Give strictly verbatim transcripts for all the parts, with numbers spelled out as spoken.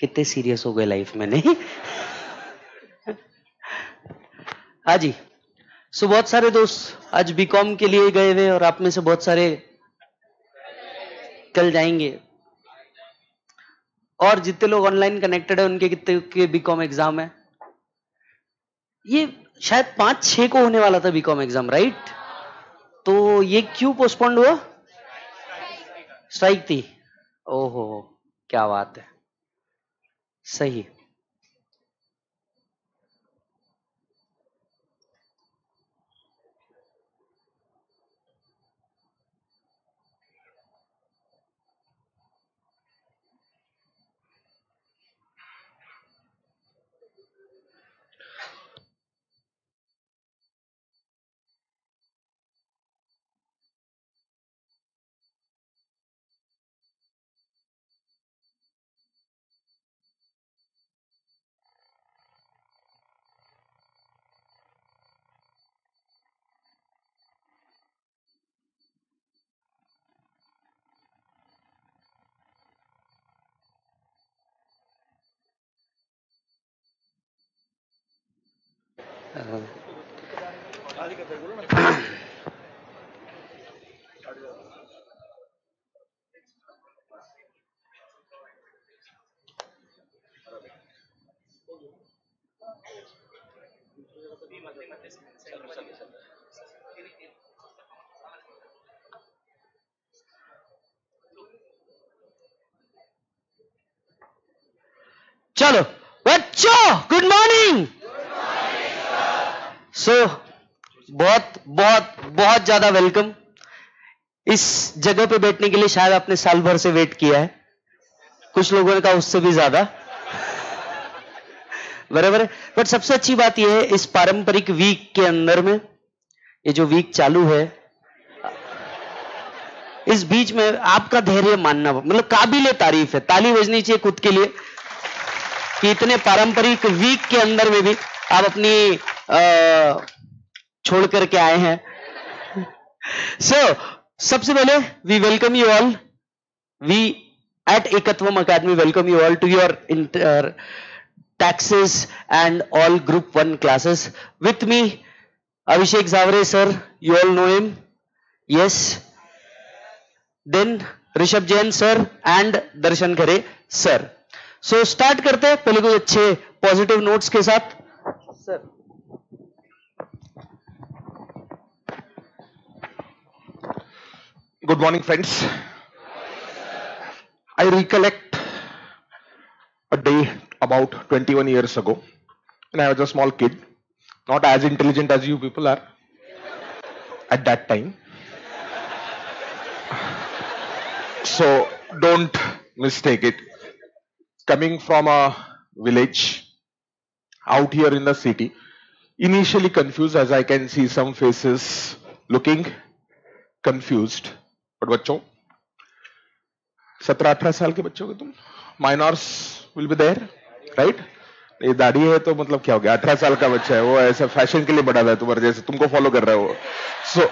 कितने सीरियस हो गए लाइफ में, नहीं? हाँ जी। सो बहुत सारे दोस्त आज बीकॉम के लिए गए हुए और आप में से बहुत सारे कल जाएंगे। और जितने लोग ऑनलाइन कनेक्टेड है उनके कितने के बीकॉम एग्जाम है? ये शायद पांच छह को होने वाला था बीकॉम एग्जाम, राइट? तो ये क्यों पोस्टपोन्ड हुआ? स्ट्राइक थी। ओहो, क्या बात है, सही। चलो बच्चों, गुड मॉर्निंग। सो बहुत बहुत बहुत ज्यादा वेलकम। इस जगह पे बैठने के लिए शायद आपने साल भर से वेट किया है, कुछ लोगों ने कहा उससे भी ज्यादा, बराबर है। बट सबसे अच्छी बात यह है इस पारंपरिक वीक के अंदर में, ये जो वीक चालू है, इस बीच में आपका धैर्य मानना मतलब काबिले तारीफ है। ताली बजनी चाहिए खुद के लिए कि इतने पारंपरिक वीक के अंदर में भी आप अपनी आ, छोड़ करके आए हैं। सो so, सबसे पहले we welcome you all, we at Ekatvam Academy welcome you all to your inter taxes and all group one classes. With me Abhishek Zavre sir, you all know him, yes. Then Rishabh Jain sir and Darshan Khare sir. So start करते हैं पहले कुछ अच्छे positive notes के साथ। Sir Good morning friends. I recollect a day about twenty-one years ago when I was a small kid, not as intelligent as you people are at that time. So don't mistake it. Coming from a village out here in the city, initially confused as I can see some faces looking confused. But बच्चों, सत्रह अठारह साल के बच्चों के तुम, minors will be there, right? ये दाढ़ी है तो मतलब क्या हो गया, अठारह साल का बच्चा है, वो ऐसा फैशन के लिए बड़ा है तुम्हारे जैसे, तुमको फॉलो कर रहा है वो। सो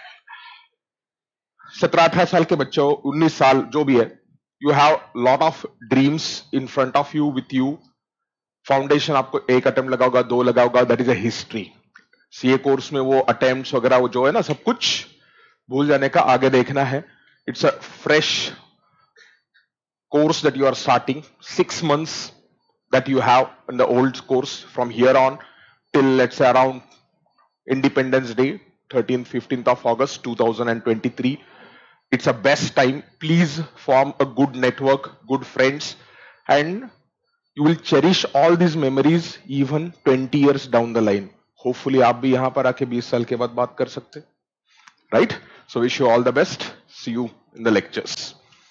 सत्रह अठारह साल के बच्चों, उन्नीस साल जो भी है, you have lot of dreams in front of you with you. Foundation आपको एक अटेम्प्ट लगा होगा, दो लगा होगा, that is a history. CA course में वो अटेम्प्ट्स वगैरह वो जो है ना, सब कुछ भूल जाने का, आगे देखना है। It's a fresh course that you are starting, six months that you have in the old course from here on till let's say around Independence Day, thirteenth fifteenth of August two thousand twenty-three. It's a best time. Please form a good network, good friends, and you will cherish all these memories even twenty years down the line. Hopefully आप भी यहाँ पर आके बीस साल के बाद बात कर सकते, right? So wish you all the best. See you in the lectures.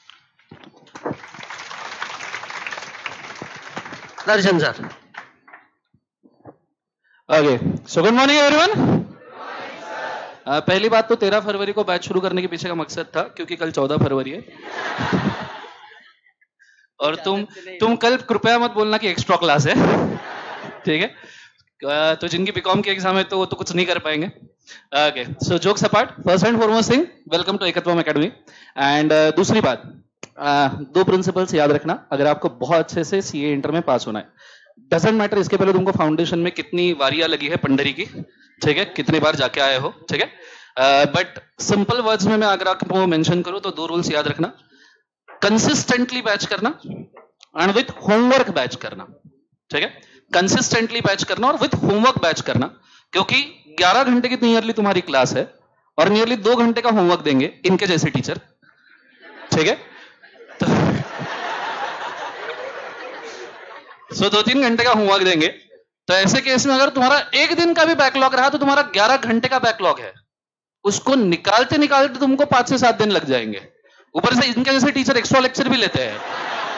Darshan sir. Okay, so good morning everyone. पहली बात तो तेरह फरवरी को बैच शुरू करने के पीछे का मकसद था क्योंकि कल चौदह फरवरी है। और तुम तुम कल कृपया मत बोलना कि एक्स्ट्रा क्लास है, ठीक है? तो जिनकी बीकॉम की एग्जाम है तो वो तो कुछ नहीं कर पाएंगे। Okay, so jokes apart, first and foremost thing, welcome to Ekatvam Academy. And दूसरी बात, आ, दो प्रिंसिपल्स याद रखना अगर आपको बहुत अच्छे से सीए इंटर में पास होना है. डजेंट मैटर इसके पहले तुमको फाउंडेशन में कितनी वारियां लगी है पंडरी की, ठीक है, कितनी बार जाके आए हो, ठीक है. बट सिंपल वर्ड्स में मैं अगर आपको मेंशन करूं तो दो रूल्स याद रखना. कंसिस्टेंटली बैच करना एंड विथ होमवर्क बैच करना, ठीक है. कंसिस्टेंटली बैच करना और विथ होमवर्क बैच करना, क्योंकि ग्यारह घंटे की नियरली तुम्हारी क्लास है और नियरली दो घंटे का होमवर्क देंगे इनके जैसे टीचर, ठीक है. तो सो दो तीन घंटे का होमवर्क देंगे. तो ऐसे केस में अगर तुम्हारा एक दिन का भी बैकलॉग रहा तो तुम्हारा ग्यारह घंटे का बैकलॉग है, उसको निकालते निकालते तुमको पांच से सात दिन लग जाएंगे. ऊपर से इनके जैसे टीचर एक्स्ट्रा लेक्चर भी लेते हैं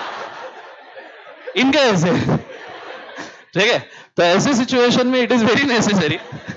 इनके जैसे, ठीक है. तो ऐसे सिचुएशन में it is very necessary,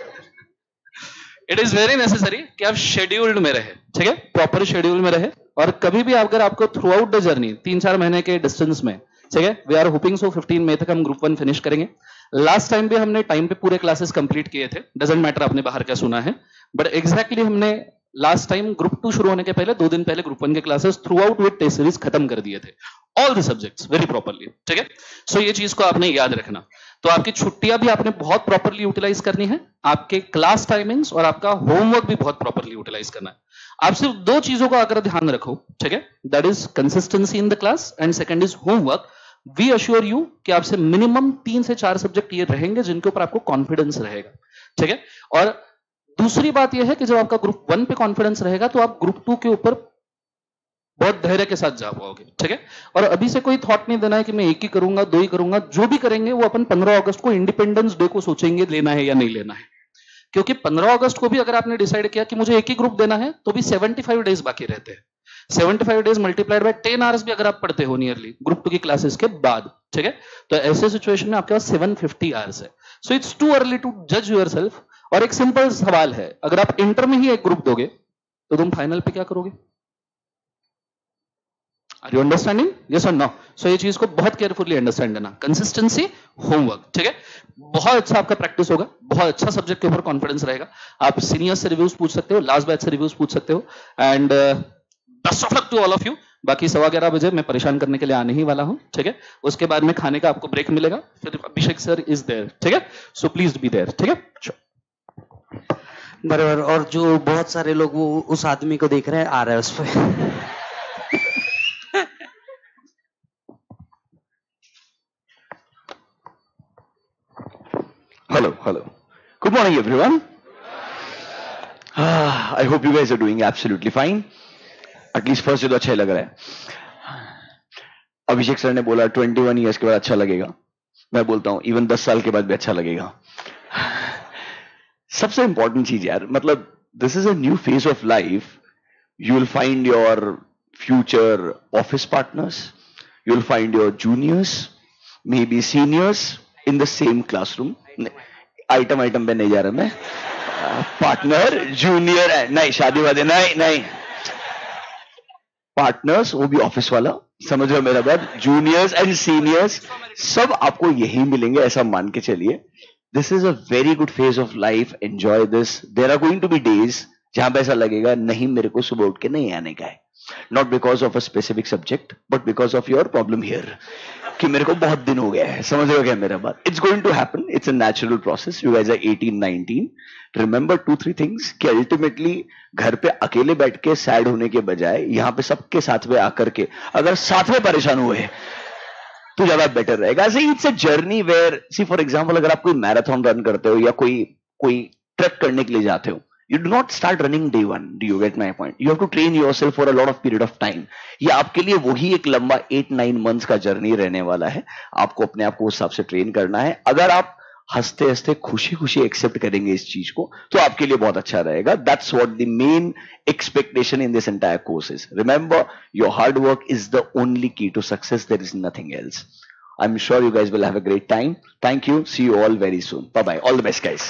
it is very necessary कि आप शेड्यूल्ड में रहे, ठीक है, प्रॉपर शेड्यूल में रहे. और कभी भी अगर आपको थ्रू आउट द जर्नी तीन चार महीने के डिस्टेंस में, ठीक है, we are hoping so fifteen May तक हम ग्रुप वन फिनिश करेंगे. लास्ट टाइम भी हमने टाइम पे पूरे क्लासेस कंप्लीट किए थे, डजेंट मैटर आपने बाहर का सुना है, बट एग्जैक्टली हमने लास्ट टाइम ग्रुप टू शुरू होने के पहले दो दिन पहले ग्रुप वन के classes throughout with test series खत्म कर दिए थे, all the subjects very properly, ठीक है. सो ये चीज को आपने याद रखना. तो आपकी छुट्टियां भी आपने बहुत प्रॉपरली यूटिलाइज करनी है, आपके क्लास टाइमिंग्स और आपका होमवर्क भी बहुत प्रॉपरली यूटिलाइज करना है. आप सिर्फ दो चीजों का अगर ध्यान रखो, ठीक है, that is consistency in the class and second is homework. We assure you कि आपसे मिनिमम तीन से चार सब्जेक्ट ये रहेंगे जिनके ऊपर आपको कॉन्फिडेंस रहेगा, ठीक है. और दूसरी बात यह है कि जब आपका ग्रुप वन पे कॉन्फिडेंस रहेगा तो आप ग्रुप टू के ऊपर बहुत धैर्य के साथ जा पाओगे, ठीक है. और अभी से कोई थॉट नहीं देना है कि मैं एक ही करूंगा, दो ही करूंगा. जो भी करेंगे वो अपन पंद्रह अगस्त को इंडिपेंडेंस डे को सोचेंगे लेना है या नहीं लेना है, क्योंकि पंद्रह अगस्त को भी अगर आपने डिसाइड किया कि मुझे एक ही ग्रुप देना है तो भी पचहत्तर डेज बाकी रहते हैं. पचहत्तर days multiplied by ten hours भी अगर आप पढ़ते हो नियरली ग्रुप टू की क्लासेस के बाद, ठीक है, तो ऐसे सिचुएशन में आपके पास सात सौ पचास आवर्स है. So it's too early to जज योरसेल्फ. और एक सिंपल सवाल है, अगर आप इंटर में ही एक ग्रुप दोगे तो तुम फाइनल पे क्या करोगे? Are you understanding? यस और नो? सो ये चीज को बहुत केयरफुली अंडरस्टैंड करना. कंसिस्टेंसी, होमवर्क, ठीक है. बहुत अच्छा आपका प्रैक्टिस होगा, बहुत अच्छा सब्जेक्ट के ऊपर कॉन्फिडेंस रहेगा. आप सीनियर से रिव्यूज पूछ सकते हो, लास्ट बैच से रिव्यूज पूछ सकते हो. And best of luck to all of you. बाकी सवा ग्यारह बजे मैं परेशान करने के लिए आने ही वाला हूं, ठीक है. उसके बाद में खाने का आपको ब्रेक मिलेगा, फिर अभिषेक सर इज देयर, ठीक है. सो प्लीज बी देयर, ठीक है. बराबर. और जो बहुत सारे लोग वो उस आदमी को देख रहे हैं, आ रहा है उस पर. Hello, hello. Good morning, everyone. Ah, I hope you guys are doing absolutely fine. At least first तो अच्छा ही लग रहा है. अभिषेक सर ने बोला इक्कीस इयर्स के बाद अच्छा लगेगा. मैं बोलता हूँ इवन दस साल के बाद भी अच्छा लगेगा. सबसे इंपॉर्टेंट चीज यार, मतलब this is a new phase of life. You will find your future office partners, you will find your juniors, may be seniors in the same classroom. Item item पे नहीं जा रहा मैं. पार्टनर, जूनियर, नहीं शादी वादी नहीं नहीं पार्टनर्स, वो भी ऑफिस वाला, समझ रहे हो मेरा बात. जूनियर्स एंड सीनियर्स सब आपको यही मिलेंगे, ऐसा मान के चलिए. This is a very good phase of life. Enjoy this. There are going to be days जहां पे ऐसा लगेगा नहीं मेरे को सुबह उठ के नहीं आने का है. Not because of a specific subject but because of your problem here, कि मेरे को बहुत दिन हो गया है. समझ रहे हो क्या मेरा बात? It's going to happen. It's a natural process. You guys are eighteen nineteen. Remember two three things कि अल्टीमेटली घर पे अकेले बैठ के सैड होने के बजाय यहाँ पे सबके साथ में आकर के अगर साथ में परेशान हुए तो ज्यादा बेटर रहेगा. See it's a journey where, see for example अगर आप कोई मैराथन रन करते हो या कोई कोई ट्रैक करने के लिए जाते हो, you do not start running day one. Do you get my point? You have to train yourself for a lot of period of time. ये आपके लिए वही एक लंबा एट नाइन मंथ्स का जर्नी रहने वाला है. आपको अपने आप को उस हिसाब से ट्रेन करना है. अगर आप हंसते हंसते खुशी खुशी एक्सेप्ट करेंगे इस चीज को तो आपके लिए बहुत अच्छा रहेगा. That's what the main expectation in this entire course is. Remember, your hard work is the only key to success. There is nothing else. I am sure you guys will have a great time. Thank you. See you all very soon. Bye bye. All the best guys.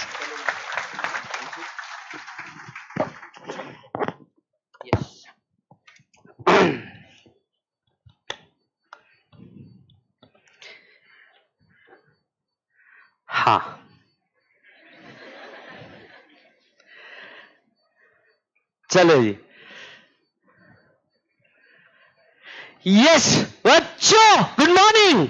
हाँ, चलो जी. Yes बच्चों, good morning.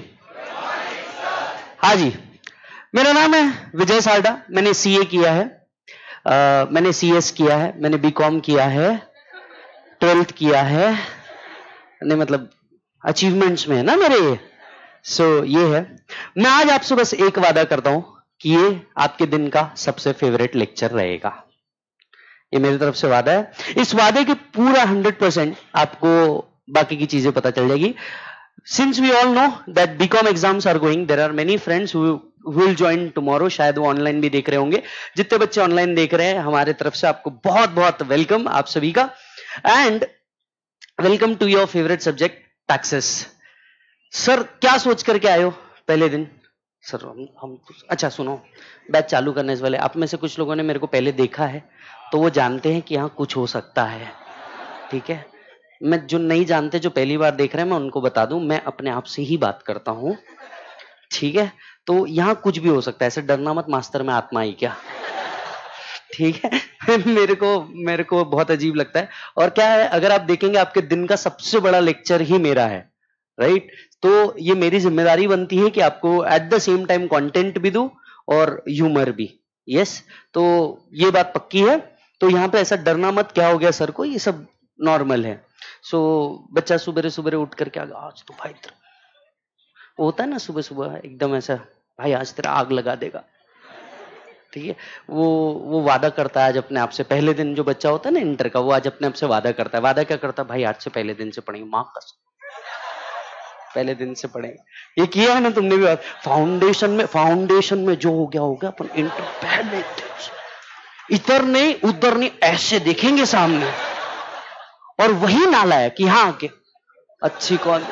हाँ जी, मेरा नाम है विजय साल्डा। मैंने सीए किया है, आ, मैंने सीएस किया है, मैंने बीकॉम किया है, ट्वेल्थ किया है, नहीं मतलब अचीवमेंट्स में है ना मेरे ये। सो so, ये है। मैं आज आपसे बस एक वादा करता हूं कि ये आपके दिन का सबसे फेवरेट लेक्चर रहेगा। ये मेरी तरफ से वादा है। इस वादे के पूरा हंड्रेड परसेंट आपको बाकी की चीजें पता चल जाएगी। Since we all know that BCom exams are going, there are many friends who will join tomorrow. शायद वो ऑनलाइन भी देख रहे होंगे। जितने बच्चे ऑनलाइन देख रहे हैं, हमारे तरफ से आपको बहुत बहुत वेलकम आप सभी का, and welcome to your favourite subject taxes. Sir क्या सोच करके आए हो पहले दिन? सर हम, हम अच्छा सुनो, बैच चालू करने से पहले आप में से कुछ लोगों ने मेरे को पहले देखा है, तो वो जानते हैं कि यहाँ कुछ हो सकता है, ठीक है। मैं जो नहीं जानते, जो पहली बार देख रहे हैं, मैं उनको बता दूं, मैं अपने आप से ही बात करता हूं, ठीक है। तो यहाँ कुछ भी हो सकता है, ऐसे डरना मत, मास्टर में आत्मा आई क्या, ठीक है। मेरे को मेरे को बहुत अजीब लगता है। और क्या है, अगर आप देखेंगे आपके दिन का सबसे बड़ा लेक्चर ही मेरा है, राइट। तो ये मेरी जिम्मेदारी बनती है कि आपको at the same time content भी दूं और ह्यूमर भी। यस, तो ये बात पक्की है। तो यहाँ पे ऐसा डरना मत, क्या हो गया सर को, ये सब नॉर्मल है। सो so, बच्चा सुबह सुबह उठ करके आ गया, आज तो भाई वो होता है ना सुबह सुबह एकदम ऐसा, भाई आज तेरा आग लगा देगा, ठीक है। वो वो वादा करता है आज अपने आप से। पहले दिन जो बच्चा होता है ना इंटर का, वो आज अपने आप से वादा करता है। वादा क्या करता है? भाई आज से पहले दिन से पढ़ेंगे, माँ कसम पहले दिन से पढ़ेंगे। ये किया है ना तुमने भी? फाउंडेशन में फाउंडेशन में जो हो गया हो गया, अपन इंटर पहले इधर नहीं उधर नहीं ऐसे देखेंगे सामने, और वही नाला है कि हाँ आके अच्छी कौन।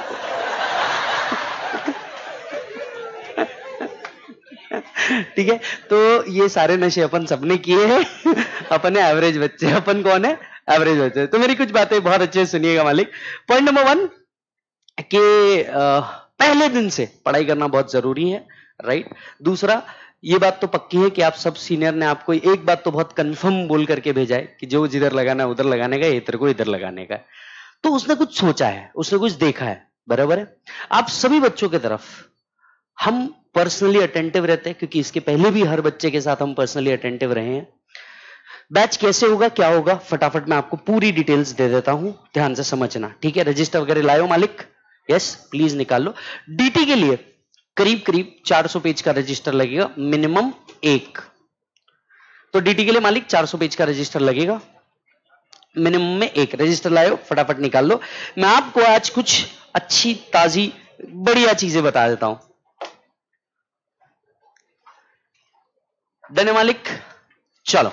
ठीक है, तो ये सारे नशे अपन सबने किए हैं। अपन है एवरेज बच्चे। अपन कौन है? एवरेज बच्चे। तो मेरी कुछ बातें बहुत अच्छे से सुनिएगा मालिक। पॉइंट नंबर वन कि पहले दिन से पढ़ाई करना बहुत जरूरी है, राइट। दूसरा, ये बात तो पक्की है कि आप सब सीनियर ने आपको एक बात तो बहुत कंफर्म बोल करके भेजा है कि जो जिधर लगाना है उधर लगाने का, ये तेरे को इधर लगाने का है। तो उसने कुछ सोचा है, उसने कुछ देखा है, बराबर है। आप सभी बच्चों की तरफ हम पर्सनली अटेंटिव रहते हैं, क्योंकि इसके पहले भी हर बच्चे के साथ हम पर्सनली अटेंटिव रहे हैं। बैच कैसे होगा, क्या होगा, फटाफट मैं आपको पूरी डिटेल्स दे देता हूं, ध्यान से समझना, ठीक है। रजिस्टर वगैरह लायो मालिक? यस, प्लीज निकाल लो। डीटी के लिए करीब करीब चार सौ पेज का रजिस्टर लगेगा, मिनिमम एक। तो डीटी के लिए मालिक चार सौ पेज का रजिस्टर लगेगा, मिनिमम में एक। रजिस्टर लाओ, फटाफट निकाल लो। मैं आपको आज कुछ अच्छी ताजी बढ़िया चीजें बता देता हूं। डन मालिक? चलो,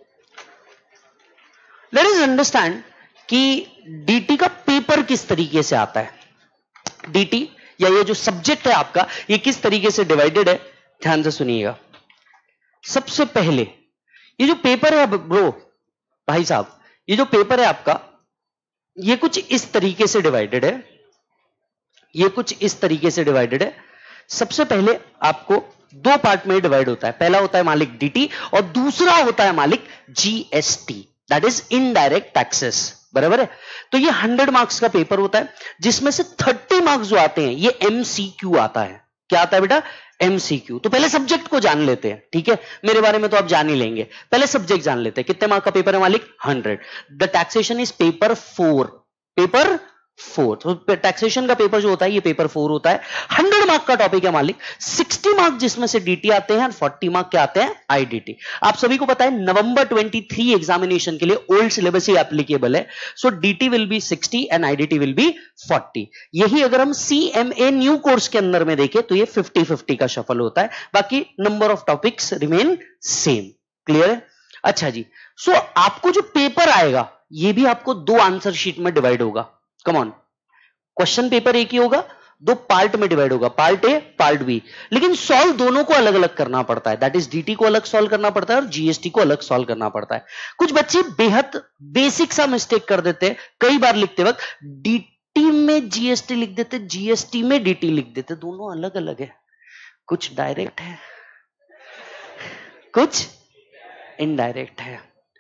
लेट अस अंडरस्टैंड कि डीटी का पेपर किस तरीके से आता है। डीटी या ये जो सब्जेक्ट है आपका, ये किस तरीके से डिवाइडेड है, ध्यान से सुनिएगा। सबसे पहले ये जो पेपर है ब्रो, भाई साहब, ये जो पेपर है आपका, ये कुछ इस तरीके से डिवाइडेड है, ये कुछ इस तरीके से डिवाइडेड है। सबसे पहले आपको दो पार्ट में डिवाइड होता है। पहला होता है मालिक डीटी, और दूसरा होता है मालिक GST, that is indirect taxes, बराबर है। तो ये हंड्रेड मार्क्स का पेपर होता है, जिसमें से थर्टी मार्क्स जो आते हैं ये एमसीक्यू आता है। क्या आता है बेटा? एमसीक्यू। तो पहले सब्जेक्ट को जान लेते हैं, ठीक है। मेरे बारे में तो आप जान ही लेंगे, पहले सब्जेक्ट जान लेते हैं। कितने मार्क का पेपर है मालिक? Hundred. The taxation is paper four, paper four. तो टैक्सेशन का पेपर जो होता है ये पेपर फोर होता है। हंड्रेड मार्क का टॉपिक है मालिक, सिक्सटी मार्क जिसमें से डीटी आते हैं और फोर्टी मार्क क्या आते हैं? आईडीटी। आप सभी को पता है नवंबर तेईस एग्जामिनेशन के लिए ओल्ड सिलेबस ही एप्लीकेबल है। So DT will be sixty and IDT will be forty. यही अगर हम सीएमए न्यू कोर्स के अंदर में देखें तो ये फिफ्टी फिफ्टी का शफल होता है, बाकी number of topics remain same. Clear है? अच्छा जी, सो so, आपको जो पेपर आएगा ये भी आपको दो आंसर शीट में डिवाइड होगा। कम ऑन, क्वेश्चन पेपर एक ही होगा, दो पार्ट में डिवाइड होगा, पार्ट ए पार्ट बी, लेकिन सॉल्व दोनों को अलग अलग करना पड़ता है। दैट इज डीटी को अलग सॉल्व करना पड़ता है और जीएसटी को अलग सॉल्व करना पड़ता है। कुछ बच्चे बेहद बेसिक सा मिस्टेक कर देते हैं कई बार लिखते वक्त, डीटी में जीएसटी लिख देते, जीएसटी में डीटी लिख देते, दोनों अलग अलग है। कुछ डायरेक्ट है, कुछ इनडायरेक्ट है।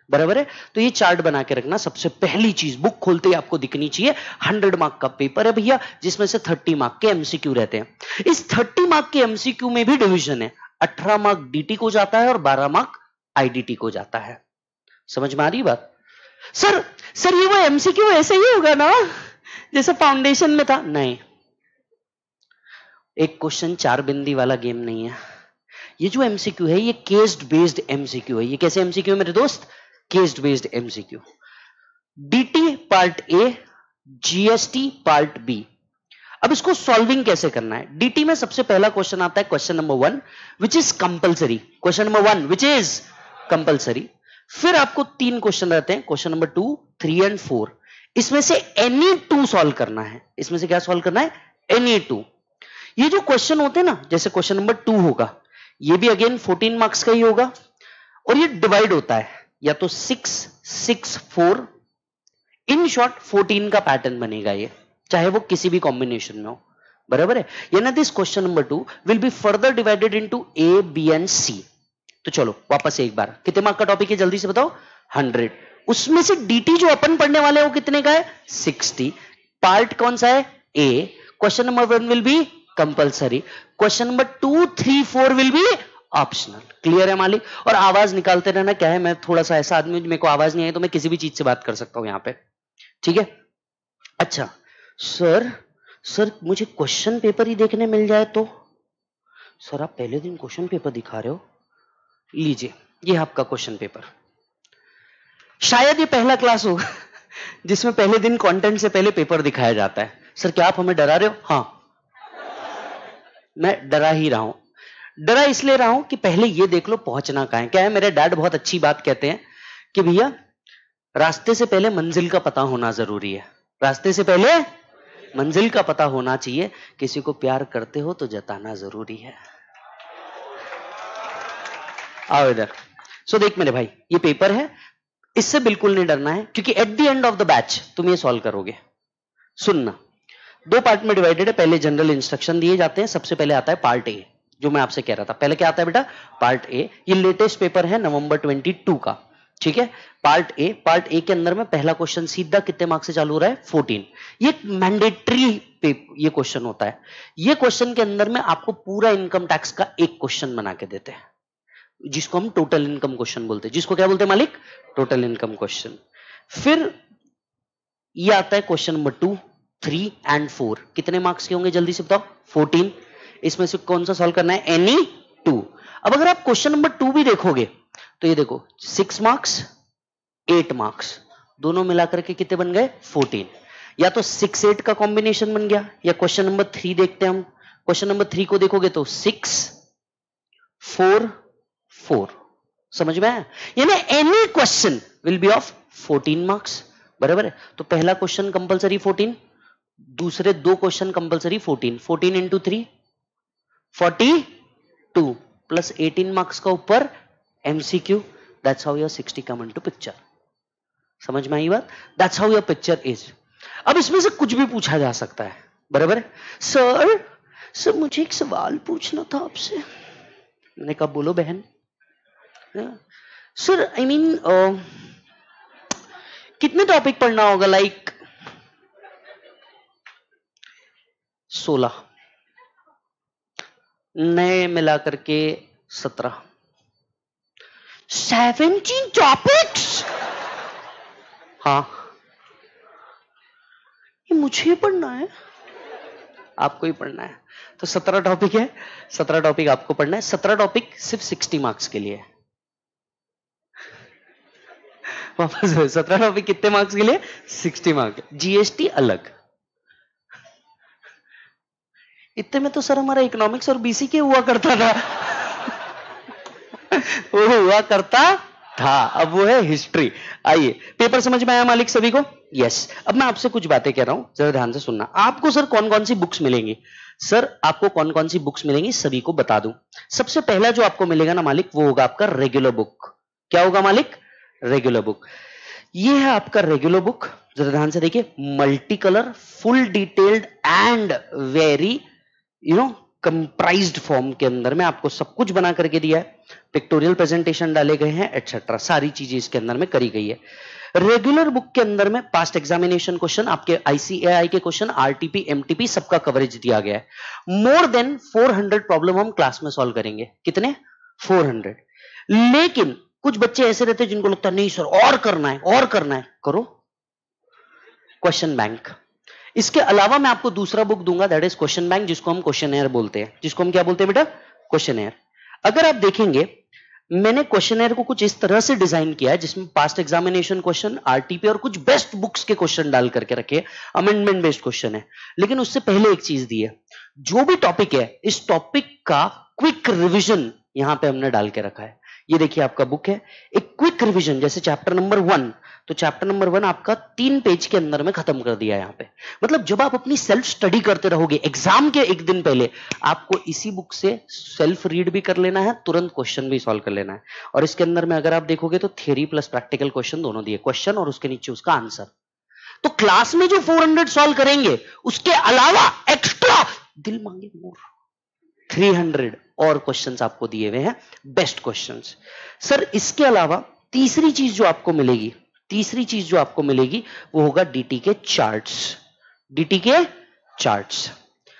बराबर है। तो ये चार्ट बना के रखना, सबसे पहली चीज बुक खोलते ही आपको दिखनी चाहिए। हंड्रेड मार्क का पेपर है भैया, जिसमें से थर्टी मार्क के एमसीक्यू रहते हैं। इस थर्टी मार्क के एमसीक्यू में भी डिवीजन है, अठारह मार्क डीटी को जाता है और बारह मार्क आईडीटी को जाता है। समझ में आ रही बात? सर सर ये वो एमसीक्यू ऐसे ही होगा ना जैसे फाउंडेशन में था? नहीं, एक क्वेश्चन चार बिंदी वाला गेम नहीं है। ये जो एमसीक्यू है ये केस्ड बेस्ड एमसीक्यू है। ये कैसे एमसीक्यू है मेरे दोस्त? Cased based MCQ. DT part A, GST part B. अब इसको सॉल्विंग कैसे करना है? डीटी में सबसे पहला क्वेश्चन आता है, question number one which is compulsory. Question number one which is compulsory. फिर आपको तीन क्वेश्चन रहते हैं, question number two, three and four. इसमें से एनी टू सॉल्व करना है। इसमें से क्या सॉल्व करना है? Any two. ये जो क्वेश्चन होते हैं ना, जैसे क्वेश्चन नंबर टू होगा, ये भी अगेन फोर्टीन मार्क्स का ही होगा और ये डिवाइड होता है या तो six six four. In short fourteen का पैटर्न बनेगा ये, चाहे वो किसी भी कॉम्बिनेशन में हो। बराबर है? यानी this question number two will be further divided into A, B and C. तो चलो वापस एक बार, कितने मार्क का टॉपिक है जल्दी से बताओ? हंड्रेड। उसमें से डीटी जो अपन पढ़ने वाले हैं वो कितने का है? सिक्सटी। पार्ट कौन सा है? A. Question number one will be compulsory, question number two, three, four will be optional. Clear है मालिक? और आवाज निकालते रहना। क्या है, मैं थोड़ा सा ऐसा आदमी, मेरे को आवाज नहीं आई तो मैं किसी भी चीज से बात कर सकता हूं यहां पे। ठीक है? अच्छा सर, सर मुझे क्वेश्चन पेपर ही देखने मिल जाए तो? सर आप पहले दिन क्वेश्चन पेपर दिखा रहे हो, लीजिए ये आपका क्वेश्चन पेपर। शायद ये पहला क्लास होगा जिसमें पहले दिन कंटेंट से पहले पेपर दिखाया जाता है। सर क्या आप हमें डरा रहे हो? हाँ, मैं डरा ही रहा हूं। डरा इसलिए रहा हूं कि पहले ये देख लो पहुंचना कहां है। क्या है, मेरे डैड बहुत अच्छी बात कहते हैं कि भैया रास्ते से पहले मंजिल का पता होना जरूरी है। रास्ते से पहले मंजिल का पता होना चाहिए। किसी को प्यार करते हो तो जताना जरूरी है। आओ इधर। सो देख मेरे भाई, ये पेपर है, इससे बिल्कुल नहीं डरना है क्योंकि at the end of the batch तुम ये सॉल्व करोगे। सुनना, दो पार्ट में डिवाइडेड है। पहले जनरल इंस्ट्रक्शन दिए जाते हैं। सबसे पहले आता है पार्ट ए, जो मैं आपसे कह रहा था। पहले क्या आता है बेटा? Part A. ये लेटेस्ट पेपर है नवंबर ट्वेंटी टू का। ठीक है? Part A. पार्ट ए के अंदर में पहला क्वेश्चन सीधा कितने मार्क्स से चालू हो रहा है? फोर्टीन। ये मैंडेटरी ये क्वेश्चन होता है। ये क्वेश्चन के अंदर में आपको पूरा इनकम टैक्स का एक क्वेश्चन बना के देते हैं, जिसको हम टोटल इनकम क्वेश्चन बोलते हैं। जिसको क्या बोलते हैं मालिक? Total income question. फिर ये आता है question number two, three and four. कितने मार्क्स के होंगे जल्दी से बताओ? फोर्टीन। इसमें से कौन सा सॉल्व करना है? Any two. अब अगर आप क्वेश्चन नंबर टू भी देखोगे तो ये देखो, सिक्स मार्क्स, एट मार्क्स, दोनों मिलाकर के कितने बन गए? फोर्टीन। या तो सिक्स एट का कॉम्बिनेशन बन गया, या क्वेश्चन नंबर थ्री देखते हैं हम। क्वेश्चन नंबर थ्री को देखोगे तो सिक्स फोर फोर। समझ में आया? यानी any question will be of fourteen marks. बराबर है? तो पहला क्वेश्चन कंपलसरी फोर्टीन, दूसरे दो question compulsory fourteen. Fourteen into three forty two plus eighteen marks का ऊपर MCQ. That's how your sixty come into picture. समझ में आई बात? That's how your picture is. अब इसमें से कुछ भी पूछा जा सकता है। बराबर है? सर सर मुझे एक सवाल पूछना था आपसे। मैंने कहा बोलो बहन। सर आई मीन कितने टॉपिक पढ़ना होगा? लाइक सोलह, नए मिलाकर के सत्रह, सेवेंटीन टॉपिक्स। हाँ, ये मुझे पढ़ना है? आपको ही पढ़ना है। तो सत्रह टॉपिक है, सत्रह टॉपिक आपको पढ़ना है। सत्रह टॉपिक सिर्फ सिक्सटी मार्क्स के लिए है। वापस सत्रह टॉपिक कितने मार्क्स के लिए? Sixty marks. जीएसटी अलग। इतने में तो सर हमारा इकोनॉमिक्स और बीसी के हुआ करता था वो हुआ करता था, अब वो है हिस्ट्री। आइए, पेपर समझ में आया मालिक सभी को? यस। अब मैं आपसे कुछ बातें कह रहा हूं, जरा ध्यान से सुनना। आपको सर कौन कौन सी बुक्स मिलेंगी? सर आपको कौन कौन सी बुक्स मिलेंगी सभी को बता दूं। सबसे पहला जो आपको मिलेगा ना मालिक, वो होगा आपका रेगुलर बुक। क्या होगा मालिक? Regular book. ये है आपका रेगुलर बुक। जरा ध्यान से देखिए, multi colour, full detailed and very you know comprised form के अंदर में आपको सब कुछ बना करके दिया है, पिक्टोरियल प्रेजेंटेशन डाले गए हैं, एटसेट्रा, सारी चीजें इसके अंदर में करी गई है। रेगुलर बुक के अंदर में पास्ट एग्जामिनेशन क्वेश्चन, आपके आईसीएआई के क्वेश्चन, आरटीपी, एमटीपी, सबका कवरेज दिया गया है। मोर देन चार सौ प्रॉब्लम हम क्लास में सॉल्व करेंगे। कितने? चार सौ। लेकिन कुछ बच्चे ऐसे रहते हैं जिनको लगता है नहीं सर और करना है, और करना है, करो क्वेश्चन बैंक। इसके अलावा मैं आपको दूसरा बुक दूंगा, दैट इज क्वेश्चन बैंक, जिसको हम क्वेश्चनएयर बोलते हैं। जिसको हम क्या बोलते हैं बेटा? क्वेश्चनएयर। अगर आप देखेंगे मैंने क्वेश्चनएयर को कुछ इस तरह से डिजाइन किया है जिसमें पास्ट एग्जामिनेशन क्वेश्चन, आरटीपी और कुछ बेस्ट बुक्स के क्वेश्चन डाल करके रखे, अमेंडमेंट बेस्ड क्वेश्चन है। लेकिन उससे पहले एक चीज दी है, जो भी टॉपिक है इस टॉपिक का क्विक रिविजन यहां पे हमने डाल के रखा है। ये देखिए आपका बुक है, एक क्विक रिवीजन, जैसे चैप्टर नंबर वन, तो चैप्टर नंबर वन आपका तीन पेज के अंदर में खत्म कर दिया है यहाँ पे। मतलब जब आप अपनी सेल्फ स्टडी करते रहोगे एग्जाम के एक दिन पहले, आपको इसी बुक से सेल्फ रीड भी कर लेना है, तुरंत क्वेश्चन भी सॉल्व कर लेना है। और इसके अंदर में अगर आप देखोगे तो थियरी प्लस प्रैक्टिकल क्वेश्चन दोनों दिए, क्वेश्चन और उसके नीचे उसका आंसर। तो क्लास में जो फोर हंड्रेड सॉल्व करेंगे उसके अलावा एक्स्ट्रा दिल मांगे मोर थ्री हंड्रेड और क्वेश्चंस आपको दिए हुए हैं, बेस्ट क्वेश्चंस। सर इसके अलावा तीसरी चीज जो आपको मिलेगी, तीसरी चीज जो आपको मिलेगी वो होगा डीटी के चार्ट्स। डीटी के चार्ट्स,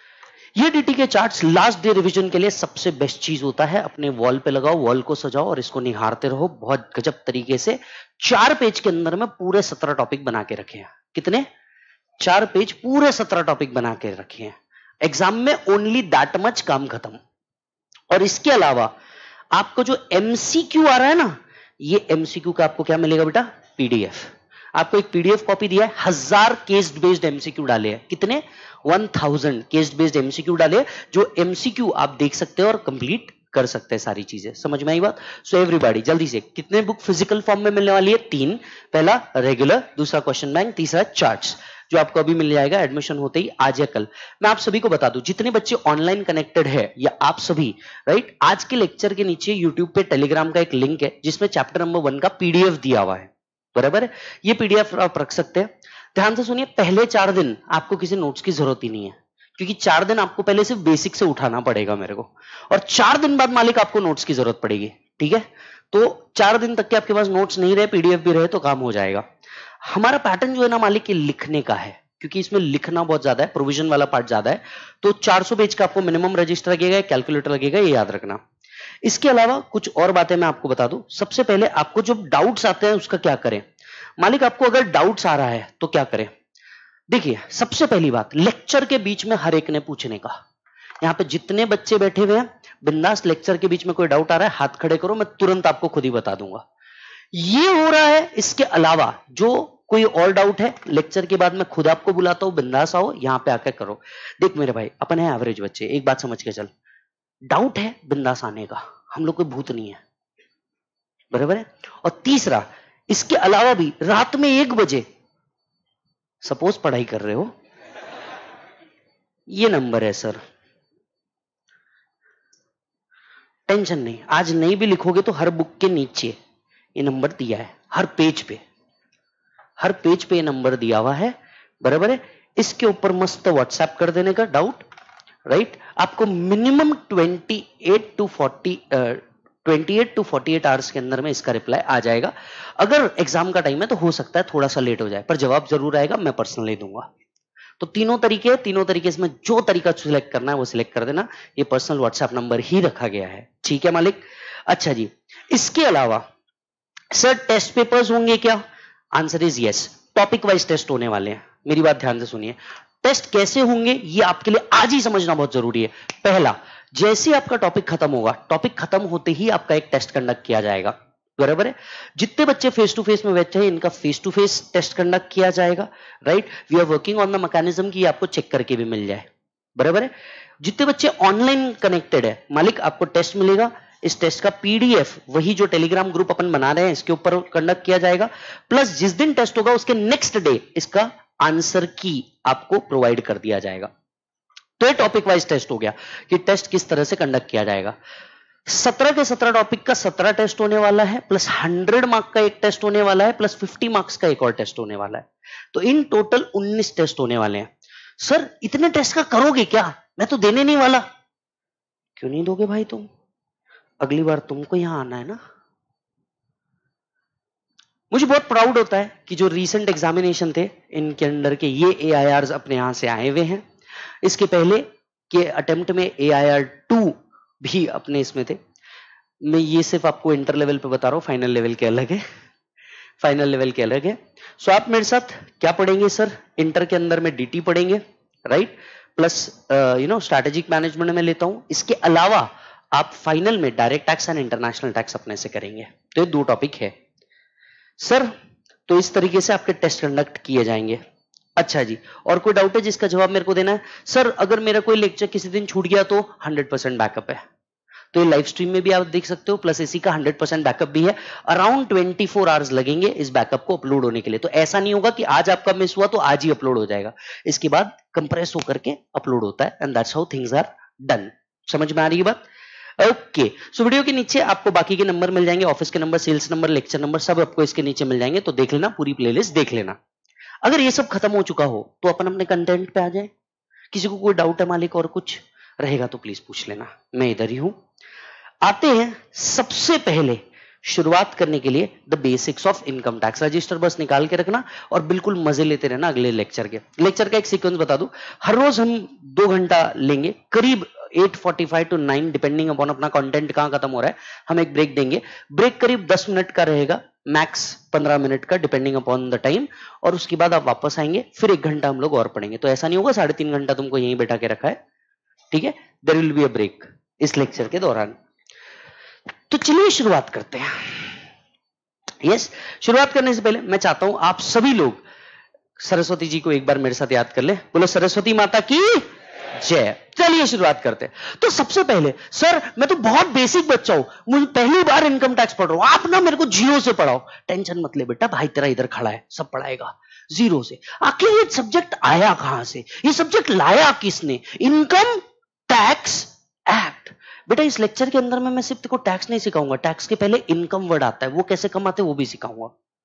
ये डीटी के चार्ट्स लास्ट डे रिवीजन के लिए सबसे बेस्ट चीज होता है। अपने वॉल पे लगाओ, वॉल को सजाओ और इसको निहारते रहो बहुत गजब तरीके से। चार पेज के अंदर में पूरे सत्रह टॉपिक बना के रखे हैं। कितने? चार पेज पूरे सत्रह टॉपिक बना के रखे हैं। एग्जाम में ओनली दैट मच, काम खत्म। और इसके अलावा आपको जो एमसीक्यू आ रहा है ना, ये एमसीक्यू का आपको क्या मिलेगा बेटा? पीडीएफ। आपको एक पीडीएफ कॉपी दिया है, हजार केस बेस्ड एमसीक्यू डाले हैं। कितने? One thousand case based MCQ डाले, जो एमसीक्यू आप देख सकते हो और कंप्लीट कर सकते हैं सारी चीजें। समझ में आई बात? सो एवरीबॉडी जल्दी से, कितने बुक फिजिकल फॉर्म में मिलने वाली है? तीन। पहला रेगुलर, दूसरा क्वेश्चन बैंक, तीसरा चार्ट्स, जो आपको अभी मिल जाएगा एडमिशन होते ही, आज या कल। मैं आप सभी को बता दूं, जितने बच्चे ऑनलाइन कनेक्टेड है या आप सभी, राइट, आज के लेक्चर के नीचे यूट्यूब पे टेलीग्राम का एक लिंक है जिसमें चैप्टर नंबर वन का पीडीएफ दिया हुआ है। बराबर है? ये पीडीएफ आप रख सकते हैं। ध्यान से सुनिए, पहले चार दिन आपको किसी नोट्स की जरूरत ही नहीं है, क्योंकि चार दिन आपको पहले सिर्फ बेसिक से उठाना पड़ेगा मेरे को, और चार दिन बाद मालिक आपको नोट्स की जरूरत पड़ेगी। ठीक है? तो चार दिन तक के आपके पास नोट्स नहीं रहे, पीडीएफ भी रहे तो काम हो जाएगा। हमारा पैटर्न जो है ना मालिक, ये लिखने का है, क्योंकि इसमें लिखना बहुत ज्यादा है, प्रोविजन वाला पार्ट ज्यादा है। तो चार सौ पेज का आपको मिनिमम रजिस्टर लगेगा, कैलकुलेटर लगेगा, ये याद रखना। इसके अलावा कुछ और बातें मैं आपको बता दूं। सबसे पहले आपको जो डाउट्स आते हैं उसका क्या करें मालिक? आपको अगर डाउट्स आ रहा है तो क्या करें? देखिए, सबसे पहली बात, लेक्चर के बीच में हर एक ने पूछने का। यहाँ पे जितने बच्चे बैठे हुए हैं, बिंदास लेक्चर के बीच में कोई डाउट आ रहा है, हाथ खड़े करो, मैं तुरंत आपको खुद ही बता दूंगा। ये हो रहा है। इसके अलावा जो कोई और डाउट है, लेक्चर के बाद मैं खुद आपको बुलाता हूं, बिंदास आओ, यहां पे आकर करो। देख मेरे भाई, अपन है एवरेज बच्चे, एक बात समझ के चल, डाउट है बिंदास आने का, हम लोग कोई भूत नहीं है। बराबर है? और तीसरा, इसके अलावा भी रात में एक बजे सपोज पढ़ाई कर रहे हो, ये नंबर है सर, टेंशन नहीं, आज नहीं भी लिखोगे तो हर बुक के नीचे ये नंबर दिया है, हर पेज पे, हर पेज पे ये नंबर दिया हुआ है। बराबर है? इसके ऊपर मस्त व्हाट्सएप कर देने का डाउट, राइट। आपको मिनिमम अट्ठाईस टू चालीस अट्ठाईस टू अड़तालीस आवर्स के अंदर में इसका रिप्लाई आ जाएगा। अगर एग्जाम का टाइम है तो हो सकता है थोड़ा सा लेट हो जाए, पर जवाब जरूर आएगा, मैं पर्सनली दूंगा। तो तीनों तरीके तीनों तरीके इसमें जो तरीका सिलेक्ट करना है वो सिलेक्ट कर देना। ये पर्सनल व्हाट्सएप नंबर ही रखा गया है, ठीक है मालिक? अच्छा जी, इसके अलावा सर टेस्ट पेपर्स होंगे क्या? Answer is yes. Topic wise test होने वाले हैं। मेरी बात ध्यान से सुनिए, टेस्ट कैसे होंगे ये आपके लिए आज ही समझना बहुत जरूरी है। पहला, जैसे आपका टॉपिक खत्म होगा, टॉपिक खत्म होते ही आपका एक टेस्ट कंडक्ट किया जाएगा। बराबर है? जितने बच्चे फेस टू फेस में बैठे हैं, इनका face to face test conduct किया जाएगा, right. We are working on the mechanism की आपको चेक करके भी मिल जाए। बराबर है? जितने बच्चे ऑनलाइन कनेक्टेड है मालिक, आपको टेस्ट मिलेगा, इस टेस्ट का पीडीएफ वही जो टेलीग्राम ग्रुप अपन बना रहे हैं इसके ऊपर कंडक्ट किया जाएगा, प्लस जिस दिन टेस्ट होगा उसके नेक्स्ट डे इसका आंसर की आपको प्रोवाइड कर दिया जाएगा। तो ये टॉपिक वाइज टेस्ट हो गया कि टेस्ट किस तरह से कंडक्ट किया जाएगा। सत्रह के सत्रह टॉपिक का सत्रह टेस्ट होने वाला है, प्लस हंड्रेड मार्क का एक टेस्ट होने वाला है, प्लस फिफ्टी मार्क्स का एक और टेस्ट होने वाला है। तो इन टोटल उन्नीस टेस्ट होने वाले हैं। सर इतने टेस्ट का करोगे क्या? मैं तो देने नहीं वाला। क्यों नहीं दोगे भाई तुम? अगली बार तुमको यहां आना है ना। मुझे बहुत प्राउड होता है कि जो रीसेंट एग्जामिनेशन थे इनके अंदर के ये ए आई आर अपने यहां से आए हुए हैं। इसके पहले के अटेम्प्ट में ए आई आर टू भी अपने इसमें थे। मैं ये सिर्फ आपको इंटर लेवल पे बता रहा हूं, फाइनल लेवल के अलग है, फाइनल लेवल के अलग है। सो आप मेरे साथ क्या पढ़ेंगे सर? इंटर के अंदर में डीटी पढ़ेंगे, right, plus you know strategic management में लेता हूं। इसके अलावा आप फाइनल में direct tax and international tax अपने से करेंगे। तो ये दो टॉपिक है सर। तो इस तरीके से आपके टेस्ट कंडक्ट किए जाएंगे। अच्छा जी, और कोई डाउट है जिसका जवाब मेरे को देना है? सर अगर मेरा कोई लेक्चर किसी दिन छूट गया तो हंड्रेड परसेंट बैकअप है, तो ये लाइव स्ट्रीम में भी आप देख सकते हो, प्लस इसी का हंड्रेड परसेंट बैकअप भी है। अराउंड ट्वेंटी फोर आवर्स लगेंगे इस बैकअप को अपलोड होने के लिए। तो ऐसा नहीं होगा कि आज आपका मिस हुआ तो आज ही अपलोड हो जाएगा, इसके बाद कंप्रेस होकर के अपलोड होता है, and that's how things are done. समझ में आ रही है बात? ओके, सो वीडियो के नीचे आपको बाकी के नंबर मिल जाएंगे, ऑफिस के number, sales number, lecture number, सब आपको इसके नीचे मिल जाएंगे। तो देख लेना, पूरी प्लेलिस्ट देख लेना। अगर ये सब खत्म हो चुका हो तो अपन अपने कंटेंट पे आ जाए। किसी को कोई डाउट है मालिक और कुछ रहेगा तो प्लीज पूछ लेना, मैं इधर ही हूं। आते हैं सबसे पहले शुरुआत करने के लिए the basics of income tax. Register बस निकाल के रखना और बिल्कुल मजे लेते रहना अगले लेक्चर के। लेक्चर का एक सीक्वेंस बता दूं, हर रोज हम दो घंटा लेंगे, करीब eight forty five to nine depending upon अपना कंटेंट कहां खत्म हो रहा है। हम एक ब्रेक देंगे, ब्रेक करीब दस मिनट का रहेगा, मैक्स पंद्रह मिनट का डिपेंडिंग अपॉन द टाइम, और उसके बाद आप वापस आएंगे, फिर एक घंटा हम लोग और पढ़ेंगे। तो ऐसा नहीं होगा साढ़े तीन घंटा तुमको यहीं बैठा के रखा है, ठीक है? There will be a break इस लेक्चर के दौरान। तो चलिए शुरुआत करते हैं। यस yes, शुरुआत करने से पहले मैं चाहता हूं आप सभी लोग सरस्वती जी को एक बार मेरे साथ याद कर ले। बोलो सरस्वती माता की जय। चलिए शुरुआत करते हैं। तो सबसे पहले सर मैं तो बहुत बेसिक बच्चा हूं, मुझे पहली बार इनकम टैक्स पढ़ रहा हूं, आप ना मेरे को जीरो से पढ़ाओ। टेंशन मत ले बेटा, भाई तेरा इधर खड़ा है, सब पढ़ाएगा जीरो से। आखिर ये सब्जेक्ट आया कहां से, ये सब्जेक्ट लाया किसने? Income tax act. बेटा इस लेक्चर के अंदर में मैं सिर्फ तेको टैक्स नहीं सिखाऊंगा, टैक्स के पहले इनकम वर्ड आता है, वो कैसे कमाते वो भी सिखाऊंगा।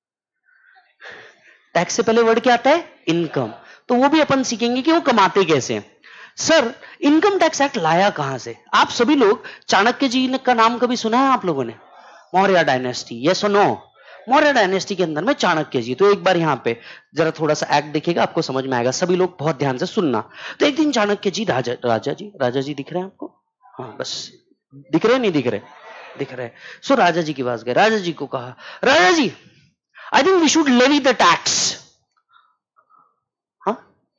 टैक्स से पहले वर्ड क्या आता है? इनकम। तो वो भी अपन सीखेंगे कि वो कमाते कैसे हैं। सर इनकम टैक्स एक्ट लाया कहां से? आप सभी लोग चाणक्य जी का नाम कभी सुना है आप लोगों ने? मौर्य डायनेस्टी, यस और नो? मौर्य डायनेस्टी के अंदर में चाणक्य जी। तो एक बार यहां पे जरा थोड़ा सा एक्ट दिखेगा, आपको समझ में आएगा। सभी लोग बहुत ध्यान से सुनना। तो एक दिन चाणक्य जी, राजा राजा जी राजा जी दिख रहे हैं आपको? हाँ बस दिख रहे नहीं दिख रहे? दिख रहे। सो राजा जी के पास गए, राजा जी को कहा, राजा जी I think we should levy the tax. हाँ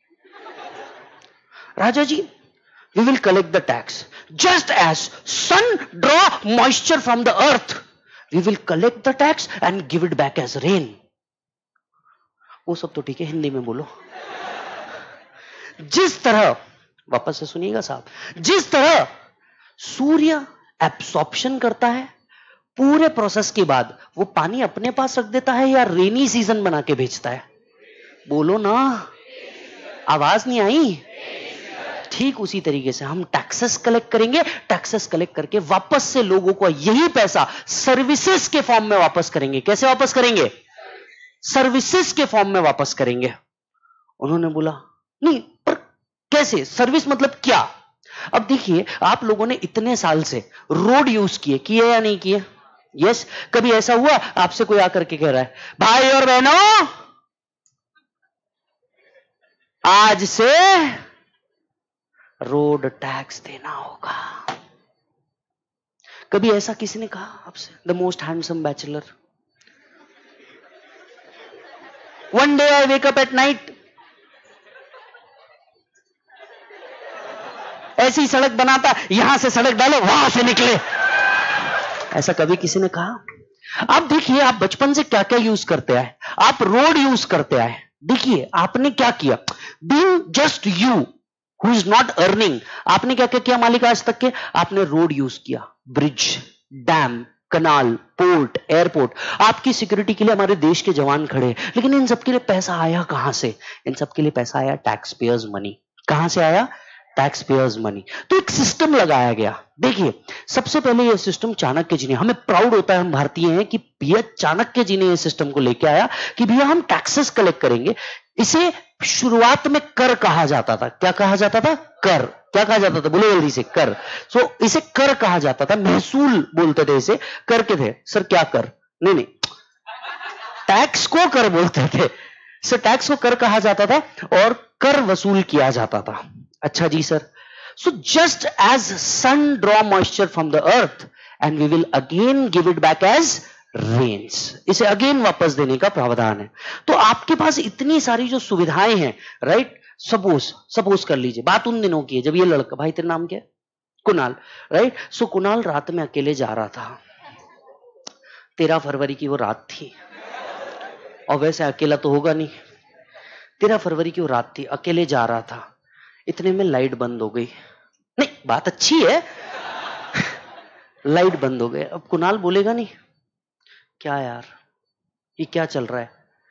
राजा जी, we will collect the tax just as sun draw moisture from the earth, we will collect the tax and give it back as rain. वो सब तो ठीक है, हिंदी में बोलो। जिस तरह, वापस से सुनिएगा साहब, जिस तरह सूर्य एब्सॉर्प्शन करता है, पूरे प्रोसेस के बाद वो पानी अपने पास रख देता है या रेनी सीजन बना के भेजता है? बोलो ना, आवाज नहीं आई। ठीक उसी तरीके से हम टैक्सेस कलेक्ट करेंगे, टैक्सेस कलेक्ट करके वापस से लोगों को यही पैसा सर्विसेज के फॉर्म में वापस करेंगे। कैसे वापस करेंगे? सर्विसेज के फॉर्म में वापस करेंगे। उन्होंने बोला नहीं पर कैसे? सर्विस मतलब क्या? अब देखिए आप लोगों ने इतने साल से रोड यूज किए किए या नहीं किए? यस। कभी ऐसा हुआ आपसे कोई आकर के कह रहा है, भाई और बहनों आज से रोड टैक्स देना होगा? कभी ऐसा किसी ने कहा आपसे? The most handsome bachelor, one day I wake up at night, ऐसी सड़क बनाता, यहां से सड़क डालो वहां से निकले, ऐसा कभी किसी ने कहा? आप देखिए आप बचपन से क्या क्या यूज करते आए, आप रोड यूज करते आए। देखिए आपने क्या किया, being just you who is not earning, आपने क्या क्या किया मालिक आज तक के? आपने रोड यूज किया, bridge, dam, canal, port, airport. आपकी सिक्योरिटी के लिए हमारे देश के जवान खड़े, लेकिन इन सबके लिए पैसा आया कहां से? इन सबके लिए पैसा आया टैक्स पेयर्स मनी। कहां से आया? Tax payers money. तो एक सिस्टम लगाया गया। देखिए, सबसे पहले यह सिस्टम चाणक्य जी ने, हमें प्राउड होता है हम भारतीय हैं कि भैया चाणक्य जी ने यह सिस्टम को लेके आया कि भैया हम टैक्सेस कलेक्ट करेंगे। इसे शुरुआत में कर कहा जाता था। क्या कहा जाता था? कर। क्या कहा जाता था? बोलो जल्दी से। कर। सो so, इसे कर कहा जाता था, महसूल बोलते थे इसे। कर के थे सर, क्या कर? नहीं नहीं, टैक्स को कर बोलते थे। सर टैक्स को कर कहा जाता था और कर वसूल किया जाता था। अच्छा जी sir. So just as sun draw moisture from the earth and we will again give it back as rains, इसे अगेन वापस देने का प्रावधान है। तो आपके पास इतनी सारी जो सुविधाएं हैं, राइट। सपोज सपोज कर लीजिए, बात उन दिनों की है जब ये लड़का, भाई तेरा नाम क्या है? कुणाल, राइट। सो कुणाल रात में अकेले जा रहा था। तेरह फरवरी की वो रात थी, और वैसे अकेला तो होगा नहीं। तेरह फरवरी की वो रात थी, अकेले जा रहा था। इतने में लाइट बंद हो गई। नहीं, बात अच्छी है। लाइट बंद हो गई। अब कुणाल बोलेगा नहीं, क्या यार ये क्या चल रहा है?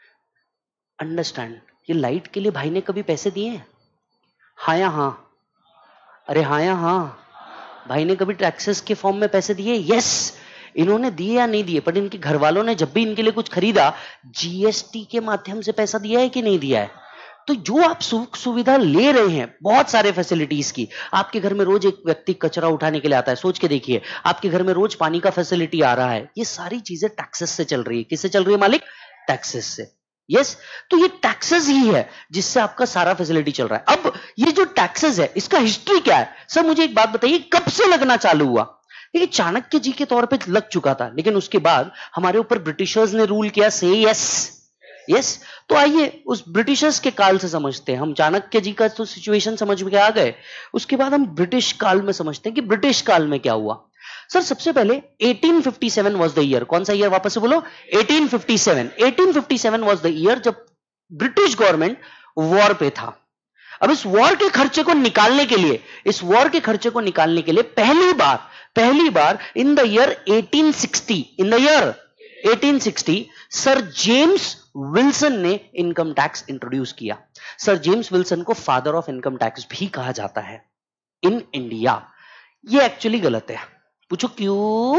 अंडरस्टैंड, ये लाइट के लिए भाई ने कभी पैसे दिए हैं? हाँ या हाँ? अरे हाँ या हाँ? भाई ने कभी टैक्सेस के फॉर्म में पैसे दिए? यस। इन्होंने दिए या नहीं दिए, पर इनके घर वालों ने जब भी इनके लिए कुछ खरीदा, जीएसटी के माध्यम से पैसा दिया है कि नहीं दिया है? तो जो आप सुख सुविधा ले रहे हैं, बहुत सारे फैसिलिटीज की, आपके घर में रोज एक व्यक्ति कचरा उठाने के लिए आता है, सोच के देखिए। आपके घर में रोज पानी का फैसिलिटी आ रहा है, ये सारी चीजें टैक्सेस से चल रही है। किससे चल रही है मालिक? टैक्सेस से। यस। तो ये टैक्सेस ही है जिससे आपका सारा फैसिलिटी चल रहा है। अब ये जो टैक्सेस है, इसका हिस्ट्री क्या है? सर मुझे एक बात बताइए, कब से लगना चालू हुआ? देखिए, चाणक्य जी के तौर पे लग चुका था, लेकिन उसके बाद हमारे ऊपर ब्रिटिशर्स ने रूल किया। से यस यस। तो आइए उस ब्रिटिशर्स के काल से समझते हैं। हम चाणक्य जी का तो सिचुएशन समझ में आ गए, उसके बाद हम ब्रिटिश काल में समझते हैं कि ब्रिटिश काल में क्या हुआ। सर सबसे पहले अठारह सौ सत्तावन वाज द ईयर। कौन सा ईयर? वापस से बोलो। अठारह सौ सत्तावन। अठारह सौ सत्तावन वाज द ईयर जब ब्रिटिश गवर्नमेंट वॉर पे था। अब इस वॉर के खर्चे को निकालने के लिए इस वॉर के खर्चे को निकालने के लिए पहली बार पहली बार इन द ईयर अठारह सौ साठ इन द ईयर अठारह सौ साठ सर जेम्स विल्सन ने इनकम टैक्स इंट्रोड्यूस किया। सर जेम्स विल्सन को फादर ऑफ इनकम टैक्स भी कहा जाता है इन इंडिया। ये एक्चुअली गलत है। पूछो क्यों?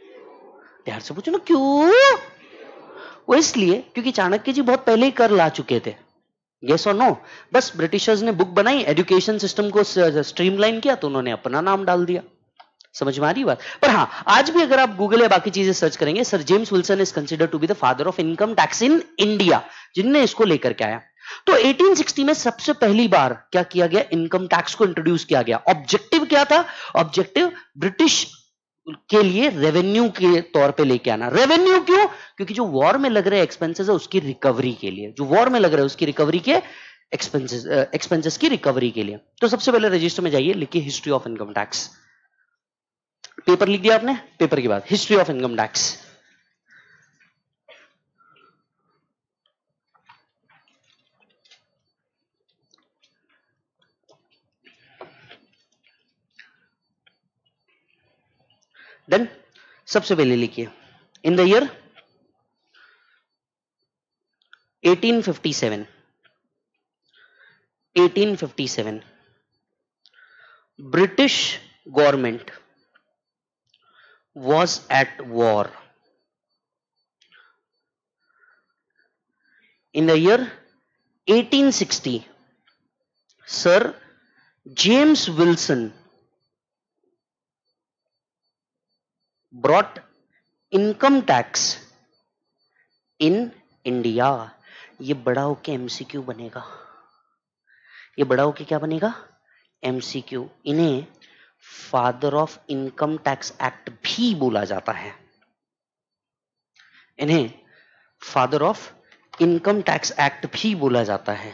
ध्यान से पूछो ना क्यों। वो इसलिए क्योंकि चाणक्य जी बहुत पहले ही कर ला चुके थे। यस और नो? बस ब्रिटिशर्स ने बुक बनाई, एजुकेशन सिस्टम को स्ट्रीमलाइन किया, तो उन्होंने अपना नाम डाल दिया। समझ में आ रही बात? पर हां, आज भी अगर आप गूगल या बाकी चीजें सर्च करेंगे, sir James Wilson is considered to be the father of income tax in India, जिनने इसको लेकर के आया। तो अठारह सौ साठ में सबसे पहली बार क्या किया गया? इनकम टैक्स को इंट्रोड्यूस किया गया। ऑब्जेक्टिव क्या था? ऑब्जेक्टिव ब्रिटिश के लिए रेवेन्यू के तौर पे लेके आना। रेवेन्यू क्यों? क्योंकि जो वॉर में लग रहे एक्सपेंसेस है उसकी रिकवरी के लिए, जो वॉर में लग रहा है उसकी रिकवरी के एक्सपेंसेस एक्सपेंसेस की रिकवरी के लिए। तो सबसे पहले रजिस्टर में जाइए, लिखिए history of income tax. Paper लिख दिया आपने? पेपर की बात, history of income tax. Done. सबसे पहले लिखिए इन द ईयर अठारह सौ सत्तावन अठारह सौ सत्तावन British government was at war. In the year अठारह सौ साठ, Sir James Wilson brought income tax in India. ये बड़ा होके एमसीक्यू बनेगा। ये बड़ा होके क्या बनेगा? एमसीक्यू। इन्हें father of income tax act भी बोला जाता है। इन्हें father of income tax act भी बोला जाता है।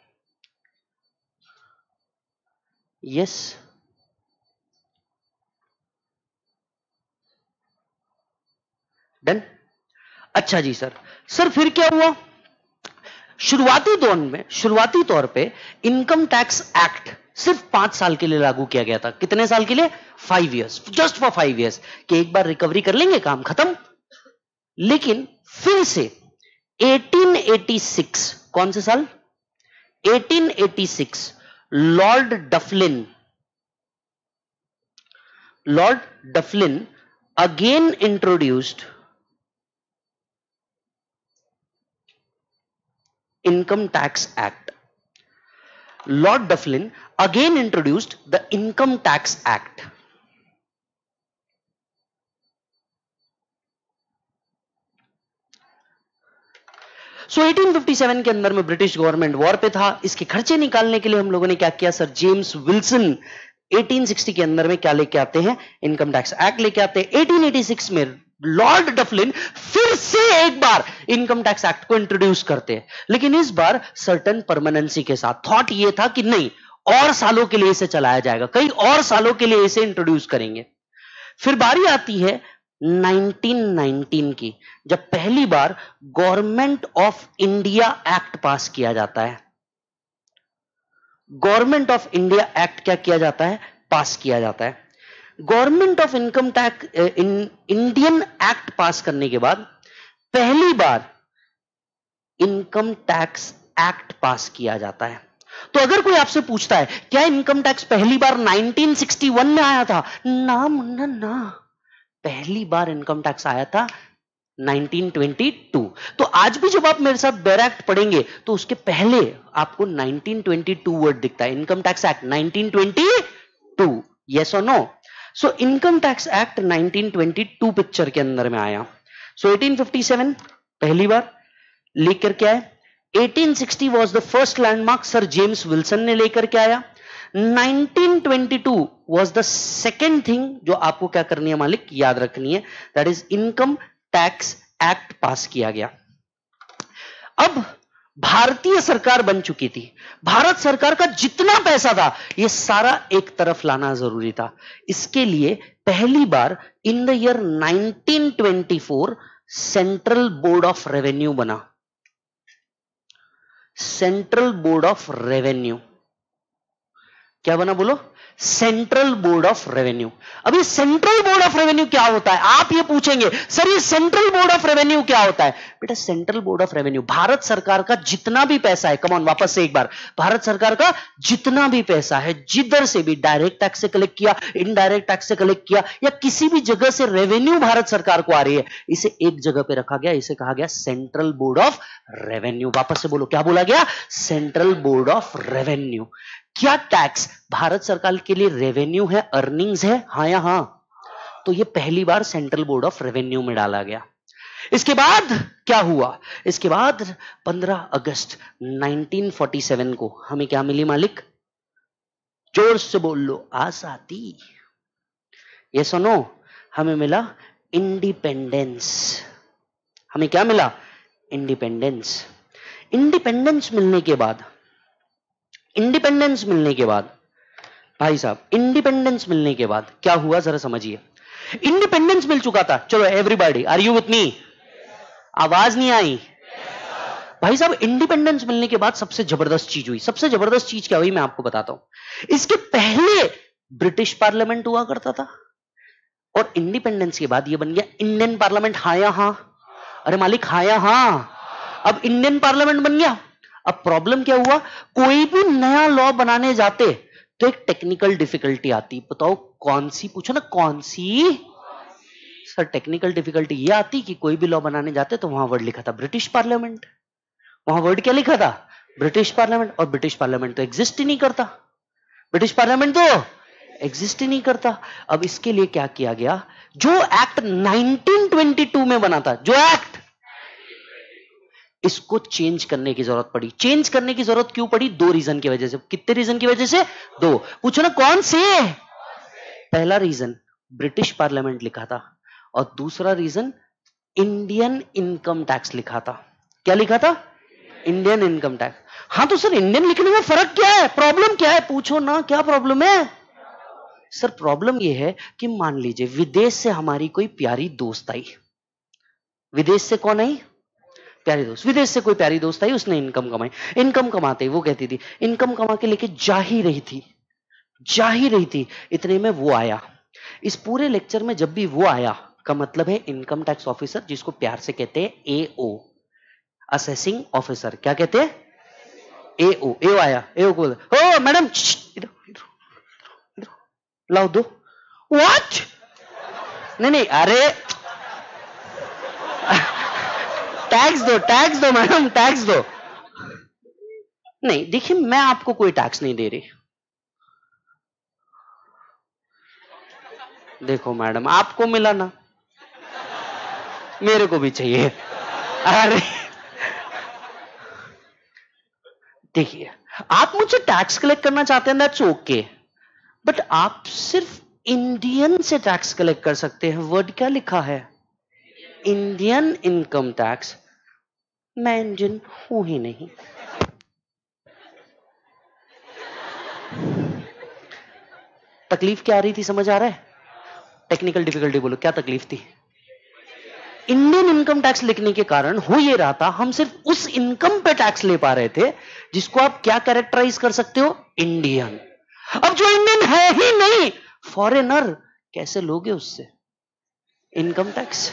यस। डन। अच्छा जी सर। सर फिर क्या हुआ? शुरुआती दौर में शुरुआती तौर पे इनकम टैक्स एक्ट सिर्फ पांच साल के लिए लागू किया गया था। कितने साल के लिए? Five years, just for five years, कि एक बार रिकवरी कर लेंगे, काम खत्म। लेकिन फिर से अठारह सौ छियासी, कौन से साल? अठारह सौ छियासी lord Dufferin lord Dufferin again introduced income tax act. Lord Dufferin again introduced the income tax act. So so, अठारह सौ सत्तावन के अंदर में ब्रिटिश गवर्नमेंट वॉर पे था. इसके खर्चे निकालने के लिए हम लोगों ने क्या किया? सर जेम्स विल्सन अठारह सौ साठ के अंदर में क्या लेके आते हैं? इनकम टैक्स एक्ट लेके आते हैं. अठारह सौ छियासी में लॉर्ड डफलिन फिर से एक बार इनकम टैक्स एक्ट को इंट्रोड्यूस करते हैं, लेकिन इस बार सर्टेन परमानेंसी के साथ. थॉट ये था कि नहीं, और सालों के लिए इसे चलाया जाएगा, कई और सालों के लिए इसे इंट्रोड्यूस करेंगे. फिर बारी आती है उन्नीस सौ उन्नीस की, जब पहली बार government of India act pass किया जाता है. गवर्नमेंट ऑफ इंडिया एक्ट क्या किया जाता है? पास किया जाता है. Government of income tax Indian act pass करने के बाद पहली बार इनकम टैक्स एक्ट पास किया जाता है. तो अगर कोई आपसे पूछता है क्या इनकम टैक्स पहली बार उन्नीस सौ इकसठ में आया था? ना मुन्ना ना, पहली बार इनकम टैक्स आया था उन्नीस सौ बाईस. तो आज भी जब आप मेरे साथ बेर एक्ट पढ़ेंगे तो उसके पहले आपको उन्नीस सौ बाईस वर्ड दिखता है. इनकम टैक्स एक्ट उन्नीस सौ बाईस. यस और no? So income tax act उन्नीस सौ बाईस पिक्चर के अंदर में आया. सो so, अठारह सौ सत्तावन पहली बार लेकर के आए. अठारह सौ साठ was the first landmark, sir James Wilson ने लेकर के आया. उन्नीस सौ बाईस वाज द सेकेंड थिंग जो आपको क्या करनी है मालिक? याद रखनी है. That is income tax act pass किया गया. अब भारतीय सरकार बन चुकी थी. भारत सरकार का जितना पैसा था ये सारा एक तरफ लाना जरूरी था. इसके लिए पहली बार इन द ईयर उन्नीस सौ चौबीस सेंट्रल बोर्ड ऑफ रेवेन्यू बना. सेंट्रल बोर्ड ऑफ रेवेन्यू क्या बना? बोलो. Central board of revenue. अब ये सेंट्रल बोर्ड ऑफ रेवेन्यू क्या होता है? आप ये पूछेंगे सर ये सेंट्रल बोर्ड ऑफ रेवेन्यू क्या होता है? बेटा सेंट्रल बोर्ड ऑफ रेवेन्यू भारत सरकार का जितना भी पैसा है, कम ऑन वापस से एक बार, भारत सरकार का जितना भी पैसा है, जिधर से भी डायरेक्ट टैक्स से कलेक्ट किया, इनडायरेक्ट टैक्स से कलेक्ट किया, या किसी भी जगह से रेवेन्यू भारत सरकार को आ रही है, इसे एक जगह पे रखा गया. इसे कहा गया सेंट्रल बोर्ड ऑफ रेवेन्यू. वापस से बोलो, क्या बोला गया? Central board of revenue. क्या टैक्स भारत सरकार के लिए रेवेन्यू है, अर्निंग्स है? हाँ या हाँ? तो ये पहली बार सेंट्रल बोर्ड ऑफ रेवेन्यू में डाला गया. इसके बाद क्या हुआ? इसके बाद पंद्रह अगस्त उन्नीस सौ सैंतालीस को हमें क्या मिली मालिक? जोर से बोल लो, आजादी. ये सुनो, हमें मिला इंडिपेंडेंस. हमें क्या मिला? इंडिपेंडेंस. इंडिपेंडेंस मिलने के बाद इंडिपेंडेंस मिलने के बाद भाई साहब, इंडिपेंडेंस मिलने के बाद क्या हुआ जरा समझिए. इंडिपेंडेंस मिल चुका था. चलो everybody, are you with me? आवाज नहीं आई भाई साहब. इंडिपेंडेंस मिलने के बाद सबसे जबरदस्त चीज हुई. सबसे जबरदस्त चीज क्या हुई मैं आपको बताता हूं. इसके पहले ब्रिटिश पार्लियामेंट हुआ करता था और इंडिपेंडेंस के बाद ये बन गया इंडियन पार्लियामेंट. हाँ या हाँ? अरे मालिक हाँ या हाँ? अब इंडियन पार्लियामेंट बन गया. अब प्रॉब्लम क्या हुआ? कोई भी नया लॉ बनाने जाते तो एक टेक्निकल डिफिकल्टी आती. बताओ कौन सी? पूछो ना कौन सी? सर टेक्निकल डिफिकल्टी ये आती कि कोई भी लॉ बनाने जाते तो वहां वर्ड लिखा था ब्रिटिश पार्लियामेंट. वहां वर्ड क्या लिखा था? British parliament. और ब्रिटिश पार्लियामेंट तो एग्जिस्ट ही नहीं करता. ब्रिटिश पार्लियामेंट तो एग्जिस्ट ही नहीं करता. अब इसके लिए क्या किया गया? जो एक्ट उन्नीस सौ बाईस में बना था, जो एक्ट, इसको चेंज करने की जरूरत पड़ी. चेंज करने की जरूरत क्यों पड़ी? दो रीजन की वजह से. कितने रीजन की वजह से? दो. पूछो ना कौन से? पहला रीजन ब्रिटिश पार्लियामेंट लिखा था और दूसरा रीजन इंडियन इनकम टैक्स लिखा था. क्या लिखा था? Indian income tax. हाँ तो सर इंडियन लिखने में फर्क क्या है? प्रॉब्लम क्या है? पूछो ना क्या प्रॉब्लम है? सर प्रॉब्लम यह है कि मान लीजिए विदेश से हमारी कोई प्यारी दोस्त आई. विदेश से कौन आई? प्यारी दोस्त. विदेश से कोई प्यारी दोस्त आई, उसने इनकम कमाई. इनकम कमाते ही वो कहती थी इनकम कमा के लेके जा ही रही थी जा ही रही थी इतने में वो आया. इस पूरे लेक्चर में जब भी वो आया का मतलब है इनकम टैक्स ऑफिसर, जिसको प्यार से कहते हैं ए ओ, असेसिंग ऑफिसर. क्या कहते हैं? ए ओ ए ओ आया, ए ओ को ओ मैडम इधर इधर इधर लाओ दो। व्हाट? नहीं नहीं अरे टैक्स दो टैक्स दो मैडम टैक्स दो। नहीं देखिए मैं आपको कोई टैक्स नहीं दे रही। देखो मैडम आपको मिला ना, मेरे को भी चाहिए। अरे देखिए आप मुझसे टैक्स कलेक्ट करना चाहते हैं, दैट्स ओके, बट आप सिर्फ इंडियन से टैक्स कलेक्ट कर सकते हैं। वर्ड क्या लिखा है? Indian income tax. मैं इंडियन हूं ही नहीं। तकलीफ क्या आ रही थी समझ आ रहा है? टेक्निकल डिफिकल्टी बोलो, क्या तकलीफ थी? इंडियन इनकम टैक्स लिखने के कारण हो ये रहा था, हम सिर्फ उस इनकम पे टैक्स ले पा रहे थे जिसको आप क्या कैरेक्टराइज कर सकते हो? इंडियन। अब जो इंडियन है ही नहीं, फॉरेनर, कैसे लोगे उससे इनकम टैक्स?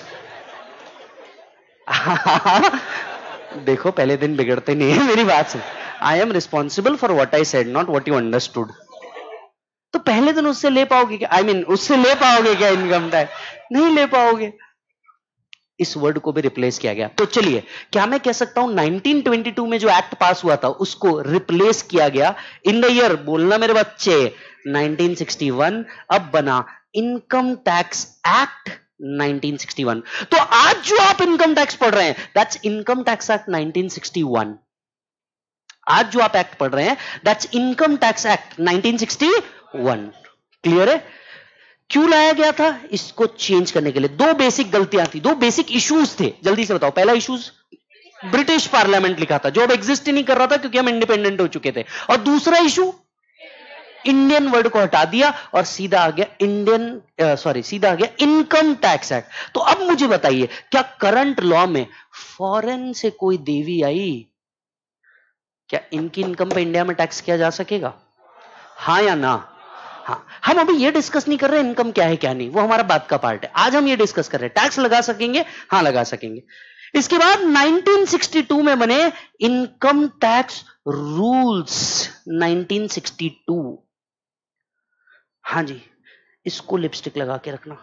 देखो पहले दिन बिगड़ते नहीं है, मेरी बात सुन। I am responsible for what I said, not what you understood. तो पहले दिन उससे ले पाओगे क्या? आई I मीन mean, उससे ले पाओगे क्या इनकम टैक्स? नहीं ले पाओगे। इस वर्ड को भी रिप्लेस किया गया। तो चलिए क्या मैं कह सकता हूं नाइनटीन ट्वेंटी टू में जो एक्ट पास हुआ था उसको रिप्लेस किया गया इन द ईयर, बोलना मेरे बच्चे, नाइनटीन सिक्सटी वन। अब बना income tax act nineteen sixty one. तो आज जो आप इनकम टैक्स पढ़ रहे हैं that's income tax act nineteen sixty one. आज जो आप एक्ट पढ़ रहे हैं that's income tax act nineteen sixty one. Clear है? क्यों लाया गया था? इसको चेंज करने के लिए। दो बेसिक गलतियां थी, दो बेसिक इश्यूज थे, जल्दी से बताओ। पहला इश्यूज ब्रिटिश पार्लियामेंट लिखा था जो अब एग्जिस्ट ही नहीं कर रहा था क्योंकि हम इंडिपेंडेंट हो चुके थे। और दूसरा इशू, इंडियन वर्ड को हटा दिया और सीधा आ गया इंडियन सॉरी सीधा आ गया इनकम टैक्स एक्ट। तो अब मुझे बताइए क्या करंट लॉ में फॉरेन से कोई देवी आई, क्या इनकी इनकम पे इंडिया में टैक्स किया जा सकेगा? हाँ या ना? हाँ। हम अभी ये डिस्कस नहीं कर रहे इनकम क्या है क्या नहीं, वो हमारा बात का पार्ट है। आज हम ये डिस्कस कर रहे हैं टैक्स लगा सकेंगे, हाँ लगा सकेंगे। इसके बाद नाइनटीन सिक्सटी टू में बने income tax rules nineteen sixty two. हाँ जी, इसको लिपस्टिक लगा के रखना,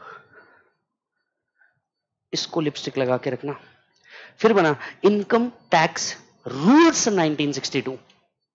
इसको लिपस्टिक लगा के रखना। फिर बना income tax rules nineteen sixty two.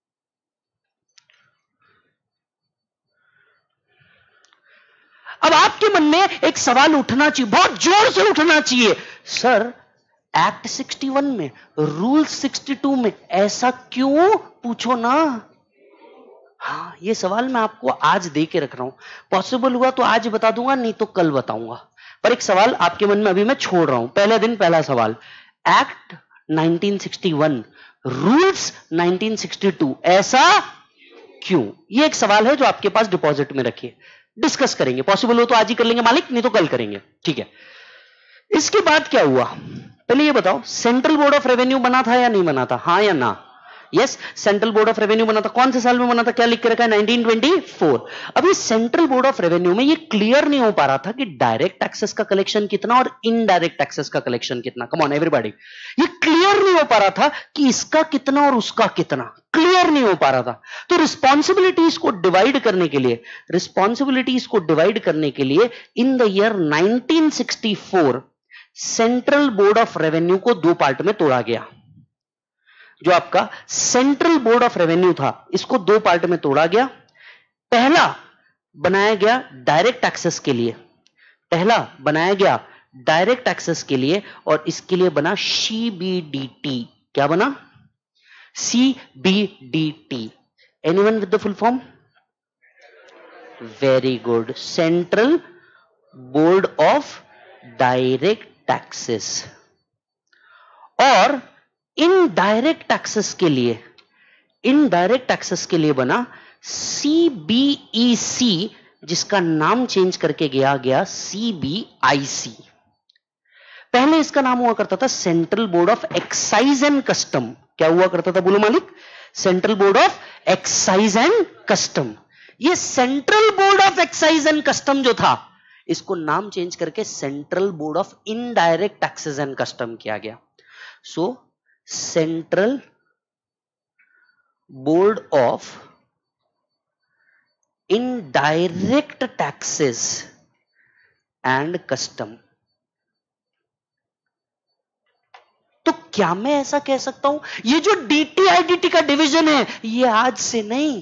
अब आपके मन में एक सवाल उठना चाहिए, बहुत जोर से उठना चाहिए, सर एक्ट सिक्सटी वन में, रूल सिक्सटी टू में ऐसा क्यों? पूछो ना। हाँ, ये सवाल मैं आपको आज दे के रख रहा हूं। पॉसिबल हुआ तो आज बता दूंगा, नहीं तो कल बताऊंगा। पर एक सवाल आपके मन में अभी मैं छोड़ रहा हूं। पहले दिन पहला सवाल, act nineteen sixty one, rules nineteen sixty two, ऐसा क्यों? ये एक सवाल है जो आपके पास डिपॉजिट में रखिए, डिस्कस करेंगे। पॉसिबल हो तो आज ही कर लेंगे मालिक, नहीं तो कल करेंगे, ठीक है। इसके बाद क्या हुआ, पहले ये बताओ, सेंट्रल बोर्ड ऑफ रेवेन्यू बना था या नहीं बना था? हाँ या ना? Yes, central board of revenue बना था। कौन से साल में बना था? क्या लिख के रखा है? Nineteen twenty four. अब ये सेंट्रल बोर्ड ऑफ रेवेन्यू में ये क्लियर नहीं हो पा रहा था कि डायरेक्ट टैक्सेस का कलेक्शन कितना और इनडायरेक्ट टैक्सेस का कलेक्शन कितना। कम ऑन एवरीबॉडी, ये क्लियर नहीं हो पा रहा था कि इसका कितना और उसका कितना, क्लियर नहीं हो पा रहा था। तो रिस्पॉन्सिबिलिटीज को डिवाइड करने के लिए रिस्पॉन्सिबिलिटीज को डिवाइड करने के लिए in the year nineteen sixty four central board of revenue को दो पार्ट में तोड़ा गया। जो आपका सेंट्रल बोर्ड ऑफ रेवेन्यू था, इसको दो पार्ट में तोड़ा गया। पहला बनाया गया डायरेक्ट टैक्सेस के लिए, पहला बनाया गया डायरेक्ट टैक्सेस के लिए, और इसके लिए बना सी बी डी टी। क्या बना? C B D T. Anyone with the full form? Very good, central board of direct taxes. और इनडायरेक्ट टैक्सेस के लिए इनडायरेक्ट टैक्सेस के लिए बना सी बी ई सी, जिसका नाम चेंज करके गया गया सी बी आई सी। पहले इसका नाम हुआ करता था central board of excise and custom. क्या हुआ करता था बोलो मालिक? Central board of excise and custom. ये central board of excise and custom जो था, इसको नाम चेंज करके central board of indirect taxes and custom किया गया। So central board of indirect taxes and custom. तो क्या मैं ऐसा कह सकता हूं ये जो डीटीआईडीटी का डिवीजन है ये आज से नहीं,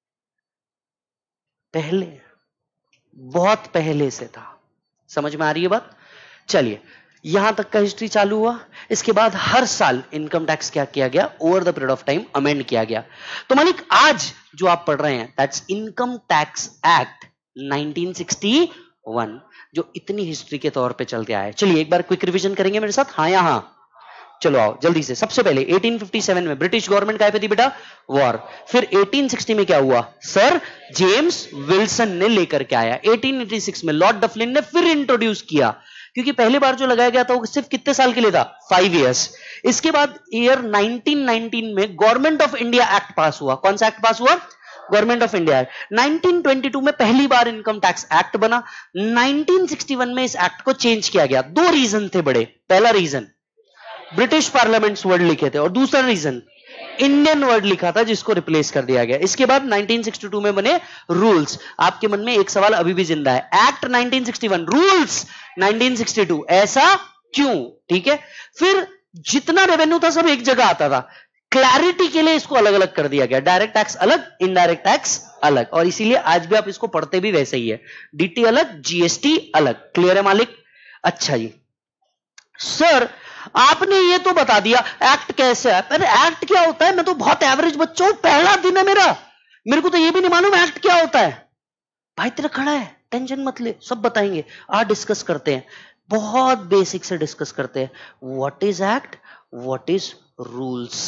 पहले, बहुत पहले से था। समझ में आ रही है बात? चलिए, यहां तक का हिस्ट्री चालू हुआ। इसके बाद हर साल इनकम टैक्स क्या किया गया, over the period of time amend किया गया। तो मालिक आज जो आप पढ़ रहे हैं that's income tax act nineteen sixty one, जो इतनी हिस्ट्री के तौर पे चलते आया है। चलिए एक बार क्विक रिवीजन करेंगे मेरे साथ। हाँ यहां चलो आओ जल्दी से। सबसे पहले एटीन फिफ्टी सेवन में ब्रिटिश गवर्नमेंट काय पे थी बेटा, वॉर। फिर एटीन सिक्सटी में क्या हुआ, सर जेम्स विल्सन ने लेकर के आया। एटीन एटी सिक्स में लॉर्ड डफलिन ने फिर इंट्रोड्यूस किया, क्योंकि पहली बार जो लगाया गया था वो सिर्फ कितने साल के लिए था, फाइव इयर्स। इसके बाद ईयर नाइनटीन नाइनटीन में government of India act pass हुआ। कौन सा एक्ट पास हुआ, government of India act. Nineteen twenty two में पहली बार इनकम टैक्स एक्ट बना। नाइनटीन सिक्सटी वन में इस एक्ट को चेंज किया गया। दो रीजन थे बड़े। पहला रीजन ब्रिटिश पार्लियामेंट्स वर्ड लिखे थे, और दूसरा रीजन इंडियन वर्ड लिखा था जिसको रिप्लेस कर दिया गया। इसके बाद नाइनटीन सिक्सटी टू में बने रूल्स। आपके मन में एक सवाल अभी भी जिंदा है, act nineteen sixty one, rules nineteen sixty two, ऐसा क्यों? ठीक है, फिर जितना रेवेन्यू था सब एक जगह आता था। क्लैरिटी के लिए इसको अलग अलग कर दिया गया, डायरेक्ट टैक्स अलग, इनडायरेक्ट टैक्स अलग, और इसीलिए आज भी आप इसको पढ़ते भी वैसे ही है, डीटी अलग, जीएसटी अलग। क्लियर है मालिक? अच्छा जी सर, आपने ये तो बता दिया एक्ट कैसे है, पर एक्ट क्या होता है? मैं तो बहुत एवरेज बच्चा हूं, पहला दिन है मेरा, मेरे को तो ये भी नहीं मालूम एक्ट क्या होता है। भाई तेरा खड़ा है, टेंशन मत ले, सब बताएंगे। आज डिस्कस करते हैं, बहुत बेसिक से डिस्कस करते हैं। What is act, what is rules.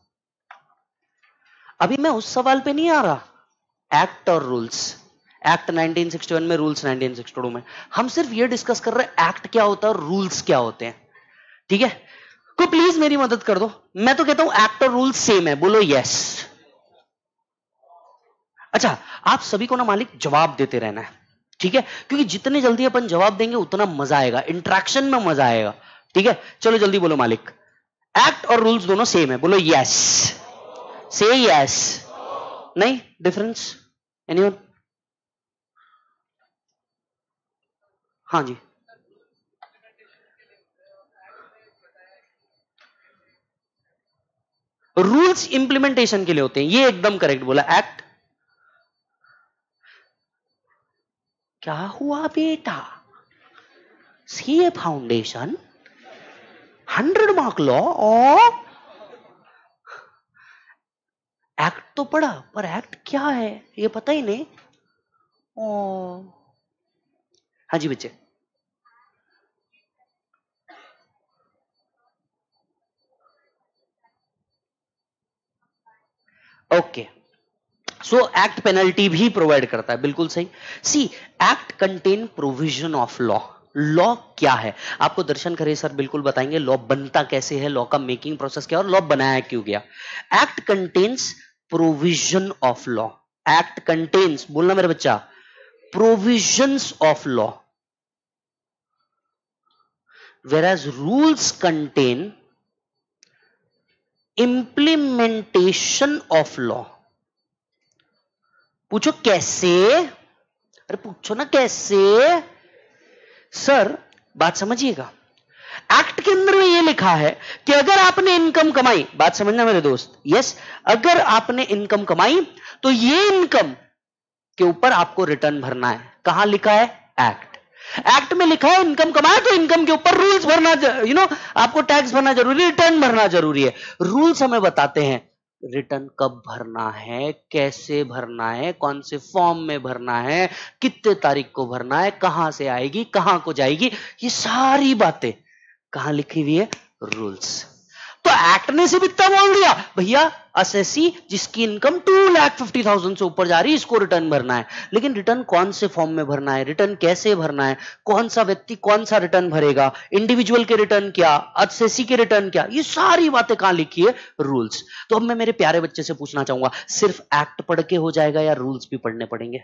अभी मैं उस सवाल पे नहीं आ रहा, एक्ट और rules. Act nineteen sixty one में, रूल्स नाइनटीन सिक्सटी टू में। हम सिर्फ ये डिस्कस कर रहे हैं एक्ट क्या होता है और रूल्स क्या होते हैं। ठीक है, कोई प्लीज मेरी मदद कर दो। मैं तो कहता हूं एक्ट और रूल्स सेम है, बोलो यस। अच्छा, आप सभी को ना मालिक जवाब देते रहना है, ठीक है, क्योंकि जितने जल्दी अपन जवाब देंगे उतना मजा आएगा, इंटरेक्शन में मजा आएगा। ठीक है, चलो जल्दी बोलो मालिक। एक्ट और रूल्स दोनों सेम है, बोलो यस। से यस, नहीं डिफरेंस एनीवन? हाँ जी, रूल्स इंप्लीमेंटेशन के लिए होते हैं, ये एकदम करेक्ट बोला। एक्ट क्या हुआ बेटा, CA foundation, hundred mark law और एक्ट तो पढ़ा, पर एक्ट क्या है ये पता ही नहीं। ओ हाँ जी बच्चे, ओके। सो एक्ट पेनल्टी भी प्रोवाइड करता है, बिल्कुल सही। See act contain provision of law. Law क्या है आपको दर्शन करे सर बिल्कुल बताएंगे। लॉ बनता कैसे है, लॉ का मेकिंग प्रोसेस क्या है, और लॉ बनाया क्यों गया। Act contains provision of law. Act contains, बोलना मेरा बच्चा, provisions of law, whereas rules contain implementation of law। पूछो कैसे, अरे पूछो ना कैसे सर, बात समझिएगा। एक्ट के अंदर में यह लिखा है कि अगर आपने इनकम कमाई, बात समझना मेरे दोस्त, यस, अगर आपने इनकम कमाई तो ये इनकम के ऊपर आपको रिटर्न भरना है। कहां लिखा है, एक्ट। एक्ट में लिखा है इनकम कमाए तो इनकम के ऊपर रूल्स भरना, यू नो, आपको टैक्स भरना जरूरी है, रिटर्न भरना जरूरी है। रूल्स हमें बताते हैं रिटर्न कब भरना है, कैसे भरना है, कौन से फॉर्म में भरना है, कितने तारीख को भरना है, कहां से आएगी, कहां को जाएगी, ये सारी बातें कहां लिखी हुई है, रूल्स। तो एक्ट ने सिर्फ इतना बोल दिया, भैया एसएससी जिसकी income two lakh fifty thousand से ऊपर जा रही है इसको रिटर्न भरना है। लेकिन रिटर्न कौन से फॉर्म में भरना है, रिटर्न कैसे भरना है, कौन सा व्यक्ति कौन सा रिटर्न भरेगा, इंडिविजुअल के रिटर्न क्या, एसएससी के रिटर्न क्या, ये सारी बातें कहां लिखी है, रूल्स। तो अब मैं मेरे प्यारे बच्चे से पूछना चाहूंगा, सिर्फ एक्ट पढ़ के हो जाएगा या रूल्स भी पढ़ने पड़ेंगे?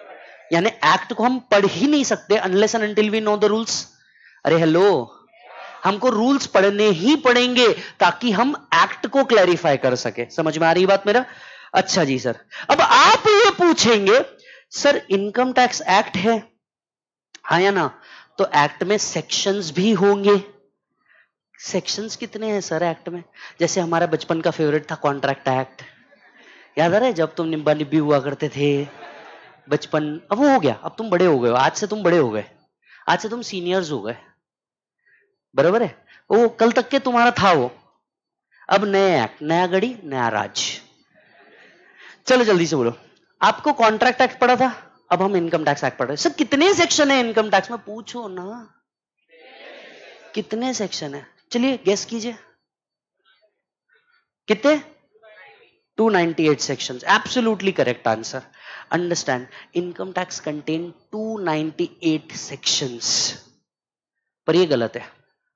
यानी एक्ट को हम पढ़ ही नहीं सकते unless and until we know the rules. अरे हेलो, हमको रूल्स पढ़ने ही पड़ेंगे ताकि हम एक्ट को क्लैरिफाई कर सके। समझ में आ रही बात मेरा? अच्छा जी सर, अब आप ये पूछेंगे सर इनकम टैक्स एक्ट है, हाँ या ना, तो एक्ट में सेक्शंस भी होंगे। सेक्शंस कितने हैं सर एक्ट में? जैसे हमारा बचपन का फेवरेट था कॉन्ट्रैक्ट एक्ट, याद आ रहा है जब तुम निब्बा निब्बी हुआ करते थे बचपन, अब वो हो गया, अब तुम बड़े हो गए हो, आज से तुम बड़े हो गए, आज से तुम सीनियर्स हो गए, बराबर है? वो कल तक के तुम्हारा था वो, अब नया एक्ट, नया गड़ी नया राज। चलो जल्दी से बोलो, आपको कॉन्ट्रैक्ट एक्ट पढ़ा था, अब हम इनकम टैक्स एक्ट पढ़ रहे हैं। सर कितने सेक्शन है इनकम टैक्स में? पूछो ना, कितने सेक्शन है? चलिए गेस कीजिए, कितने? Two ninety eight sections. Absolutely correct answer. Understand, income tax contain two ninety eight sections. पर ये गलत है,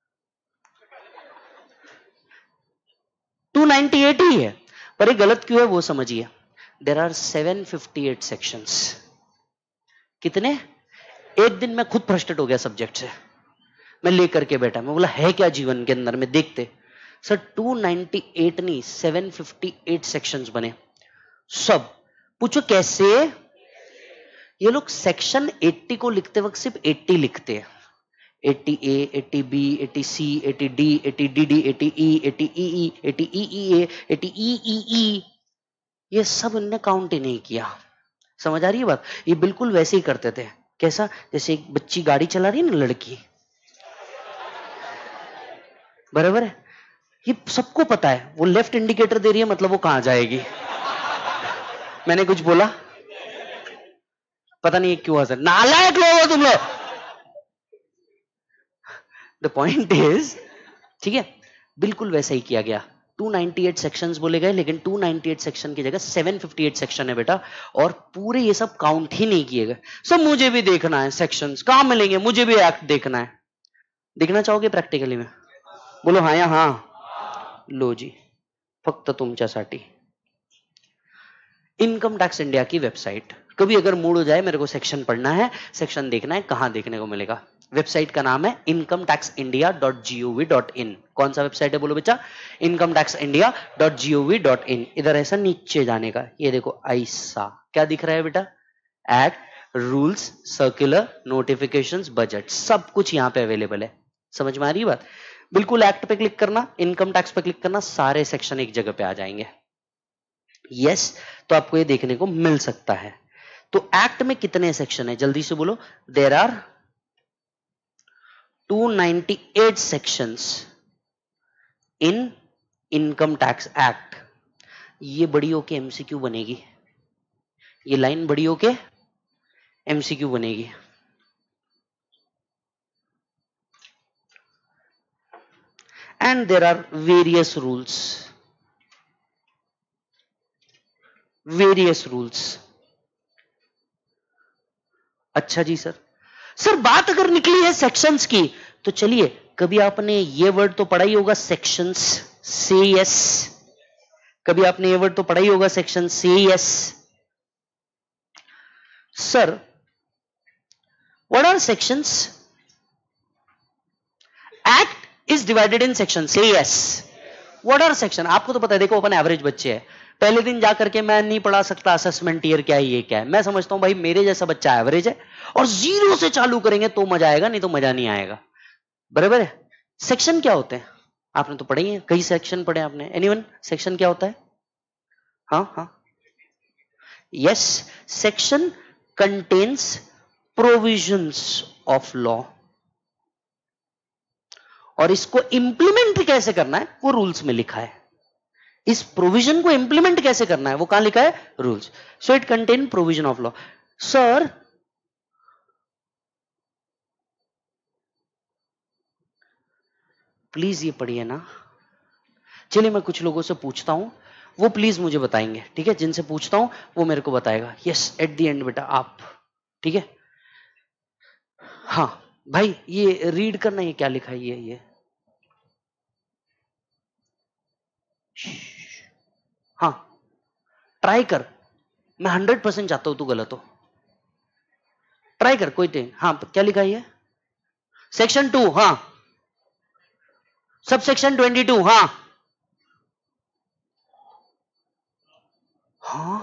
टू नाइंटी एट ही है, पर ये गलत क्यों है वो समझिए। There are seven fifty eight sections. कितने? एक दिन मैं खुद फ्रस्ट्रेट हो गया सब्जेक्ट से, मैं लेकर के बैठा, मैं बोला है क्या जीवन के अंदर में, देखते सर टू नाइंटी एट नहीं सेवन फिफ्टी एट सेक्शंस बने सब। पूछो कैसे? ये लोग सेक्शन अस्सी को लिखते वक्त सिर्फ अस्सी लिखते हैं, अस्सी ए, अस्सी बी, अस्सी सी, अस्सी डी, अस्सी डी डी, अस्सी ई, अस्सी ई ई, अस्सी ई ई ए, अस्सी ई ई ई, ये सब इनने काउंट ही नहीं किया। समझ आ रही है बात? ये बिल्कुल वैसे ही करते थे। कैसा? जैसे एक बच्ची गाड़ी चला रही है ना, लड़की, बराबर है, ये सबको पता है, वो लेफ्ट इंडिकेटर दे रही है मतलब वो कहां जाएगी। मैंने कुछ बोला? पता नहीं क्यों हंस, नालायक लोग हो तुम लोग। द पॉइंट इज, ठीक है, बिल्कुल वैसा ही किया गया। टू नाइंटी एट सेक्शंस बोले गए, लेकिन टू नाइंटी एट सेक्शन की जगह सेवन फिफ्टी एट सेक्शन है बेटा, और पूरे ये सब काउंट ही नहीं किए गए। सब मुझे भी देखना है सेक्शंस कहां मिलेंगे, मुझे भी एक्ट देखना है। देखना चाहोगे प्रॅक्टिकली में? बोलो हाँ या हाँ। लो जी, फक्त तुमच्यासाठी इनकम टैक्स इंडिया की वेबसाइट, कभी अगर मूड हो जाए मेरे को सेक्शन पढ़ना है, सेक्शन देखना है, कहां देखने को मिलेगा? वेबसाइट का नाम है income tax India dot G O V dot in. कौन सा वेबसाइट है बोलो बच्चा? Income tax India dot G O V dot in. इधर ऐसा नीचे जाने का, ये देखो ऐसा क्या दिख रहा है बेटा? Act, rules, circular, notifications, budget, सब कुछ यहां पे अवेलेबल है। समझ में आ रही है बात? बिल्कुल एक्ट पे क्लिक करना, इनकम टैक्स पे क्लिक करना, सारे सेक्शन एक जगह पे आ जाएंगे। यस, तो आपको ये देखने को मिल सकता है। तो एक्ट में कितने सेक्शन है जल्दी से बोलो? There are two ninety eight sections in income tax act. ये बड़ी होके एमसीक्यू बनेगी, ये लाइन बड़ी होके एमसीक्यू बनेगी। And there are various rules, various rules. अच्छा जी सर, सर बात अगर निकली है सेक्शंस की, तो चलिए, कभी आपने ये वर्ड तो पढ़ा ही होगा सेक्शंस, से यस। कभी आपने ये वर्ड तो पढ़ा ही होगा सेक्शन, से yes. Sir what are sections? Act is divided in section, say yes. What are section? आपको तो पता है, देखो अपन एवरेज बच्चे हैं, पहले दिन जा करके मैं नहीं पढ़ा सकता असेसमेंट ईयर क्या है ये क्या है। मैं समझता हूं भाई मेरे जैसा बच्चा एवरेज है, और जीरो से चालू करेंगे तो मजा आएगा, नहीं तो मजा नहीं आएगा, बराबर है? सेक्शन क्या होते हैं आपने तो पढ़े ही है, कई सेक्शन पढ़े आपने। एनीवन, सेक्शन क्या होता है? हाँ हाँ, yes, section contains provisions of law, और इसको इंप्लीमेंट कैसे करना है वो रूल्स में लिखा है। इस प्रोविजन को इंप्लीमेंट कैसे करना है वो कहां लिखा है? Rules. So it contain provision of law. Sir please ये पढ़िए ना। चलिए मैं कुछ लोगों से पूछता हूं, वो प्लीज मुझे बताएंगे, ठीक है? जिनसे पूछता हूं वो मेरे को बताएगा। यस, एट द एंड बेटा आप, ठीक है? हाँ भाई, ये रीड करना, ये क्या लिखा है? ये ये हाँ, ट्राई कर, मैं हंड्रेड परसेंट चाहता हूं तू गलत हो, ट्राई कर, कोई टें। हाँ क्या लिखा है ये? सेक्शन टू, हाँ सब सेक्शन ट्वेंटी टू। हाँ हाँ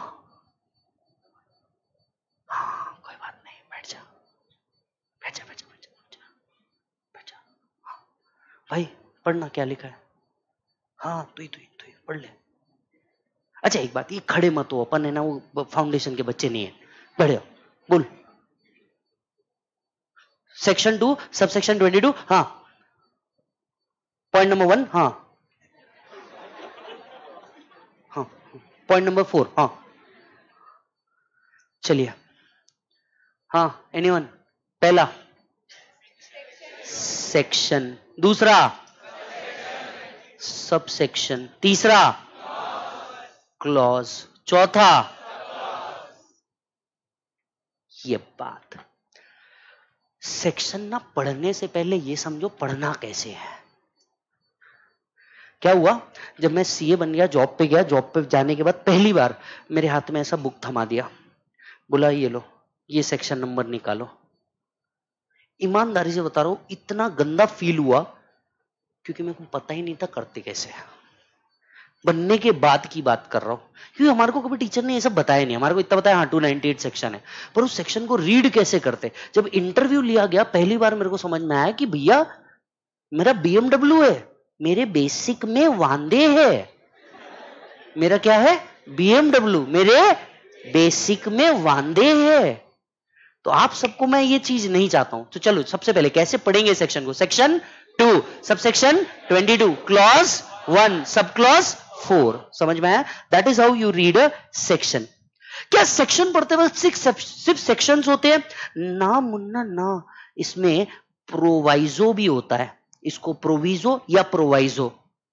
हाँ, कोई बात नहीं, बैठ जा बैठ जा बैठ जा बैठ जा बैठ जा। हाँ भाई पढ़ना, क्या लिखा है? हाँ तू ही तू ही तू ही पढ़ ले। अच्छा एक बात, ये खड़े मत हो, अपन है ना वो फाउंडेशन के बच्चे नहीं है, खड़े हो, बोल। Section two sub section twenty two. हाँ पॉइंट नंबर वन। हाँ हाँ पॉइंट नंबर फोर। हाँ चलिए। हाँ एनीवन? पहला सेक्शन, दूसरा सब सेक्शन, तीसरा क्लॉज, चौथा ये बात। सेक्शन ना पढ़ने से पहले ये समझो पढ़ना कैसे है। क्या हुआ, जब मैं सीए बन गया, जॉब पे गया, जॉब पे जाने के बाद पहली बार मेरे हाथ में ऐसा बुक थमा दिया, बोला ये लो, ये सेक्शन नंबर निकालो। ईमानदारी से बता रहा हूं, इतना गंदा फील हुआ क्योंकि मेरे को पता ही नहीं था करते कैसे है। बनने के बाद की बात कर रहा हूं, क्योंकि हमारे को कभी टीचर ने ये सब बताया नहीं। हमारे को इतना बताया हाँ टू नाइनटी एट सेक्शन है, पर उस सेक्शन को रीड कैसे करते। जब इंटरव्यू लिया गया पहली बार मेरे को समझ में आया कि भैया मेरा बीएमडब्ल्यू है, मेरे बेसिक में वांदे है। मेरा क्या है? बीएमडब्ल्यू, मेरे बेसिक में वांदे है। तो आप सबको मैं ये चीज नहीं चाहता हूं। तो चलो सबसे पहले कैसे पढ़ेंगे सेक्शन को? Section two sub section twenty two, clause one, sub clause four. समझ में आया? That is how you read a section. क्या सेक्शन पढ़ते वक्त सिर्फ सेक्शंस होते हैं? ना मुन्ना ना, इसमें प्रोवाइजो भी होता है। इसको प्रोविजो या प्रोवाइजो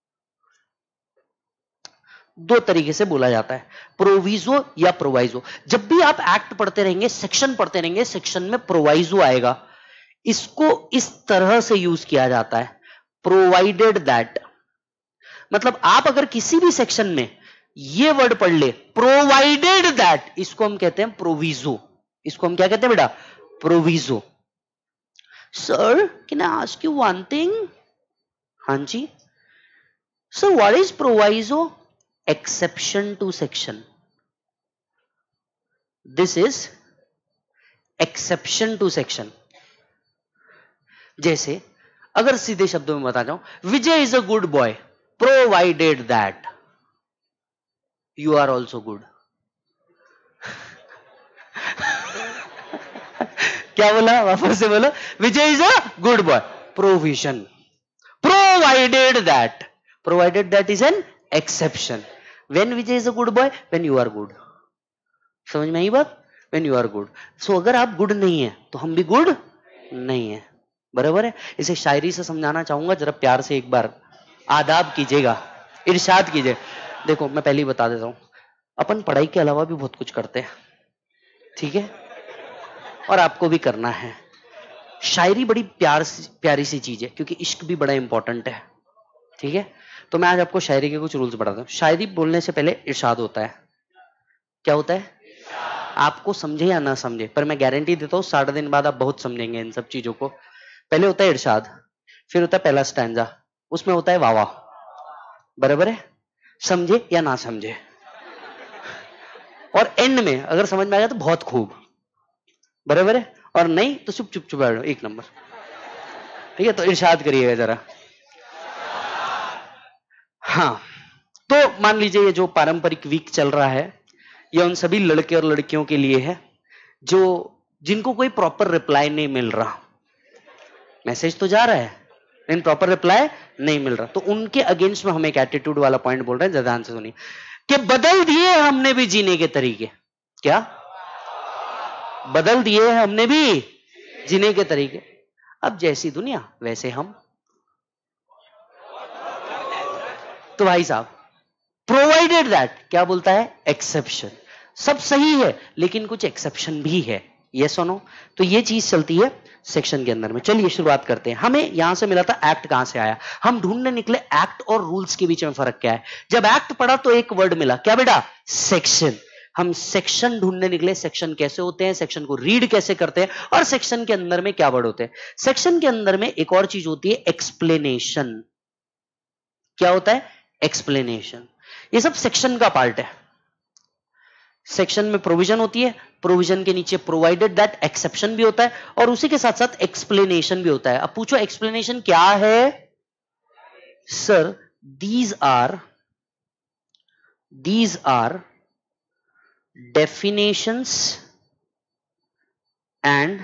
दो तरीके से बोला जाता है, प्रोविजो या प्रोवाइजो। जब भी आप एक्ट पढ़ते रहेंगे, सेक्शन पढ़ते रहेंगे, सेक्शन में प्रोवाइजो आएगा। इसको इस तरह से यूज किया जाता है, प्रोवाइडेड दैट। मतलब आप अगर किसी भी सेक्शन में ये वर्ड पढ़ ले, प्रोवाइडेड दैट, इसको हम कहते हैं प्रोविजो। इसको हम क्या कहते हैं बेटा? Proviso. Sir can I ask you one thing? हाँ जी sir, what is proviso? Exception to section. This is exception to section. जैसे अगर सीधे शब्दों में बता जाऊं, Vijay is a good boy provided that you are also good. क्या बोला? वापस से बोलो। Vijay is a good boy, provision, provided that. Provided that is an exception. When Vijay is a good boy, when you are good. समझ में आई बात? When you are good. So अगर आप गुड नहीं है तो हम भी गुड नहीं है। बराबर है? इसे शायरी से समझाना चाहूंगा, जरा प्यार से एक बार आदाब कीजिएगा, इरशाद कीजिए। देखो मैं पहले ही बता देता हूं, अपन पढ़ाई के अलावा भी बहुत कुछ करते हैं, ठीक है? और आपको भी करना है। शायरी बड़ी प्यार प्यारी सी चीज है, क्योंकि इश्क भी बड़ा इंपॉर्टेंट है, ठीक है? तो मैं आज आपको शायरी के कुछ रूल्स बताता हूं। शायरी बोलने से पहले इरशाद होता है। क्या होता है? आपको समझे या ना समझे, पर मैं गारंटी देता हूं साठ दिन बाद आप बहुत समझेंगे इन सब चीजों को। पहले होता है इरशाद, फिर होता है पहला स्टैंजा, उसमें होता है वावा। बराबर है? समझे या ना समझे। और एंड में अगर समझ में आ गया तो बहुत खूब, बराबर है? और नहीं तो चुप चुप चुप बैठो, एक नंबर, ठीक है? तो इरशाद करिएगा जरा। हाँ, तो मान लीजिए ये जो पारंपरिक वीक चल रहा है, ये उन सभी लड़के और लड़कियों के लिए है जो जिनको कोई प्रॉपर रिप्लाई नहीं मिल रहा। मैसेज तो जा रहा है लेकिन प्रॉपर रिप्लाई नहीं मिल रहा, तो उनके अगेंस्ट में हम एक एटीट्यूड वाला पॉइंट बोल रहे हैं। ध्यान से सुनिए कि बदल दिए हमने भी जीने के तरीके। क्या बदल दिए हैं हमने भी जीने के तरीके? अब जैसी दुनिया वैसे हम। तो भाई साहब, प्रोवाइडेड दैट क्या बोलता है? एक्सेप्शन। सब सही है लेकिन कुछ एक्सेप्शन भी है, यस और नो? तो ये चीज चलती है सेक्शन के अंदर में। चलिए शुरुआत करते हैं। हमें यहां से मिला था एक्ट, कहां से आया? हम ढूंढने निकले एक्ट और रूल्स के बीच में फर्क क्या है। जब एक्ट पढ़ा तो एक वर्ड मिला, क्या बेटा? सेक्शन। हम सेक्शन ढूंढने निकले, सेक्शन कैसे होते हैं, सेक्शन को रीड कैसे करते हैं, और सेक्शन के अंदर में क्या वर्ड होते हैं। सेक्शन के अंदर में एक और चीज होती है, एक्सप्लेनेशन। क्या होता है? एक्सप्लेनेशन। ये सब सेक्शन का पार्ट है। सेक्शन में प्रोविजन होती है, प्रोविजन के नीचे प्रोवाइडेड दैट एक्सेप्शन भी होता है, और उसी के साथ साथ एक्सप्लेनेशन भी होता है। अब पूछो एक्सप्लेनेशन क्या है? Sir, these are these are definitions and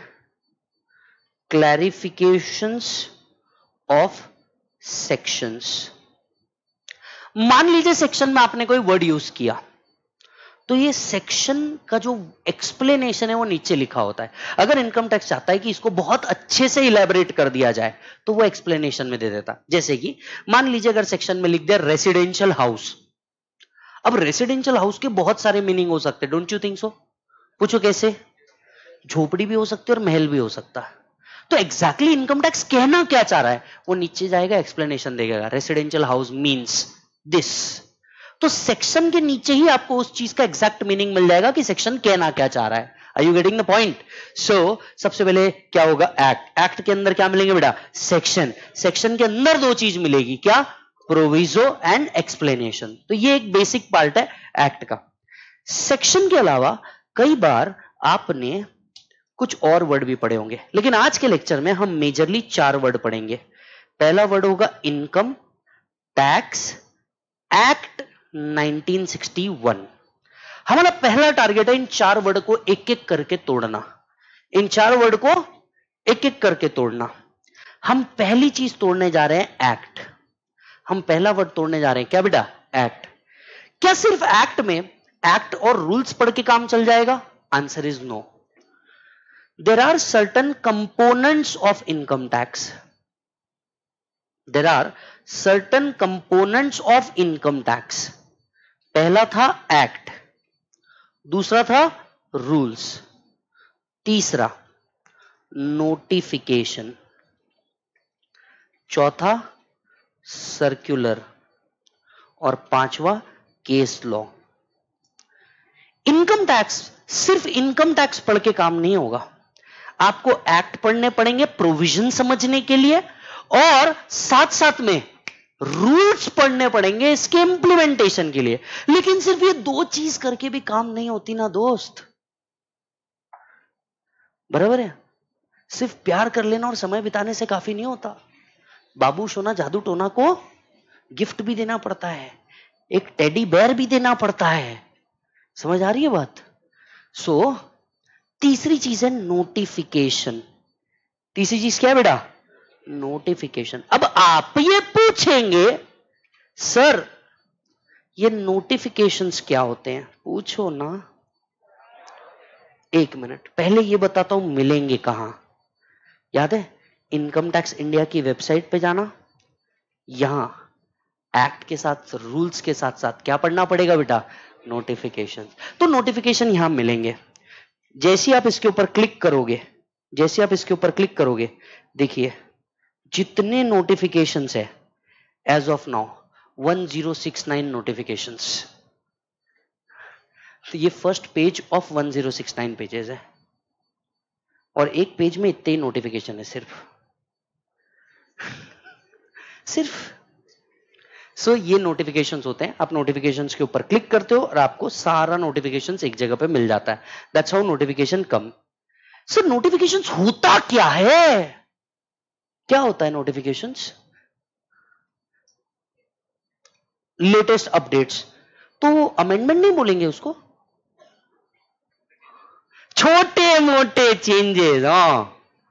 clarifications of sections. मान लीजिए सेक्शन में आपने कोई वर्ड यूज किया, तो ये सेक्शन का जो एक्सप्लेनेशन है वो नीचे लिखा होता है। अगर इनकम टैक्स चाहता है कि इसको बहुत अच्छे से इलेबोरेट कर दिया जाए, तो वो एक्सप्लेनेशन में दे देता। जैसे कि मान लीजिए अगर सेक्शन में लिख दिया रेसिडेंशियल हाउस। अब रेसिडेंशियल हाउस के बहुत सारे मीनिंग हो सकते हैं, डोंट यू थिंक सो? पूछो कैसे? झोपड़ी भी हो सकती है और महल भी हो सकता है। तो एग्जैक्टली इनकम टैक्स कहना क्या चाह रहा है, वो नीचे जाएगा, एक्सप्लेनेशन देगा। Residential house means this. तो सेक्शन के नीचे ही आपको उस चीज का एग्जैक्ट मीनिंग मिल जाएगा कि सेक्शन कहना क्या चाह रहा है। Are you getting the point? So सबसे पहले क्या होगा? एक्ट। एक्ट के अंदर क्या मिलेंगे बेटा? सेक्शन। सेक्शन के अंदर दो चीज मिलेगी, क्या? Proviso and explanation. तो ये एक बेसिक पार्ट है एक्ट का। सेक्शन के अलावा कई बार आपने कुछ और वर्ड भी पढ़े होंगे, लेकिन आज के लेक्चर में हम मेजरली चार वर्ड पढ़ेंगे। पहला वर्ड होगा income tax act nineteen sixty one. हमारा पहला टारगेट है इन चार वर्ड को एक एक करके तोड़ना। इन चार वर्ड को एक एक करके तोड़ना। हम पहली चीज तोड़ने जा रहे हैं एक्ट। हम पहला वर्ड तोड़ने जा रहे हैं क्या बेटा? एक्ट। क्या सिर्फ एक्ट में एक्ट और रूल्स पढ़ के काम चल जाएगा? Answer is no. There are certain components of income tax. There are certain components of income tax. पहला था एक्ट, दूसरा था रूल्स, तीसरा नोटिफिकेशन, चौथा सर्कुलर और पांचवा केस लॉ। इनकम टैक्स सिर्फ इनकम टैक्स पढ़ के काम नहीं होगा। आपको एक्ट पढ़ने पड़ेंगे प्रोविजन समझने के लिए, और साथ साथ में रूल्स पढ़ने पड़ेंगे इसके इंप्लीमेंटेशन के लिए। लेकिन सिर्फ ये दो चीज करके भी काम नहीं होती ना दोस्त, बराबर है? सिर्फ प्यार कर लेना और समय बिताने से काफी नहीं होता। बाबू सोना जादू टोना को गिफ्ट भी देना पड़ता है, एक टेडी बेयर भी देना पड़ता है। समझ आ रही है बात? सो so, तीसरी चीज है नोटिफिकेशन। तीसरी चीज क्या है बेटा? नोटिफिकेशन। अब आप ये पूछेंगे सर ये नोटिफिकेशंस क्या होते हैं? पूछो ना। एक मिनट पहले ये बताता हूं मिलेंगे कहां। याद है इनकम टैक्स इंडिया की वेबसाइट पे जाना, यहां एक्ट के साथ रूल्स के साथ साथ क्या पढ़ना पड़ेगा बेटा? नोटिफिकेशन। तो नोटिफिकेशन यहां मिलेंगे। जैसे आप इसके ऊपर क्लिक करोगे, जैसे आप इसके ऊपर क्लिक करोगे, देखिए जितने नोटिफिकेशंस है as of now one zero six nine notifications. तो ये first page of one zero six nine pages है, और एक पेज में इतने ही नोटिफिकेशन है सिर्फ सिर्फ सो so, ये नोटिफिकेशंस होते हैं। आप नोटिफिकेशंस के ऊपर क्लिक करते हो और आपको सारा नोटिफिकेशंस एक जगह पे मिल जाता है। That's how notification come. Sir notifications होता क्या है? क्या होता है नोटिफिकेशंस? Latest updates. तो अमेंडमेंट नहीं बोलेंगे उसको, छोटे मोटे चेंजेस। हाँ,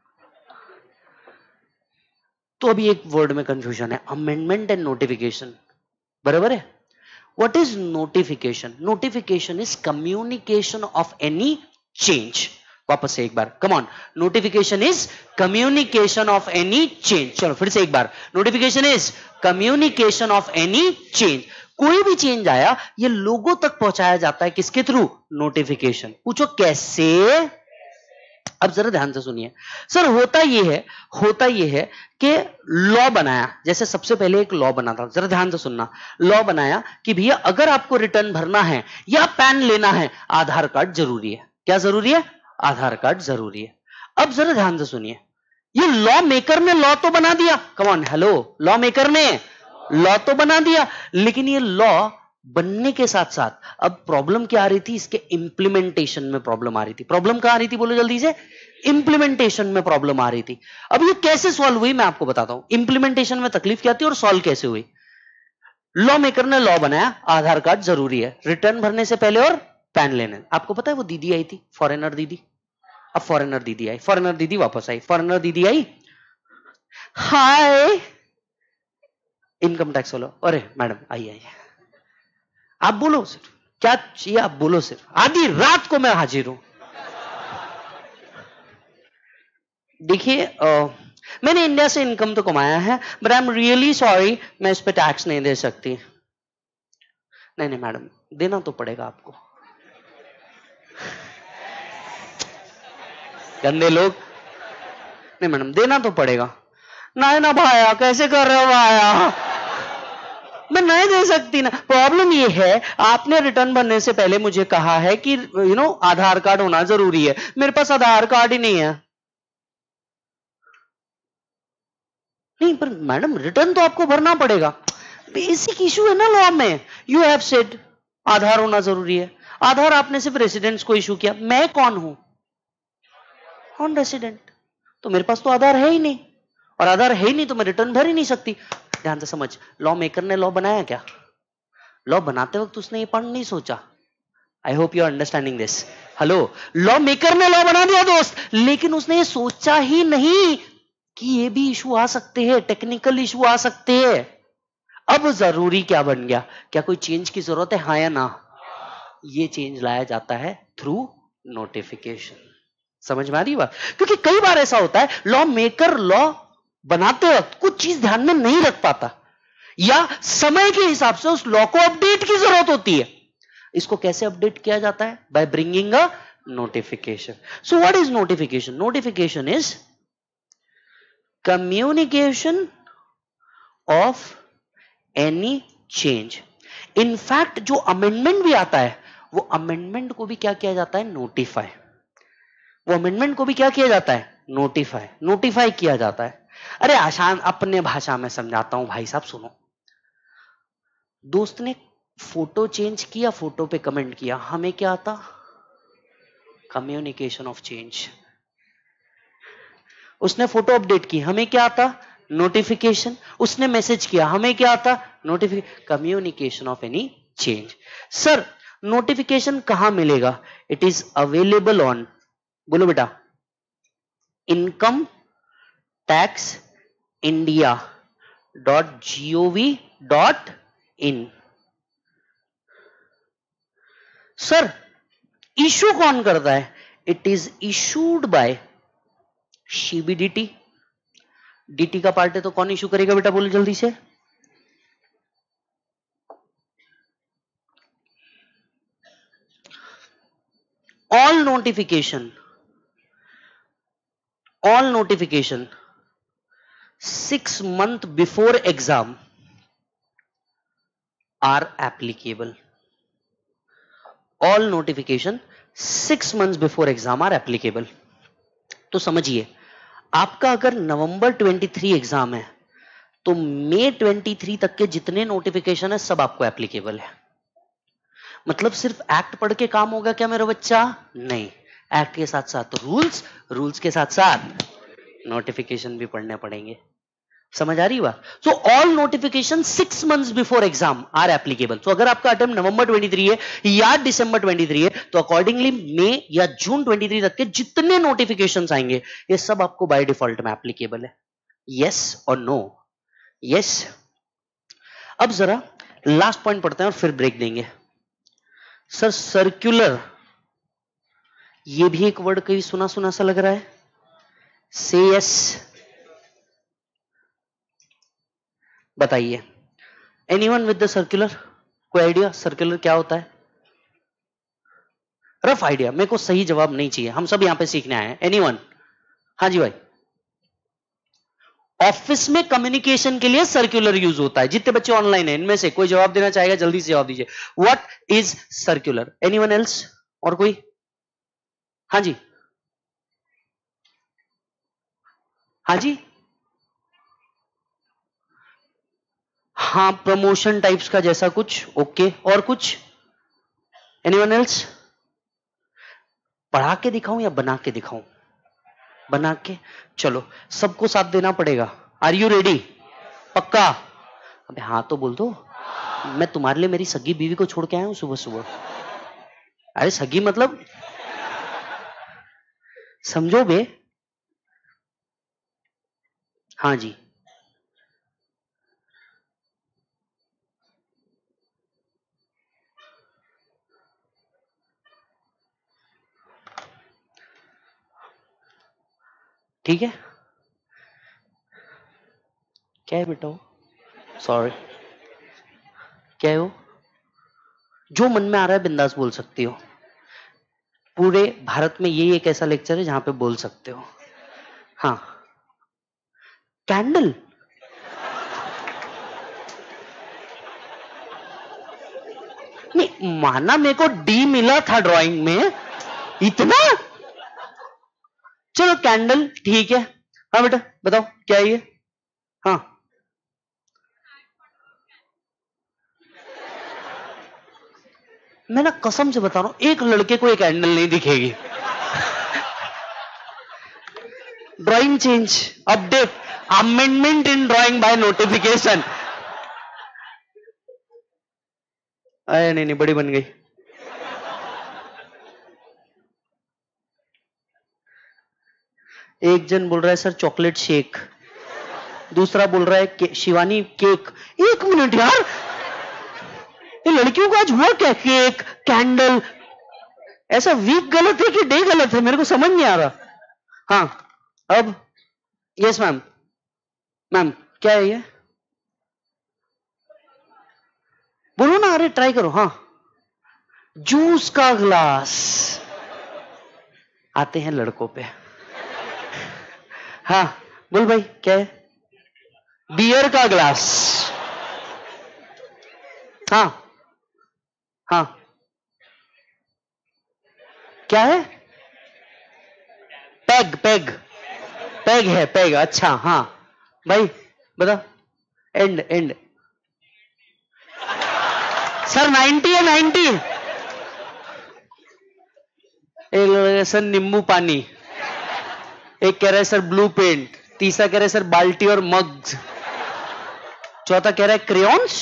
तो अभी एक वर्ड में कंफ्यूजन है, अमेंडमेंट एंड नोटिफिकेशन, बराबर है? What is notification? Notification is communication of any change. वापस से एक बार, come on. Notification is communication of any change. चलो फिर से एक बार, notification is communication of any change. कोई भी चेंज आया ये लोगों तक पहुंचाया जाता है किसके थ्रू? नोटिफिकेशन। पूछो कैसे? अब जरा ध्यान से सुनिए। सर होता ये है होता ये है कि लॉ बनाया, जैसे सबसे पहले एक लॉ बना था, जरा ध्यान से सुनना। लॉ बनाया कि भैया अगर आपको रिटर्न भरना है या पैन लेना है, आधार कार्ड जरूरी है। क्या जरूरी है? आधार कार्ड जरूरी है। अब जरा ध्यान से सुनिए, ये लॉ मेकर ने लॉ तो बना दिया, come on, hello, law maker ने लॉ तो बना दिया, लेकिन ये लॉ बनने के साथ साथ अब प्रॉब्लम क्या आ रही थी, इसके इंप्लीमेंटेशन में प्रॉब्लम आ रही थी। प्रॉब्लम कहां आ रही थी बोलो जल्दी से, इंप्लीमेंटेशन में प्रॉब्लम आ रही थी। अब ये कैसे सॉल्व हुई मैं आपको बताता हूं। इंप्लीमेंटेशन में तकलीफ क्या थी और सॉल्व कैसे हुई। लॉ मेकर ने लॉ बनाया, आधार कार्ड जरूरी है रिटर्न भरने से पहले और पैन लेने। आपको पता है वो दीदी आई थी, फॉरेनर दीदी। अब फॉरेनर दीदी आई, फॉरेनर दीदी वापस आई, फॉरेनर दीदी आई, हाय इनकम टैक्स वाला, अरे मैडम आइए आइए, आप बोलो सिर्फ क्या चाहिए, आप बोलो सिर्फ, आधी रात को मैं हाजिर हूं। देखिए मैंने इंडिया से इनकम तो कमाया है, but I am really sorry मैं इस पे टैक्स नहीं दे सकती। नहीं नहीं मैडम देना तो पड़ेगा आपको। गंदे लोग, नहीं मैडम देना तो पड़ेगा। नहीं ना भाया, कैसे कर रहे हो भाया, मैं नहीं दे सकती ना। प्रॉब्लम ये है आपने रिटर्न भरने से पहले मुझे कहा है कि यू नो आधार कार्ड होना जरूरी है, मेरे पास आधार कार्ड ही नहीं है। नहीं पर मैडम रिटर्न तो आपको भरना पड़ेगा, बेसिक इशू है ना लॉ में। यू हैव सेड आधार होना जरूरी है, आधार आपने सिर्फ रेसिडेंट्स को इशू किया, मैं कौन हूं, नॉन रेसिडेंट, तो मेरे पास तो आधार है ही नहीं, और आधार है ही नहीं तो मैं रिटर्न भर ही नहीं सकती। ध्यान से समझ, लॉ मेकर ने लॉ बनाया क्या, लॉ बनाते वक्त उसने ये पॉइंट नहीं सोचा। I hope you are understanding this. Hello, law maker ने लॉ बना दिया दोस्त, लेकिन उसने ये सोचा ही नहीं कि ये भी इशू आ सकते हैं, टेक्निकल इशू आ सकते हैं। अब जरूरी क्या बन गया, क्या कोई चेंज की जरूरत है, हाँ या ना। ये चेंज लाया जाता है थ्रू नोटिफिकेशन। समझ में आ रही बात, क्योंकि कई बार ऐसा होता है लॉ मेकर लॉ बनाते वक्त कुछ चीज ध्यान में नहीं रख पाता, या समय के हिसाब से उस लॉ को अपडेट की जरूरत होती है। इसको कैसे अपडेट किया जाता है, by bringing a notification. So what is notification, notification is communication of any change. In fact जो अमेंडमेंट भी आता है, वो अमेंडमेंट को भी क्या किया जाता है, नोटिफाई। वो अमेंडमेंट को भी क्या किया जाता है, नोटिफाई, नोटिफाई किया जाता है। अरे आसान अपने भाषा में समझाता हूं भाई साहब, सुनो। दोस्त ने फोटो चेंज किया, फोटो पे कमेंट किया, हमें क्या आता, कम्युनिकेशन ऑफ चेंज। उसने फोटो अपडेट की, हमें क्या आता, नोटिफिकेशन। उसने मैसेज किया, हमें क्या आता, notification, communication of any change. Sir notification कहां मिलेगा, इट इज अवेलेबल ऑन, बोलो बेटा, income tax India dot GOV dot in. Sir issue कौन करता है, it is issued by CBDT. DT का पार्ट है तो कौन इशू करेगा बेटा, बोलो जल्दी से। All notification, all notification six month before exam are applicable. All notification six months before exam are applicable. तो समझिए, आपका अगर नवंबर तेईस एग्जाम है तो मई तेईस तक के जितने नोटिफिकेशन है सब आपको एप्लीकेबल है। मतलब सिर्फ एक्ट पढ़ के काम होगा क्या मेरा बच्चा, नहीं, एक्ट के साथ साथ रूल्स, रूल्स के साथ साथ नोटिफिकेशन भी पढ़ने पड़ेंगे। समझ आ रही बात। So all notification six months before exam are applicable. तो अगर आपका अटेम्प्ट नवंबर तेईस है या दिसंबर तेईस है, तो अकॉर्डिंगली मई या जून तेईस तक के जितने नोटिफिकेशंस आएंगे ये सब आपको बाय डिफॉल्ट में एप्लीकेबल है। यस और नो, यस। अब जरा लास्ट पॉइंट पढ़ते हैं और फिर ब्रेक देंगे। सर सर्कुलर, ये भी एक वर्ड कहीं सुना सुना सा लग रहा है, से यस, बताइए। एनीवन विद द सर्कुलर, कोई आइडिया सर्कुलर क्या होता है, रफ आइडिया। मेरे को सही जवाब नहीं चाहिए, हम सब यहां पे सीखने आए हैं। एनीवन, हाँ जी भाई। ऑफिस में कम्युनिकेशन के लिए सर्कुलर यूज होता है। जितने बच्चे ऑनलाइन हैं इनमें से कोई जवाब देना चाहेगा, जल्दी से जवाब दीजिए। What is circular, anyone else, और कोई, हाँ जी, हाँ जी, हाँ, प्रमोशन टाइप्स का जैसा कुछ। ओके, और कुछ? Anyone else? पढ़ा के दिखाऊं या बना के दिखाऊं? बना के। चलो, सबको साथ देना पड़ेगा। Are you ready? पक्का? अबे हाँ तो बोल दो। मैं तुम्हारे लिए मेरी सगी बीवी को छोड़ के आया हूं सुबह सुबह। अरे सगी मतलब समझो बे। हाँ जी। ठीक है। क्या है बेटा? सॉरी, क्या है वो? जो मन में आ रहा है बिंदास बोल सकती हो। पूरे भारत में यही एक ऐसा लेक्चर है जहां पे बोल सकते हो। हाँ, कैंडल। नहीं माना, मेरे को डी मिला था ड्राइंग में, इतना। चलो कैंडल ठीक है। हाँ बेटा बताओ क्या है ये? हाँ, मैं ना कसम से बता रहा हूं, एक लड़के को एक कैंडल नहीं दिखेगी। Drawing change, update, amendment in drawing by notification. अरे नहीं नहीं, बड़ी बन गई। एक जन बोल रहा है सर चॉकलेट शेक, दूसरा बोल रहा है के, शिवानी केक। एक मिनट यार, ये लड़कियों को आज हुआ क्या? केक, कैंडल, ऐसा वीक गलत है कि डे गलत है, मेरे को समझ नहीं आ रहा। हाँ, अब यस मैम। मैम क्या है ये? बोलो ना, अरे ट्राई करो। हाँ, जूस का ग्लास। आते हैं लड़कों पे। हाँ बोल भाई क्या है? बियर का ग्लास। हाँ हाँ, क्या है? पैग, पैग, पैग है, पैग। अच्छा हाँ भाई बता। एंड, एंड सर नाइंटी है, नाइंटी। एक लड़का सर नींबू पानी, एक कह रहा है सर ब्लू पेंट, तीसरा कह रहा है सर बाल्टी और मग्स, चौथा कह रहा है क्रेयॉन्स।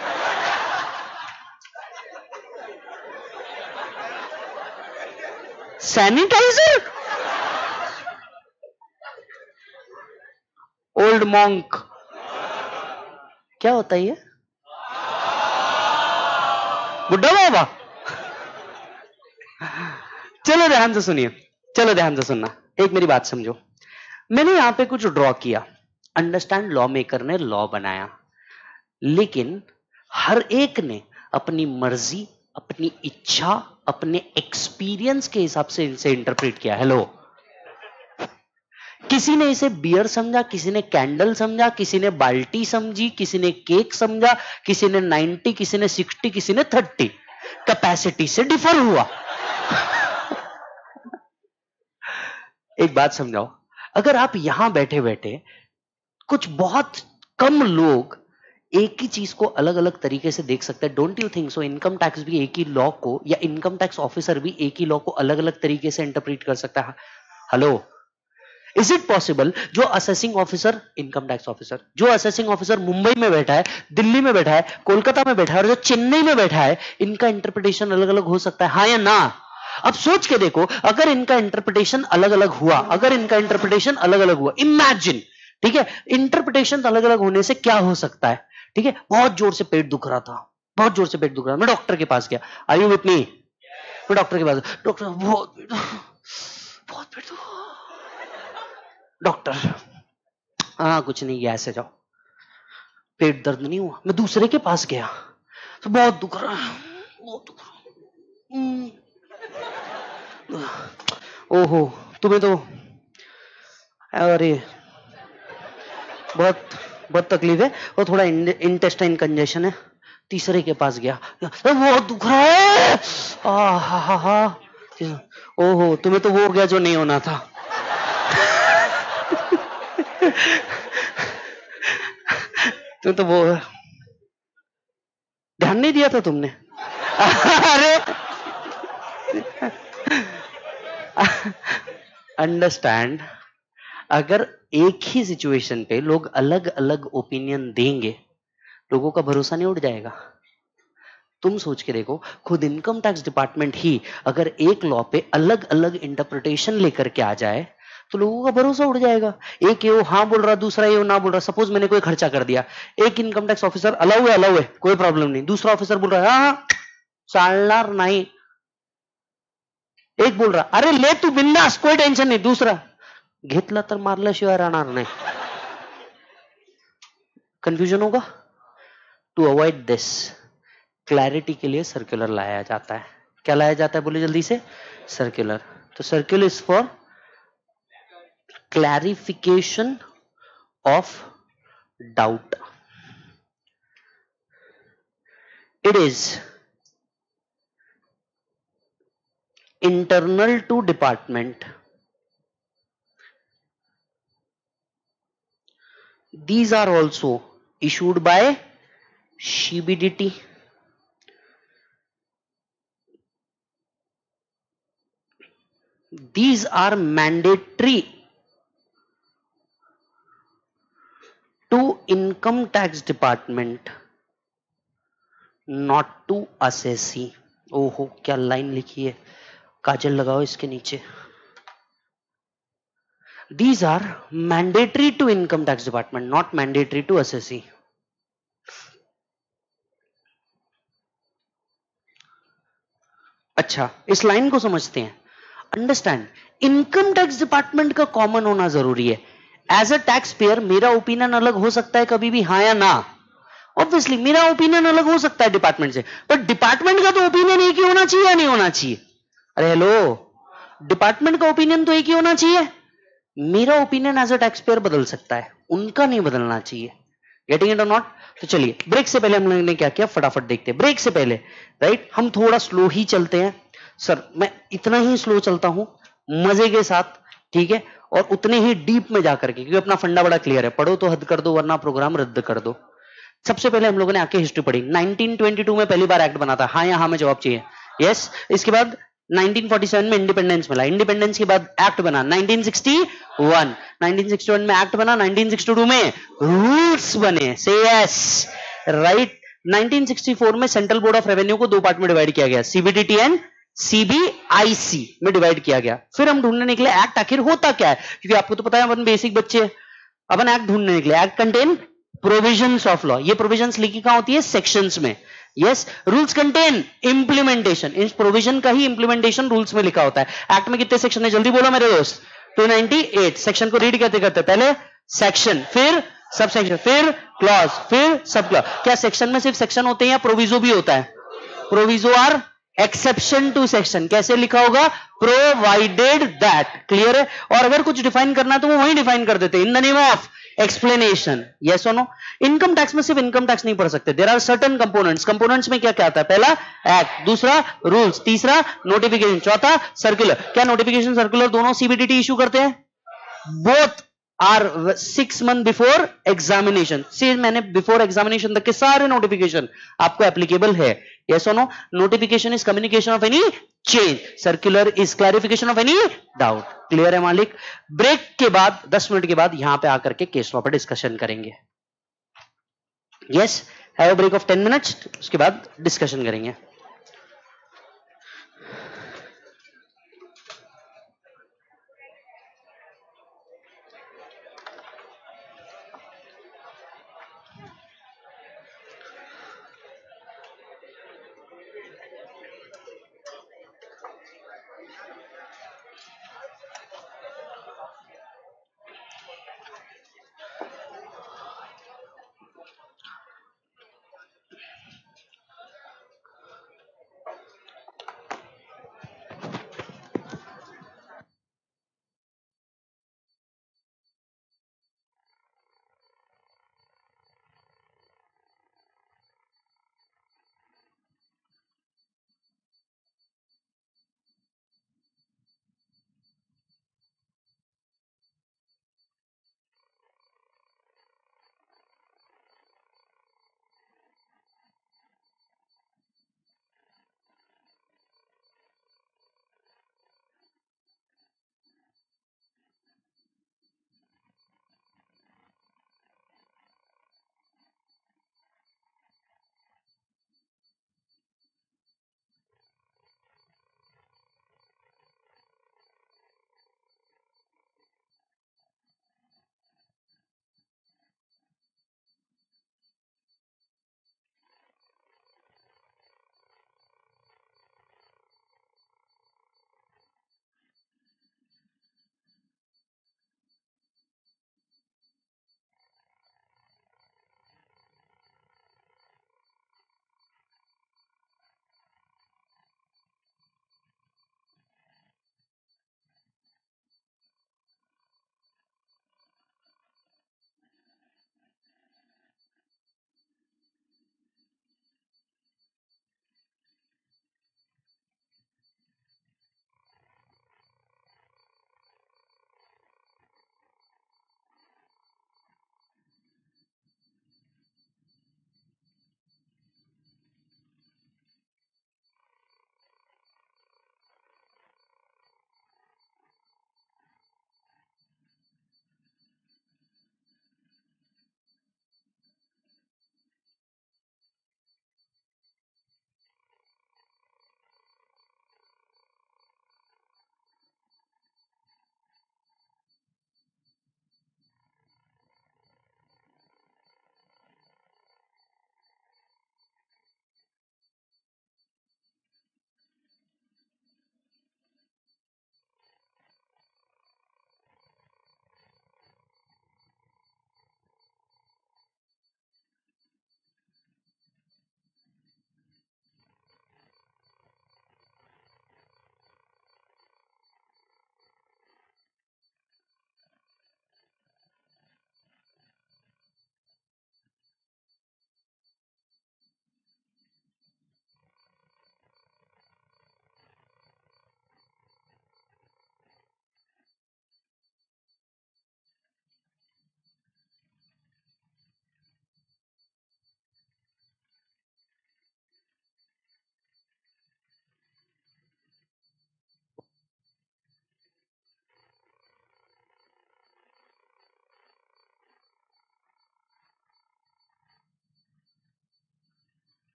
Sanitiser, old monk. क्या होता है ये? बुड्ढा बाबा। चलो ध्यान से सुनिए, चलो ध्यान से सुनना, एक मेरी बात समझो। मैंने यहां पे कुछ ड्रॉ किया, अंडरस्टैंड, लॉ मेकर ने लॉ बनाया, लेकिन हर एक ने अपनी मर्जी, अपनी इच्छा, अपने एक्सपीरियंस के हिसाब से इसे इंटरप्रेट किया। हेलो, किसी ने इसे बियर समझा, किसी ने कैंडल समझा, किसी ने बाल्टी समझी, किसी ने केक समझा, किसी ने नाइंटी, किसी ने सिक्सटी, किसी ने थर्टी। कैपेसिटी से डिफर हुआ। एक बात समझाओ, अगर आप यहां बैठे बैठे कुछ बहुत कम लोग एक ही चीज को अलग अलग तरीके से देख सकते हैं, don't you think so? Income tax भी एक ही लॉ को, या इनकम टैक्स ऑफिसर भी एक ही लॉ को अलग अलग तरीके से इंटरप्रेट कर सकता है। हेलो, इज इट पॉसिबल जो assessing officer, income tax officer, जो असेसिंग ऑफिसर मुंबई में बैठा है, दिल्ली में बैठा है, कोलकाता में बैठा है, और जो चेन्नई में बैठा है, इनका इंटरप्रिटेशन अलग अलग हो सकता है? हाँ या ना? अब सोच के देखो, अगर इनका इंटरप्रिटेशन अलग अलग हुआ, अगर इनका इंटरप्रिटेशन अलग अलग हुआ, इमेजिन, ठीक है, इंटरप्रिटेशन अलग अलग होने से क्या हो सकता है? ठीक है, बहुत जोर से पेट दुख रहा था, बहुत जोर से पेट दुख रहा था, मैं डॉक्टर के पास गया। Are you with me? मैं डॉक्टर के पास, डॉक्टर बहुत बहुत पेट दुख। डॉक्टर हाँ कुछ नहीं, गैस है, जाओ। पेट दर्द नहीं हुआ। मैं दूसरे के पास गया, तो बहुत दुख रहा है, बहुत दुख रहा है। ओहो, तुम्हें तो अरे बहुत बहुत तकलीफ है, और थोड़ा इंटेस्टाइन कंजेशन है। तीसरे के पास गया, बहुत दुख रहा है। आ हा हा हा। ओहो, तुम्हें तो वो हो गया जो नहीं होना था। तुम्हें तो वो ध्यान नहीं दिया था तुमने? अरे अंडरस्टैंड, अगर एक ही सिचुएशन पे लोग अलग अलग ओपिनियन देंगे, लोगों का भरोसा नहीं उठ जाएगा? तुम सोच के देखो, खुद इनकम टैक्स डिपार्टमेंट ही अगर एक लॉ पे अलग अलग इंटरप्रिटेशन लेकर के आ जाए तो लोगों का भरोसा उड़ जाएगा। एक ये हाँ बोल रहा, दूसरा ये ना बोल रहा। सपोज मैंने कोई खर्चा कर दिया, एक इनकम टैक्स ऑफिसर अलाउ है अलाउ है कोई प्रॉब्लम नहीं, दूसरा ऑफिसर बोल रहा है हाँ चालणार नहीं, एक बोल रहा अरे ले तू बिंदास कोई टेंशन नहीं, दूसरा घेतला तर मारल्याशिवाय राहणार नाही। कंफ्यूजन होगा। टू अवॉइड दिस, क्लैरिटी के लिए सर्कुलर लाया जाता है। क्या लाया जाता है बोले जल्दी से? सर्कुलर। तो circular is for clarification of doubt. It is internal to department. These are also issued by C B D T. These are mandatory to income tax department, not to assessee. ओहो क्या line लिखी है, काजल लगाओ इसके नीचे। These are mandatory to income tax department, not mandatory to assessee. अच्छा, इस line को समझते हैं। अंडरस्टैंड, इनकम टैक्स डिपार्टमेंट का कॉमन होना जरूरी है। एज अ टैक्स पेयर मेरा ओपिनियन अलग हो सकता है कभी भी, हाँ या ना? ऑब्वियसली मेरा ओपिनियन अलग हो सकता है डिपार्टमेंट से, बट डिपार्टमेंट का तो ओपिनियन एक ही होना चाहिए या नहीं होना चाहिए? अरे हेलो, डिपार्टमेंट का ओपिनियन तो एक ही होना चाहिए। मेरा opinion as a taxpayer बदल सकता है, उनका नहीं बदलना चाहिए। गेटिंग इट और नॉट? तो चलिए ब्रेक से पहले हम लोगों ने क्या किया फटाफट देखते हैं। ब्रेक से पहले राइट हम थोड़ा स्लो ही चलते हैं। सर मैं इतना ही स्लो चलता हूं मजे के साथ, ठीक है, और उतने ही डीप में जाकर के, क्योंकि अपना फंडा बड़ा क्लियर है। पढ़ो तो हद कर दो वरना प्रोग्राम रद्द कर दो। सबसे पहले हम लोगों ने आके हिस्ट्री पढ़ी। नाइनटीन ट्वेंटी टू में पहली बार एक्ट बना था, हाँ या हाँ में जवाब चाहिए। यस। इसके बाद नाइनटीन फोर्टी सेवन में इंडिपेंडेंस मिला, इंडिपेंडेंस के बाद एक्ट बना nineteen sixty one, nineteen sixty one में एक्ट बना, नाइनटीन सिक्सटी टू में रूल्स बने। Say yes right. Nineteen sixty four में सेंट्रल बोर्ड ऑफ रेवेन्यू को दो पार्ट में डिवाइड किया गया, सीबीडीटी एंड सीबीआईसी में डिवाइड किया गया। फिर हम ढूंढने निकले एक्ट आखिर होता क्या है, क्योंकि आपको तो पता है अपन बेसिक बच्चे हैं। अपन एक्ट ढूंढने निकले। Act contain provisions of law, ये प्रोविजंस लिखी कहां होती है? सेक्शंस में। यस। रूल्स कंटेन इंप्लीमेंटेशन, इस प्रोविजन का ही इंप्लीमेंटेशन रूल्स में लिखा होता है। एक्ट में कितने सेक्शन है जल्दी बोलो मेरे दोस्त? Two ninety eight. सेक्शन को रीड करते करते पहले सेक्शन, फिर सब सेक्शन, फिर क्लॉज, फिर सब क्लॉज। क्या सेक्शन में सिर्फ सेक्शन होते हैं या प्रोविजो भी होता है? Proviso are exception to section. कैसे लिखा होगा? Provided that. क्लियर है? और अगर कुछ डिफाइन करना है तो वो वही डिफाइन कर देते हैं, in the name of explanation. Yes और नो? इनकम टैक्स में सिर्फ इनकम टैक्स नहीं पढ़ सकते, there are certain components. Components में क्या क्या आता है? पहला एक्ट, दूसरा रूल्स, तीसरा नोटिफिकेशन, चौथा सर्कुलर। क्या नोटिफिकेशन सर्कुलर दोनों सीबीडीटी इशू करते हैं? Both are six month before examination. से मैंने बिफोर एग्जामिनेशन तक के सारे नोटिफिकेशन आपको एप्लीकेबल है। यस और no? Notification is communication of any change, circular is clarification of any doubt. Clear है मालिक? ब्रेक के बाद दस मिनट के बाद यहां पे आकर के केस लॉ पर डिस्कशन करेंगे। Yes, have a break of ten minutes, उसके बाद डिस्कशन करेंगे।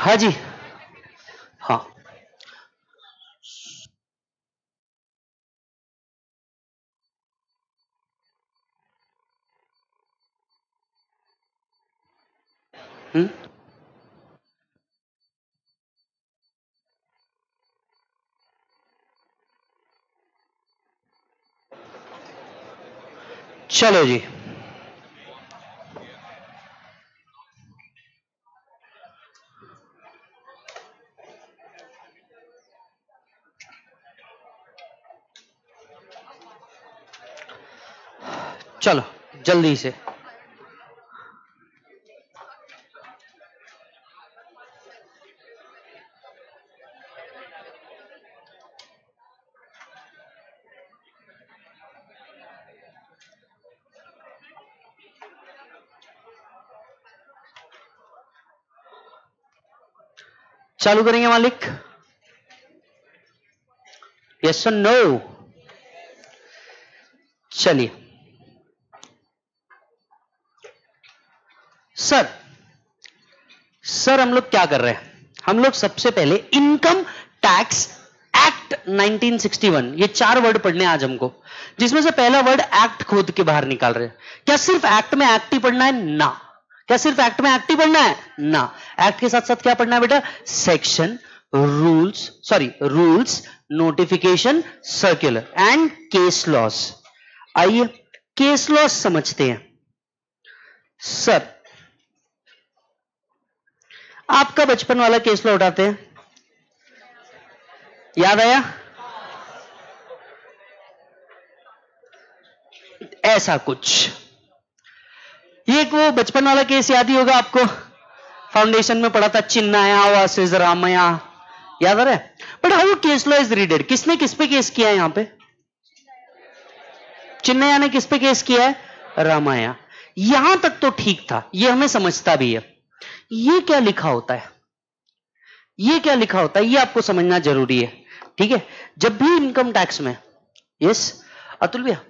हाँ जी, हाँ हम्म चलो जी, चलो जल्दी से। चालू करेंगे मालिक? यस और नो? चलिए सर, सर हम लोग क्या कर रहे हैं? हम लोग सबसे पहले income tax act nineteen sixty one, ये चार वर्ड पढ़ने आज हमको, जिसमें से पहला वर्ड एक्ट खोद के बाहर निकाल रहे हैं। क्या सिर्फ एक्ट में एक्ट ही पढ़ना है? ना। क्या सिर्फ एक्ट में एक्ट ही पढ़ना है? ना। एक्ट के साथ साथ क्या पढ़ना है बेटा? Section, rules, sorry rules, notification, circular and case laws. आइए केस लॉस समझते हैं। सर आपका बचपन वाला केस लॉ उठाते हैं, याद आया? ऐसा कुछ, ये एक वो बचपन वाला केस याद ही होगा आपको, फाउंडेशन में पढ़ा था, चिन्नाया वर्सेस रामया, याद आ रहा है? But how case law is readed? किसने किस पे केस किया है यहां पे? चिन्नया ने किस पे केस किया है? रामाया। यहां तक तो ठीक था, ये हमें समझता भी है। ये क्या लिखा होता है? ये क्या लिखा होता है ये आपको समझना जरूरी है, ठीक है? जब भी इनकम टैक्स में, यस अतुल भैया,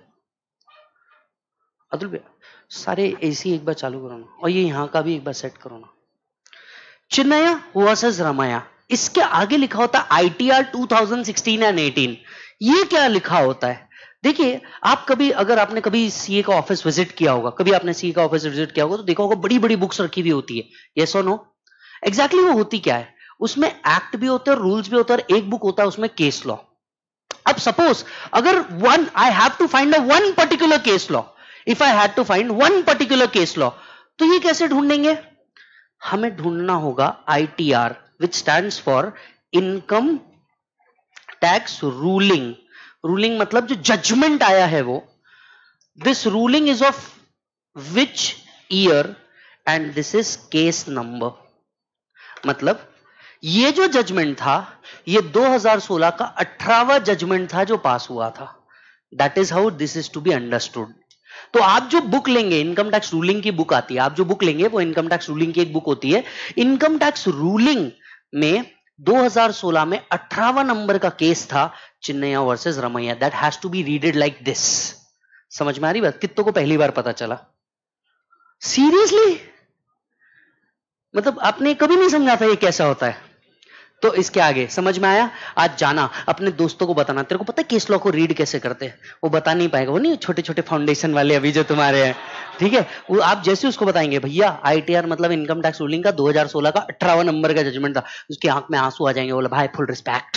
अतुल भैया सारे एसी एक बार चालू करो ना, और ये यहां का भी एक बार सेट करो ना। चिन्नया वर्सेस रामाया, इसके आगे लिखा होता है ITR two thousand sixteen and eighteen. ये क्या लिखा होता है? देखिए, आप कभी, अगर आपने कभी सीए का ऑफिस विजिट किया होगा, कभी आपने सीए का ऑफिस विजिट किया होगा तो देखा होगा बड़ी बड़ी बुक्स रखी हुई होती है, यस और नो? एग्जैक्टली वो होती क्या है? उसमें एक्ट भी होते हैं, रूल्स भी होते हैं, और एक बुक होता है उसमें केस लॉ। अब सपोज अगर one I have to find a one particular case law, if I had to find one particular case law, तो ये कैसे ढूंढेंगे? हमें ढूंढना होगा ITR, which stands for income tax ruling. Ruling मतलब जो जजमेंट आया है वो, this ruling is of which year and this is case number. मतलब ये जो जजमेंट था ये दो हज़ार सोलह का अठारहवां जजमेंट था जो पास हुआ था। That is how this is to be understood. तो आप जो बुक लेंगे, इनकम टैक्स रूलिंग की बुक आती है, आप जो बुक लेंगे वो इनकम टैक्स रूलिंग की एक बुक होती है। इनकम टैक्स रूलिंग में दो हज़ार सोलह में अठारहवां नंबर का केस था, Chinnaya versus Ramaiah. That has to be readed like this. समझ में आ रही बात? कितनों को पहली बार पता चला? सीरियसली? मतलब आपने कभी नहीं समझा था ये कैसा होता है? तो इसके आगे समझ में आया? आज जाना अपने दोस्तों को बताना, तेरे को पता है केस लॉ को रीड कैसे करते हैं? वो बता नहीं पाएगा, वो नहीं छोटे छोटे फाउंडेशन वाले अभी जो तुम्हारे हैं, ठीक है? वो आप जैसे उसको बताएंगे भैया आईटीआर मतलब इनकम टैक्स रूलिंग का दो हज़ार सोलह का अठारहवां नंबर का जजमेंट था, उसकी आंख में आंसू आ जाएंगे, बोला भाई फुल रिस्पेक्ट।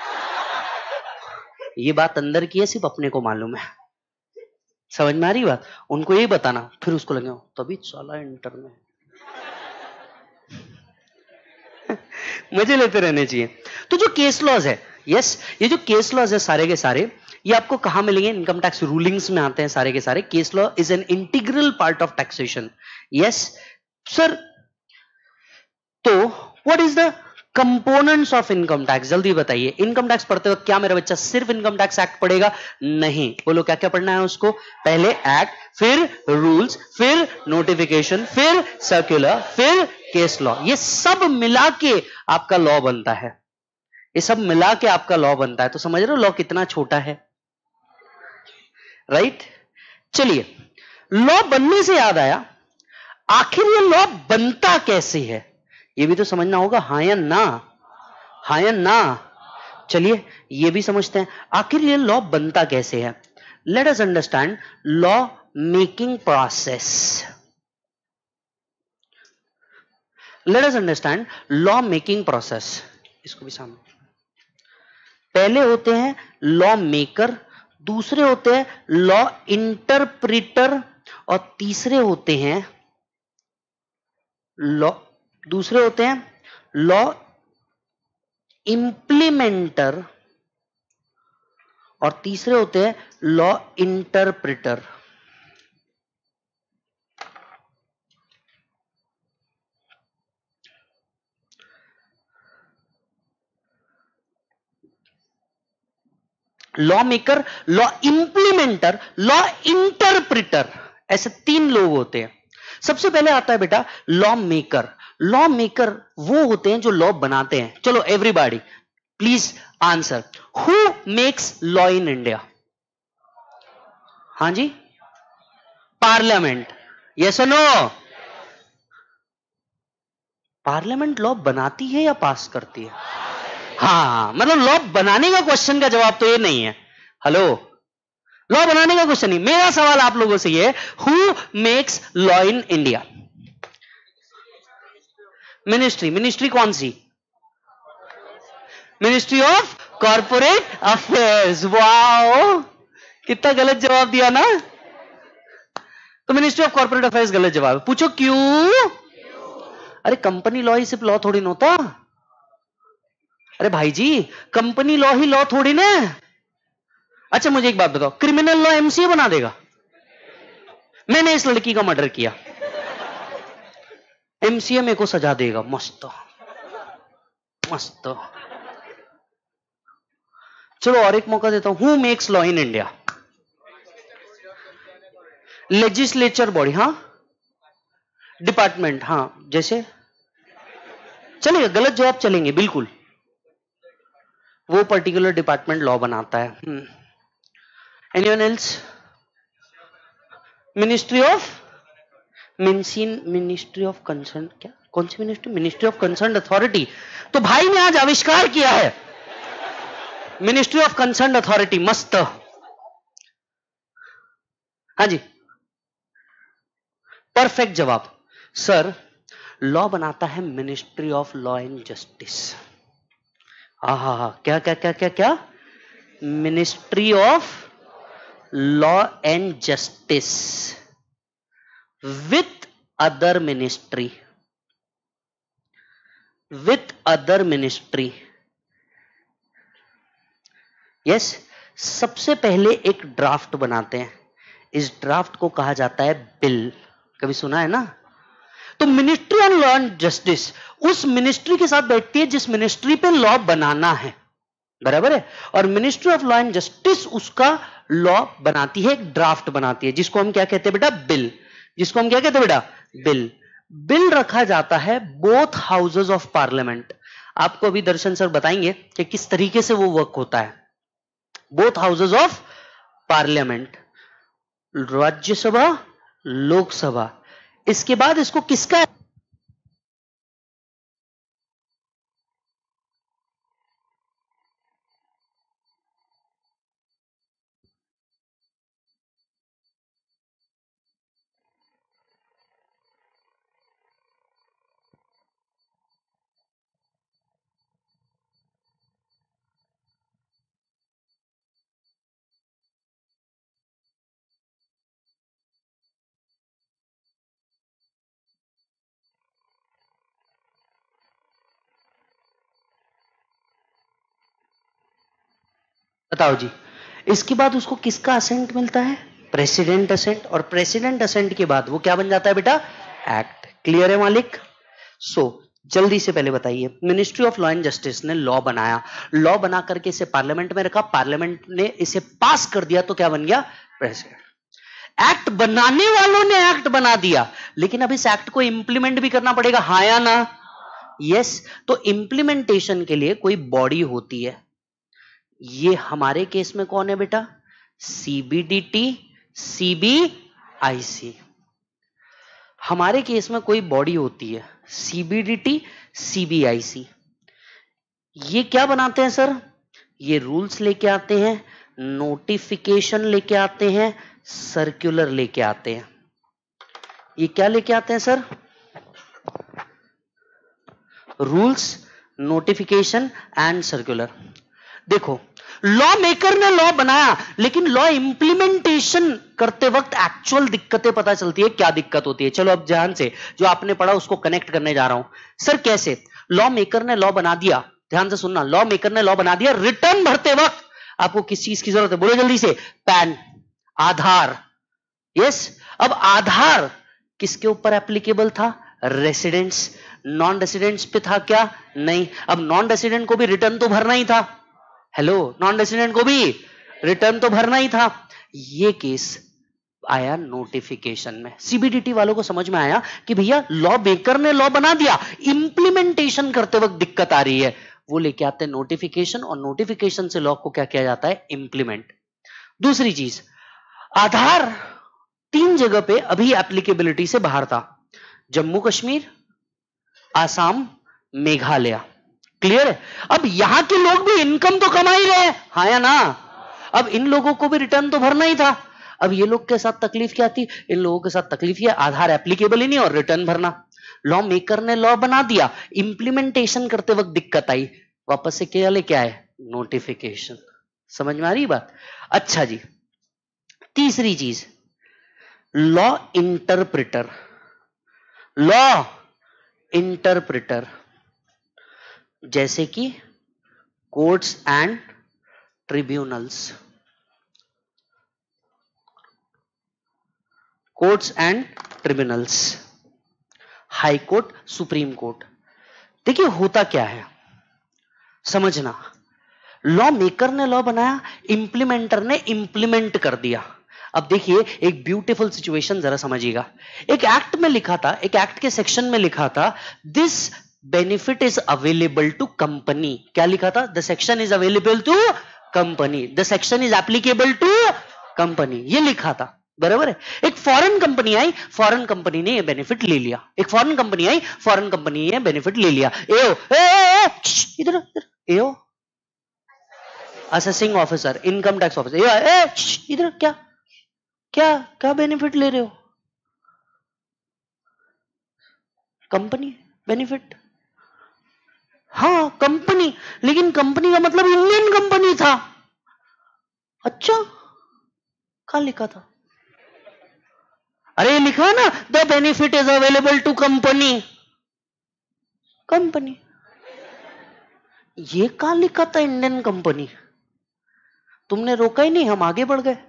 ये बात अंदर की है, सिर्फ अपने को मालूम है। समझ में आ रही बात? उनको यही बताना, फिर उसको लगे तभी चला इंटर में। मजे लेते रहने चाहिए। तो जो केस लॉज है, यस, ये जो केस लॉज है सारे के सारे, ये आपको कहां मिलेंगे? इनकम टैक्स रूलिंग्स में आते हैं सारे के सारे। Case law is an integral part of taxation. Yes sir, तो what is the components of income tax? जल्दी बताइए। इनकम टैक्स पढ़ते वक्त क्या मेरा बच्चा सिर्फ इनकम टैक्स एक्ट पढ़ेगा? नहीं, बोलो क्या क्या पढ़ना है उसको? पहले एक्ट, फिर रूल्स, फिर नोटिफिकेशन, फिर सर्कुलर, फिर केस लॉ। ये सब मिला के आपका लॉ बनता है। ये सब मिला के आपका लॉ बनता है। तो समझ रहे हो लॉ कितना छोटा है, राइट? चलिए, लॉ बनने से याद आया, आखिर ये लॉ बनता कैसे है? ये भी तो समझना होगा, हाँ या ना, हाँ या ना। चलिए ये भी समझते हैं आखिर ये लॉ बनता कैसे है। Let us understand law making process. Let us understand law making process. इसको भी सामने, पहले होते हैं लॉ मेकर, दूसरे होते हैं लॉ इंटरप्रिटर, और तीसरे होते हैं लॉ दूसरे होते हैं लॉ इंप्लीमेंटर, और तीसरे होते हैं law interpreter. Lawmaker, law implementer, law interpreter, ऐसे तीन लोग होते हैं। सबसे पहले आता है बेटा लॉ मेकर। लॉ मेकर वो होते हैं जो लॉ बनाते हैं। चलो everybody please answer, who makes law in India? हाँ जी, पार्लियामेंट। यस और नो? पार्लियामेंट लॉ बनाती है या पास करती है? हाँ, मतलब लॉ बनाने का क्वेश्चन का जवाब तो ये नहीं है। हेलो, लॉ बनाने का क्वेश्चन नहीं। मेरा सवाल आप लोगों से ये, who makes law in India? Ministry. Ministry कौन सी? Ministry of corporate affairs. Wow, कितना गलत जवाब दिया ना। तो मिनिस्ट्री ऑफ कॉर्पोरेट अफेयर्स गलत जवाब। पूछो क्यों? अरे कंपनी लॉ ही सिर्फ लॉ थोड़ी ना होता। अरे भाई जी, कंपनी लॉ ही लॉ थोड़ी ना। अच्छा मुझे एक बात बताओ, क्रिमिनल लॉ एमसीए बना देगा? मैंने इस लड़की का मर्डर किया, एमसीए मेरे को सजा देगा। मस्त मस्त। चलो और एक मौका देता हूं, who makes law in India? Legislature body. हाँ, डिपार्टमेंट। हाँ, जैसे चलेगा, गलत जवाब चलेंगे बिल्कुल। वो पर्टिकुलर डिपार्टमेंट लॉ बनाता है। Anyone else? मिनिस्ट्री ऑफ मिनसीन मिनिस्ट्री ऑफ कंसर्न, क्या कौन सी ministry? Ministry of concern authority. तो भाई ने आज आविष्कार किया है मिनिस्ट्री ऑफ कंसर्न अथॉरिटी। मस्त। हाँ जी, परफेक्ट जवाब। सर, लॉ बनाता है ministry of law and justice. हा हा हा, क्या क्या क्या क्या क्या? Ministry of law and justice with other ministry, with other ministry. Yes, सबसे पहले एक ड्राफ्ट बनाते हैं। इस ड्राफ्ट को कहा जाता है बिल। कभी सुना है ना? तो ministry of law and justice उस मिनिस्ट्री के साथ बैठती है जिस मिनिस्ट्री पे लॉ बनाना है, बराबर है। और ministry of law and justice उसका लॉ बनाती है, एक ड्राफ्ट बनाती है, जिसको हम क्या कहते हैं बेटा? बिल। जिसको हम क्या कहते हैं बेटा? बिल। बिल रखा जाता है बोथ हाउसेज ऑफ पार्लियामेंट। आपको अभी दर्शन सर बताएंगे कि किस तरीके से वो वर्क होता है। Both houses of parliament, Rajya Sabha, Lok Sabha. इसके बाद इसको किसका बताओ जी। इसके बाद उसको किसका असेंट मिलता है? President assent. और प्रेसिडेंट असेंट के बाद वो क्या बन जाता है बेटा? एक्ट। क्लियर है मालिक? सो so, जल्दी से पहले बताइए, ministry of law and justice ने लॉ बनाया, लॉ बना करके इसे पार्लियामेंट में रखा, पार्लियामेंट ने इसे पास कर दिया, तो क्या बन गया? प्रेसिडेंट। एक्ट बनाने वालों ने एक्ट बना दिया, लेकिन अब इस एक्ट को इंप्लीमेंट भी करना पड़ेगा, हाँ या ना? यस। तो इंप्लीमेंटेशन के लिए कोई बॉडी होती है। ये हमारे केस में कौन है बेटा? CBDT, CBIC. हमारे केस में कोई बॉडी होती है सीबीडीटी, सीबीआईसी। ये क्या बनाते हैं सर? ये रूल्स लेके आते हैं, नोटिफिकेशन लेके आते हैं, सर्कुलर लेके आते हैं। ये क्या लेके आते हैं sir? Rules, notification and circular. देखो, लॉ मेकर ने लॉ बनाया, लेकिन लॉ इंप्लीमेंटेशन करते वक्त एक्चुअल दिक्कतें पता चलती है। क्या दिक्कत होती है? चलो अब ध्यान से जो आपने पढ़ा उसको कनेक्ट करने जा रहा हूं। सर कैसे? लॉ मेकर ने लॉ बना दिया, ध्यान से सुनना, लॉ मेकर ने लॉ बना दिया, रिटर्न भरते वक्त आपको किस चीज की जरूरत है? बोलो जल्दी से। पैन, आधार। यस, अब आधार किसके ऊपर एप्लीकेबल था? रेसिडेंट्स। नॉन रेसिडेंट्स पे था क्या? नहीं। अब नॉन रेसिडेंट को भी रिटर्न तो भरना ही था। हेलो, नॉन रेसिडेंट को भी रिटर्न तो भरना ही था। ये केस आया नोटिफिकेशन में। सीबीडीटी वालों को समझ में आया कि भैया लॉ मेकर ने लॉ बना दिया, इंप्लीमेंटेशन करते वक्त दिक्कत आ रही है, वो लेके आते हैं नोटिफिकेशन, और नोटिफिकेशन से लॉ को क्या किया जाता है? इंप्लीमेंट। दूसरी चीज, आधार तीन जगह पे अभी एप्लीकेबिलिटी से बाहर था, जम्मू कश्मीर, आसाम, मेघालय। क्लियर है? अब यहां के लोग भी इनकम तो कमा ही रहे हैं, हाँ या ना? अब इन लोगों को भी रिटर्न तो भरना ही था। अब ये लोग के साथ तकलीफ क्या थी? इन लोगों के साथ तकलीफ ये आधार एप्लीकेबल ही नहीं और रिटर्न भरना। लॉ मेकर ने लॉ बना दिया, इंप्लीमेंटेशन करते वक्त दिक्कत आई, वापस से क्या लेके आए? नोटिफिकेशन। समझ में आ रही बात? अच्छा जी, तीसरी चीज, लॉ इंटरप्रिटर। लॉ इंटरप्रिटर जैसे कि courts and tribunals. Courts and tribunals, high court, supreme court. देखिए होता क्या है, समझना, लॉ मेकर ने लॉ बनाया, इंप्लीमेंटर ने इंप्लीमेंट कर दिया। अब देखिए एक ब्यूटीफुल सिचुएशन जरा समझिएगा। एक एक्ट में लिखा था, एक एक्ट के सेक्शन में लिखा था, this benefit is available to company. क्या लिखा था? The section is available to company, the section is applicable to company, ये लिखा था। बराबर है? एक फॉरेन कंपनी आई, फॉरेन कंपनी ने ये बेनिफिट ले लिया। एक फॉरेन कंपनी आई, फॉरेन कंपनी ने बेनिफिट ले लिया। एओ, ए, ए, ए, इधर इधर, AO assessing officer, income tax officer, ए, इधर, क्या क्या क्या बेनिफिट ले रहे हो? कंपनी बेनिफिट, हाँ कंपनी, लेकिन कंपनी का मतलब इंडियन कंपनी था। अच्छा, कहां लिखा था? अरे लिखा है ना, the benefit is available to company. Company, ये कहां लिखा था? Indian company. तुमने रोका ही नहीं, हम आगे बढ़ गए।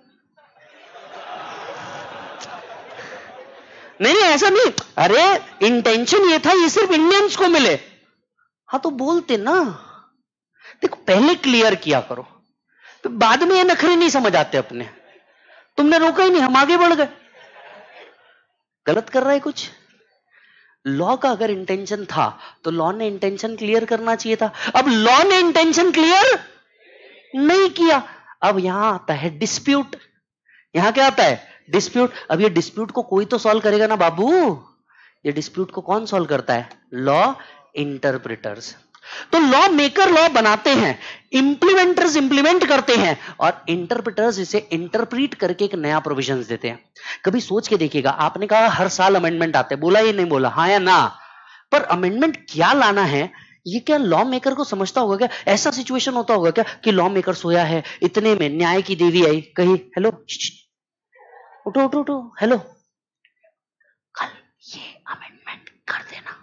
नहीं नहीं ऐसा नहीं, अरे इंटेंशन ये था ये सिर्फ इंडियंस को मिले। हाँ तो बोलते ना, देखो पहले क्लियर किया करो, तो बाद में ये नखरे नहीं समझ आते अपने। तुमने रोका ही नहीं, हम आगे बढ़ गए। गलत कर रहा है कुछ? लॉ का अगर इंटेंशन था तो लॉ ने इंटेंशन क्लियर करना चाहिए था। अब लॉ ने इंटेंशन क्लियर नहीं किया। अब यहां आता है डिस्प्यूट। यहां क्या आता है? डिस्प्यूट। अब ये डिस्प्यूट को कोई तो सॉल्व करेगा ना बाबू। ये डिस्प्यूट को कौन सॉल्व करता है? Law interpreters. तो लॉ मेकर लॉ बनाते हैं, इंप्लीमेंटर्स इंप्लीमेंट करते हैं, और इंटरप्रिटर्स इसे इंटरप्रीट करके एक नया प्रोविजंस देते हैं। कभी सोच के देखिएगा, आपने कहा हर साल अमेंडमेंट आते हैं, बोला ये नहीं बोला, हाँ या ना? पर अमेंडमेंट क्या लाना है ये क्या लॉ मेकर को समझता होगा क्या? ऐसा सिचुएशन होता होगा क्या कि लॉ मेकर सोया है, इतने में न्याय की देवी आई, कही हेलो उठो उठो उठो, हेलो कल ये अमेंडमेंट कर देना।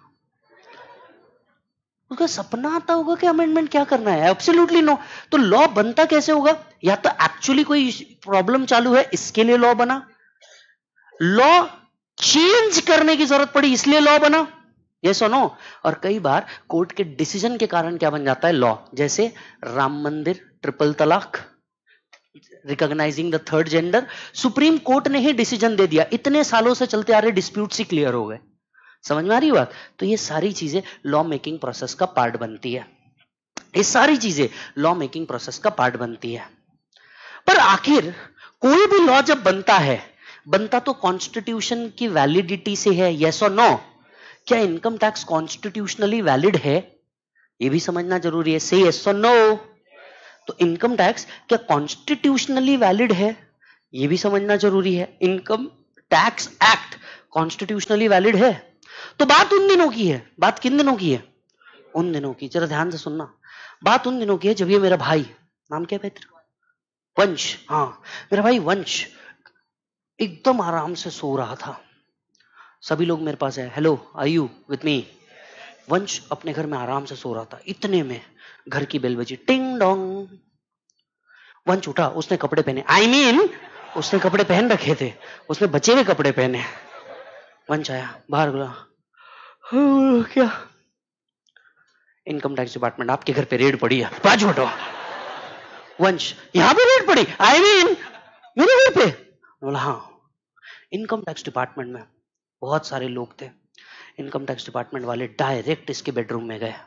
उसका सपना आता होगा कि अमेंडमेंट क्या करना है? Absolutely no. तो लॉ बनता कैसे होगा? या तो एक्चुअली कोई प्रॉब्लम चालू है इसके लिए लॉ बना, लॉ चेंज करने की जरूरत पड़ी इसलिए लॉ बना, ये सुनो। और कई बार कोर्ट के डिसीजन के कारण क्या बन जाता है? लॉ। जैसे Ram Mandir, triple talaq, recognising the third gender, supreme court ने ही डिसीजन दे दिया, इतने सालों से चलते आ रहे डिस्प्यूट ही क्लियर हो गए। समझ में आ रही बात? तो ये सारी चीजें लॉ मेकिंग प्रोसेस का पार्ट बनती है। ये सारी चीजें लॉ मेकिंग प्रोसेस का पार्ट बनती है। पर आखिर कोई भी लॉ जब बनता है, बनता तो कॉन्स्टिट्यूशन की वैलिडिटी से है, यस और नो? क्या इनकम टैक्स कॉन्स्टिट्यूशनली वैलिड है? ये भी समझना जरूरी है, से यस और नो। तो इनकम टैक्स क्या कॉन्स्टिट्यूशनली वैलिड है? ये भी समझना जरूरी है। Income tax act constitutionally valid है? तो बात उन दिनों की है। बात किन दिनों की है? उन दिनों की। जरा ध्यान से सुनना। बात उन दिनों की है जब ये मेरा भाई, नाम क्या है? वंश। हाँ, मेरा भाई वंश एकदम आराम से सो रहा था। सभी लोग मेरे पास है, hello are you with me? Vansh अपने घर में आराम से सो रहा था। इतने में घर की बेल बजी, टिंग डोंग। वंश उठा, उसने कपड़े पहने, आई I मीन mean, उसने कपड़े पहन रखे थे, उसने बचे हुए कपड़े पहने। वंश आया, बाहर बोला, क्या? इनकम टैक्स डिपार्टमेंट, आपके घर पे रेड पड़ी है। बाजू हटो। वंश, यहां पे रेड पड़ी? आई I मीन mean, मेरे घर पे? बोला हाँ। इनकम टैक्स डिपार्टमेंट में बहुत सारे लोग थे। इनकम टैक्स डिपार्टमेंट वाले डायरेक्ट इसके बेडरूम में गए।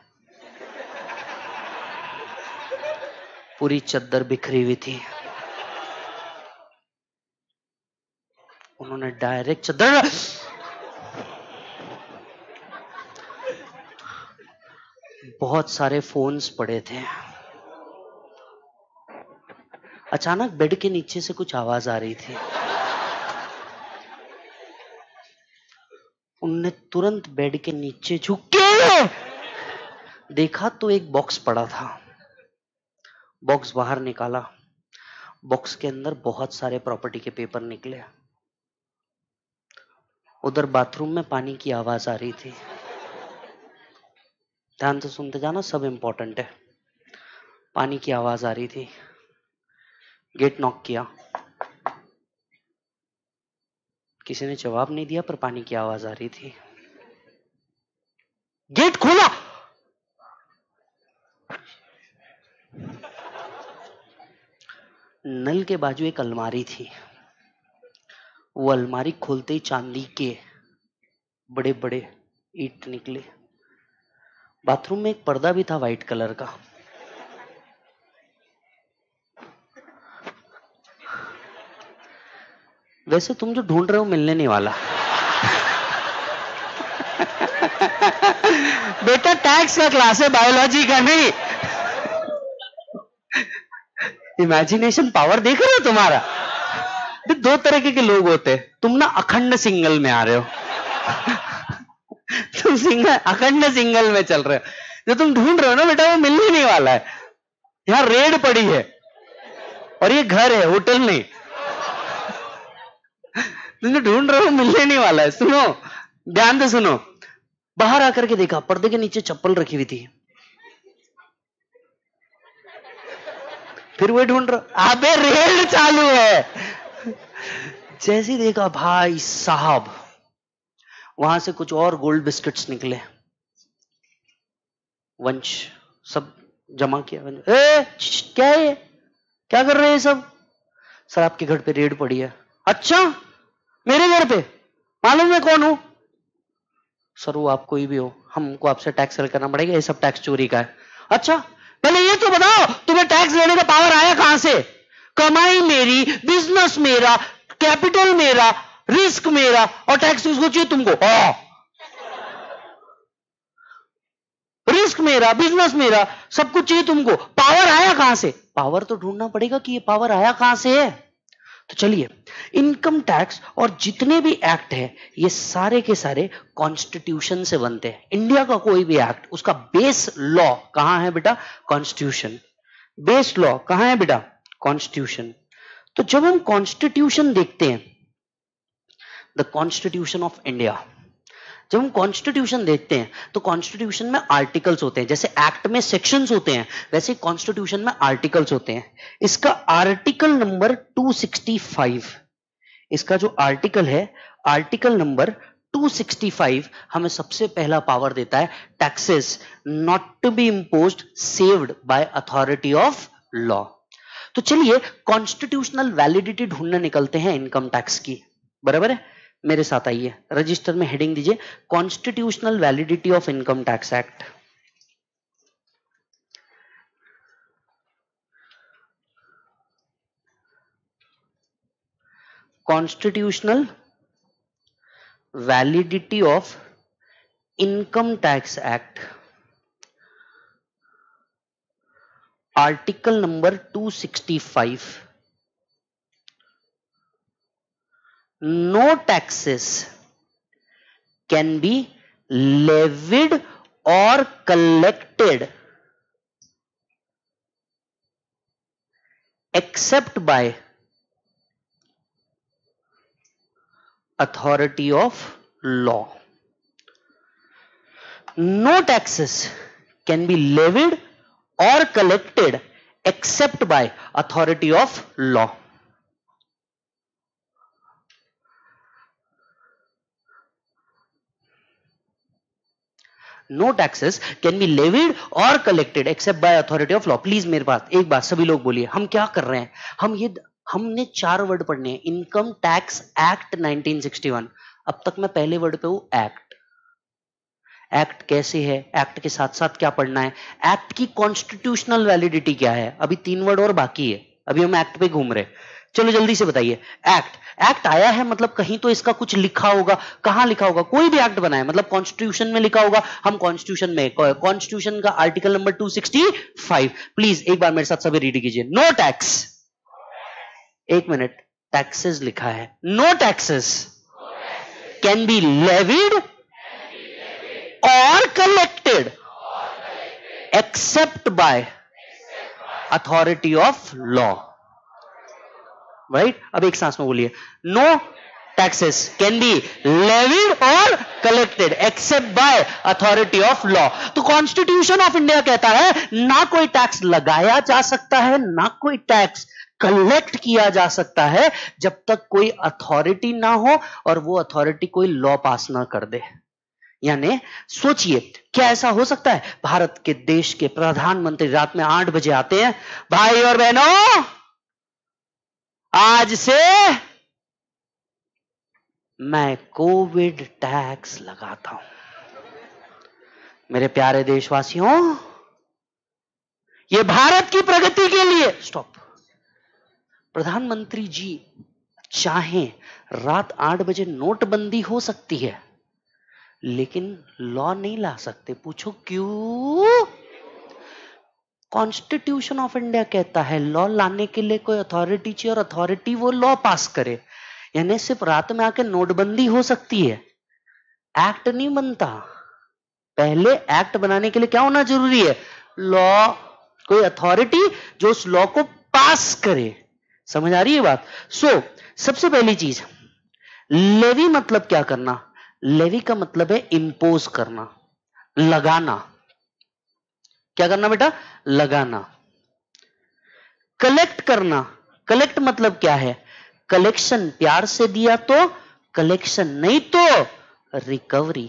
पूरी चद्दर बिखरी हुई थी। उन्होंने डायरेक्ट चद्दर, बहुत सारे फोन्स पड़े थे। अचानक बेड के नीचे से कुछ आवाज आ रही थी। उनने तुरंत बेड के नीचे झुक के देखा तो एक बॉक्स पड़ा था। बॉक्स बाहर निकाला, बॉक्स के अंदर बहुत सारे प्रॉपर्टी के पेपर निकले। उधर बाथरूम में पानी की आवाज आ रही थी। ध्यान से सुनते जाना, सब इंपॉर्टेंट है। पानी की आवाज आ रही थी। गेट नॉक किया, किसी ने जवाब नहीं दिया, पर पानी की आवाज आ रही थी। गेट खोला, नल के बाजू एक अलमारी थी। वो अलमारी खोलते ही चांदी के बड़े बड़े ईंट निकले। बाथरूम में एक पर्दा भी था व्हाइट कलर का। वैसे तुम जो ढूंढ रहे हो मिलने नहीं वाला। बेटा टैक्स का क्लास है, बायोलॉजी का नहीं। इमेजिनेशन पावर देख रहे हो तुम्हारा? दो तरह के लोग होते हैं। तुम ना अखंड सिंगल में आ रहे हो। तुम सिंगल, अखंड सिंगल में चल रहे हो। जो तुम ढूंढ रहे हो ना बेटा, वो मिलने नहीं वाला है। यहां रेड पड़ी है और ये घर है, होटल नहीं। तुम ढूंढ रहे हो, मिलने नहीं वाला है। सुनो, ध्यान से सुनो। बाहर आकर के देखा, पर्दे के नीचे चप्पल रखी हुई थी। फिर वो ढूंढ रहा, अबे रेड चालू है। जैसे देखा, भाई साहब, वहां से कुछ और गोल्ड बिस्किट्स निकले। वंश सब जमा किया। ए, क्या है ये? क्या कर रहे हैं सब? सर आपके घर पे रेड पड़ी है। अच्छा, मेरे घर पे? मालूम है कौन हूं? सर वो आप कोई भी हो, हमको आपसे टैक्स सेल करना पड़ेगा, ये सब टैक्स चोरी का है। अच्छा, पहले ये तो बताओ तुम्हें टैक्स लेने का पावर आया कहां से? कमाई मेरी, बिजनेस मेरा, कैपिटल मेरा, रिस्क मेरा, और टैक्स किसको चाहिए? तुमको। रिस्क मेरा, बिजनेस मेरा, सब कुछ चाहिए तुमको। पावर आया कहां से? पावर तो ढूंढना पड़ेगा कि ये पावर आया कहां से है। तो चलिए, इनकम टैक्स और जितने भी एक्ट है, ये सारे के सारे कॉन्स्टिट्यूशन से बनते हैं। इंडिया का कोई भी एक्ट, उसका बेस लॉ कहां है बेटा? कॉन्स्टिट्यूशन। बेस लॉ कहां है बेटा? कॉन्स्टिट्यूशन। तो जब हम कॉन्स्टिट्यूशन देखते हैं, द कॉन्स्टिट्यूशन ऑफ इंडिया, जब हम कॉन्स्टिट्यूशन देखते हैं तो कॉन्स्टिट्यूशन में आर्टिकल्स होते हैं। जैसे एक्ट में सेक्शंस होते हैं, वैसे कॉन्स्टिट्यूशन में आर्टिकल्स होते हैं। इसका आर्टिकल नंबर दो सौ पैंसठ, इसका जो आर्टिकल है, आर्टिकल नंबर दो सौ पैंसठ हमें सबसे पहला पावर देता है, taxes not to be imposed saved by authority of law. तो चलिए कॉन्स्टिट्यूशनल वैलिडिटी ढूंढने निकलते हैं इनकम टैक्स की। बराबर है? मेरे साथ आइए, रजिस्टर में हेडिंग दीजिए, constitutional validity of income tax act. Constitutional validity of income tax act, article number two sixty five, no taxes can be levied or collected except by authority of law. No taxes can be levied or collected except by authority of law. No taxes can be levied और collected except by authority of law. Please मेरे पास एक बात सभी लोग बोलिए, हम क्या कर रहे हैं? हम ये हमने चार वर्ड पढ़ने हैं. Income tax act nineteen sixty one. अब तक मैं पहले वर्ड पे हूं, एक्ट. एक्ट कैसे है, एक्ट के साथ साथ क्या पढ़ना है, एक्ट की कॉन्स्टिट्यूशनल वैलिडिटी क्या है. अभी तीन वर्ड और बाकी है, अभी हम एक्ट पे घूम रहे. चलो जल्दी से बताइए. एक्ट एक्ट आया है मतलब कहीं तो इसका कुछ लिखा होगा. कहां लिखा होगा? कोई भी एक्ट बनाए मतलब कॉन्स्टिट्यूशन में लिखा होगा. हम कॉन्स्टिट्यूशन में, कॉन्स्टिट्यूशन का article number two sixty five. Please एक बार मेरे साथ सभी रीड कीजिए. नो टैक्स, एक मिनट, टैक्सेस लिखा है. No taxes can be levied और collected except by authority of law. Right? अब एक सांस में बोलिए. No taxes can be levied और collected except by authority of law. तो कॉन्स्टिट्यूशन ऑफ इंडिया कहता है ना कोई टैक्स लगाया जा सकता है, ना कोई टैक्स कलेक्ट किया जा सकता है जब तक कोई अथॉरिटी ना हो और वो अथॉरिटी कोई लॉ पास ना कर दे. यानी सोचिए, क्या ऐसा हो सकता है भारत के देश के प्रधानमंत्री रात में आठ बजे आते हैं, भाई और बहनों आज से मैं कोविड टैक्स लगाता हूं. मेरे प्यारे देशवासियों, ये भारत की प्रगति के लिए. स्टॉप. प्रधानमंत्री जी चाहें रात आठ बजे नोटबंदी हो सकती है, लेकिन लॉ नहीं ला सकते. पूछो क्यों? कॉन्स्टिट्यूशन ऑफ इंडिया कहता है लॉ लाने के लिए कोई अथॉरिटी चाहिए और अथॉरिटी वो लॉ पास करे. यानी सिर्फ रात में आके नोटबंदी हो सकती है, एक्ट नहीं बनता. पहले एक्ट बनाने के लिए क्या होना जरूरी है? लॉ. कोई अथॉरिटी जो उस लॉ को पास करे. समझ आ रही है बात? सो so, सबसे पहली चीज, लेवी मतलब क्या करना? लेवी का मतलब है इंपोज करना, लगाना. क्या करना बेटा? लगाना. कलेक्ट करना. कलेक्ट मतलब क्या है? कलेक्शन. प्यार से दिया तो कलेक्शन, नहीं तो रिकवरी.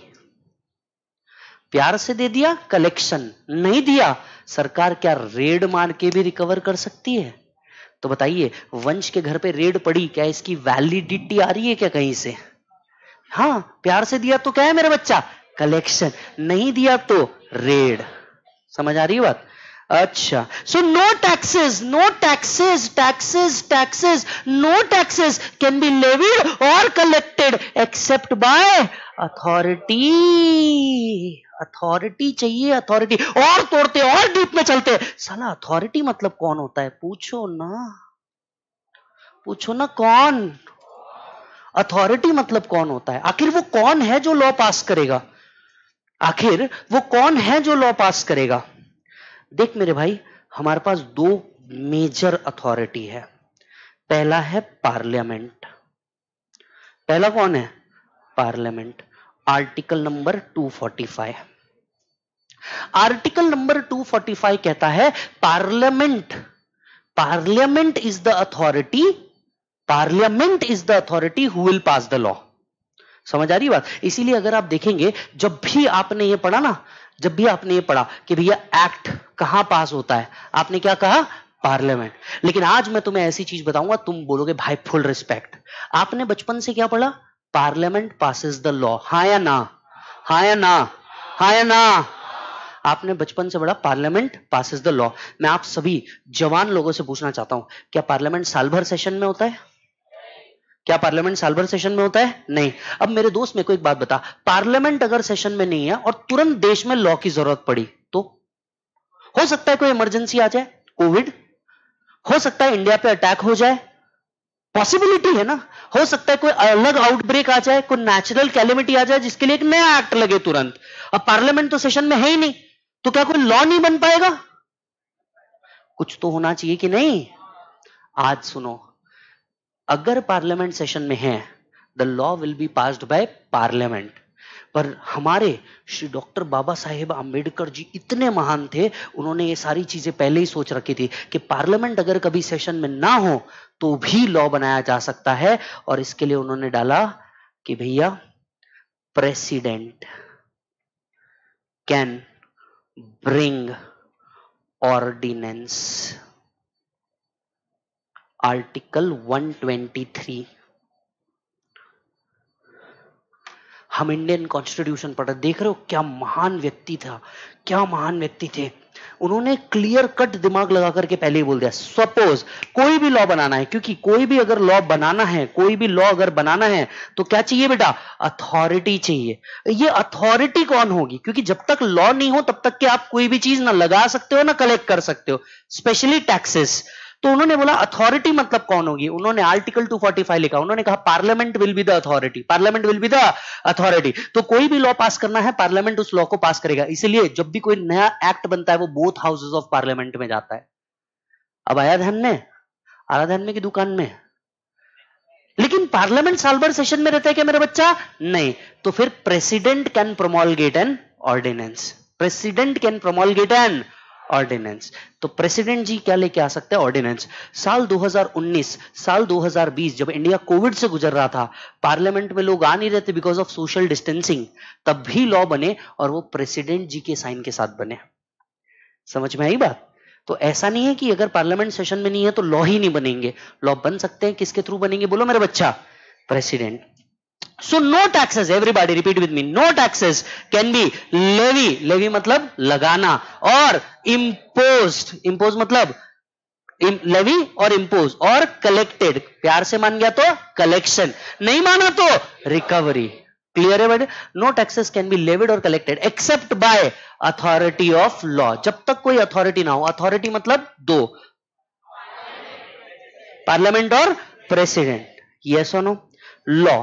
प्यार से दे दिया कलेक्शन, नहीं दिया सरकार क्या रेड मार के भी रिकवर कर सकती है? तो बताइए, वंश के घर पे रेड पड़ी, क्या इसकी वैलिडिटी आ रही है क्या कहीं से? हाँ, प्यार से दिया तो क्या है मेरा बच्चा? कलेक्शन. नहीं दिया तो रेड. समझ आ रही है बात? अच्छा. So no taxes, no taxes, taxes, taxes, no taxes can be levied और collected except by authority. Authority चाहिए, अथॉरिटी. और तोड़ते और डीप में चलते. साला अथॉरिटी मतलब कौन होता है? पूछो ना, पूछो ना कौन? अथॉरिटी मतलब कौन होता है? आखिर वो कौन है जो लॉ पास करेगा? आखिर वो कौन है जो लॉ पास करेगा? देख मेरे भाई, हमारे पास दो मेजर अथॉरिटी है. पहला है पार्लियामेंट. पहला कौन है? Parliament. Article number two forty five. Article number two forty five कहता है parliament parliament is the authority parliament is the authority who will pass the law. समझ आ रही बात? इसीलिए अगर आप देखेंगे, जब भी आपने ये पढ़ा ना, जब भी आपने ये पढ़ा कि भैया एक्ट कहां पास होता है, आपने क्या कहा? पार्लियामेंट. लेकिन आज मैं तुम्हें ऐसी चीज बताऊंगा, तुम बोलोगे भाई फुल रिस्पेक्ट. आपने बचपन से क्या पढ़ा? Parliament passes the law. हाँ या ना? हाँ या ना? हाँ या ना? आपने बचपन से पढ़ा पार्लियामेंट पासेस द लॉ. मैं आप सभी जवान लोगों से पूछना चाहता हूं, क्या पार्लियामेंट साल भर सेशन में होता है? क्या पार्लियामेंट साल भर सेशन में होता है? नहीं। अब मेरे दोस्त मेरे को एक बात बता, पार्लियामेंट अगर सेशन में नहीं है और तुरंत देश में लॉ की जरूरत पड़ी तो हो सकता है कोई इमरजेंसी आ जाए, कोविड, हो सकता है इंडिया पे अटैक हो जाए, पॉसिबिलिटी है ना, हो सकता है कोई अलग आउटब्रेक आ जाए, कोई नेचुरल कैलेमिटी आ जाए जिसके लिए एक नया एक्ट लगे तुरंत। अब पार्लियामेंट तो सेशन में है ही नहीं, तो क्या कोई लॉ नहीं बन पाएगा? कुछ तो होना चाहिए कि नहीं? आज सुनो, अगर पार्लियामेंट सेशन में है, the law will be passed by parliament. पर हमारे श्री डॉक्टर बाबा साहेब आम्बेडकर जी इतने महान थे, उन्होंने ये सारी चीजें पहले ही सोच रखी थी कि पार्लियामेंट अगर कभी सेशन में ना हो तो भी लॉ बनाया जा सकता है। और इसके लिए उन्होंने डाला कि भैया president can bring ordinance, article one twenty three. हम इंडियन कॉन्स्टिट्यूशन पढ़ रहे, देख रहे हो क्या महान व्यक्ति था, क्या महान व्यक्ति थे। उन्होंने क्लियर कट दिमाग लगा करके पहले ही बोल दिया, सपोज कोई भी लॉ बनाना है, क्योंकि कोई भी अगर लॉ बनाना है, कोई भी लॉ अगर बनाना है तो क्या चाहिए बेटा? अथॉरिटी चाहिए। ये अथॉरिटी कौन होगी? क्योंकि जब तक लॉ नहीं हो तब तक कि आप कोई भी चीज ना लगा सकते हो ना कलेक्ट कर सकते हो, स्पेशली टैक्सेस। तो उन्होंने बोला अथॉरिटी मतलब कौन होगी? उन्होंने आर्टिकल टू फोर्टी फाइव लिखा, उन्होंने कहा parliament will be the authority, parliament will be the authority. तो कोई भी लॉ पास करना है, पार्लियामेंट उस लॉ को पास करेगा। इसलिए जब भी कोई नया एक्ट बनता है वो बोथ हाउसेज ऑफ पार्लियामेंट में जाता है। अब आया ध्यान में? आया ध्यान में की दुकान में? लेकिन पार्लियामेंट साल भर सेशन में रहता है क्या मेरा बच्चा? नहीं। तो फिर president can promulgate an ordinance, president can promulgate an ordinance. तो प्रेसिडेंट जी क्या लेके आ सकते हैं? ऑर्डिनेंस। साल दो हज़ार उन्नीस, साल दो हज़ार बीस जब इंडिया कोविड से गुजर रहा था, पार्लियामेंट में लोग आ नहीं रहते बिकॉज ऑफ सोशल डिस्टेंसिंग, तब भी लॉ बने और वो प्रेसिडेंट जी के साइन के साथ बने। समझ में आई बात? तो ऐसा नहीं है कि अगर पार्लियामेंट सेशन में नहीं है तो लॉ ही नहीं बनेंगे, लॉ बन सकते हैं। किसके थ्रू बनेंगे बोलो मेरा बच्चा? President. So no taxes, everybody repeat with me, no taxes can be levy, levy मतलब लगाना, और imposed, imposed मतलब levy और impose, और collected, प्यार से मान गया तो collection, नहीं माना तो recovery। क्लियर है बेटे? No taxes can be levied और collected except by authority of law. जब तक कोई अथॉरिटी ना हो, अथॉरिटी मतलब दो, पार्लियामेंट और प्रेसिडेंट। यस और no? Law,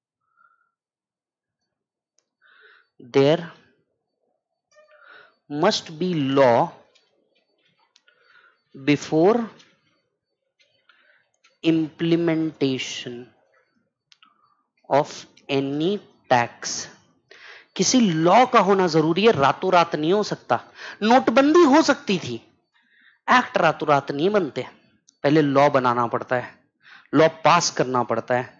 there must be law before implementation of any tax। किसी लॉ का होना जरूरी है, रातों रात नहीं हो सकता। नोटबंदी हो सकती थी, एक्ट रातों रात नहीं बनते, पहले लॉ बनाना पड़ता है, लॉ पास करना पड़ता है।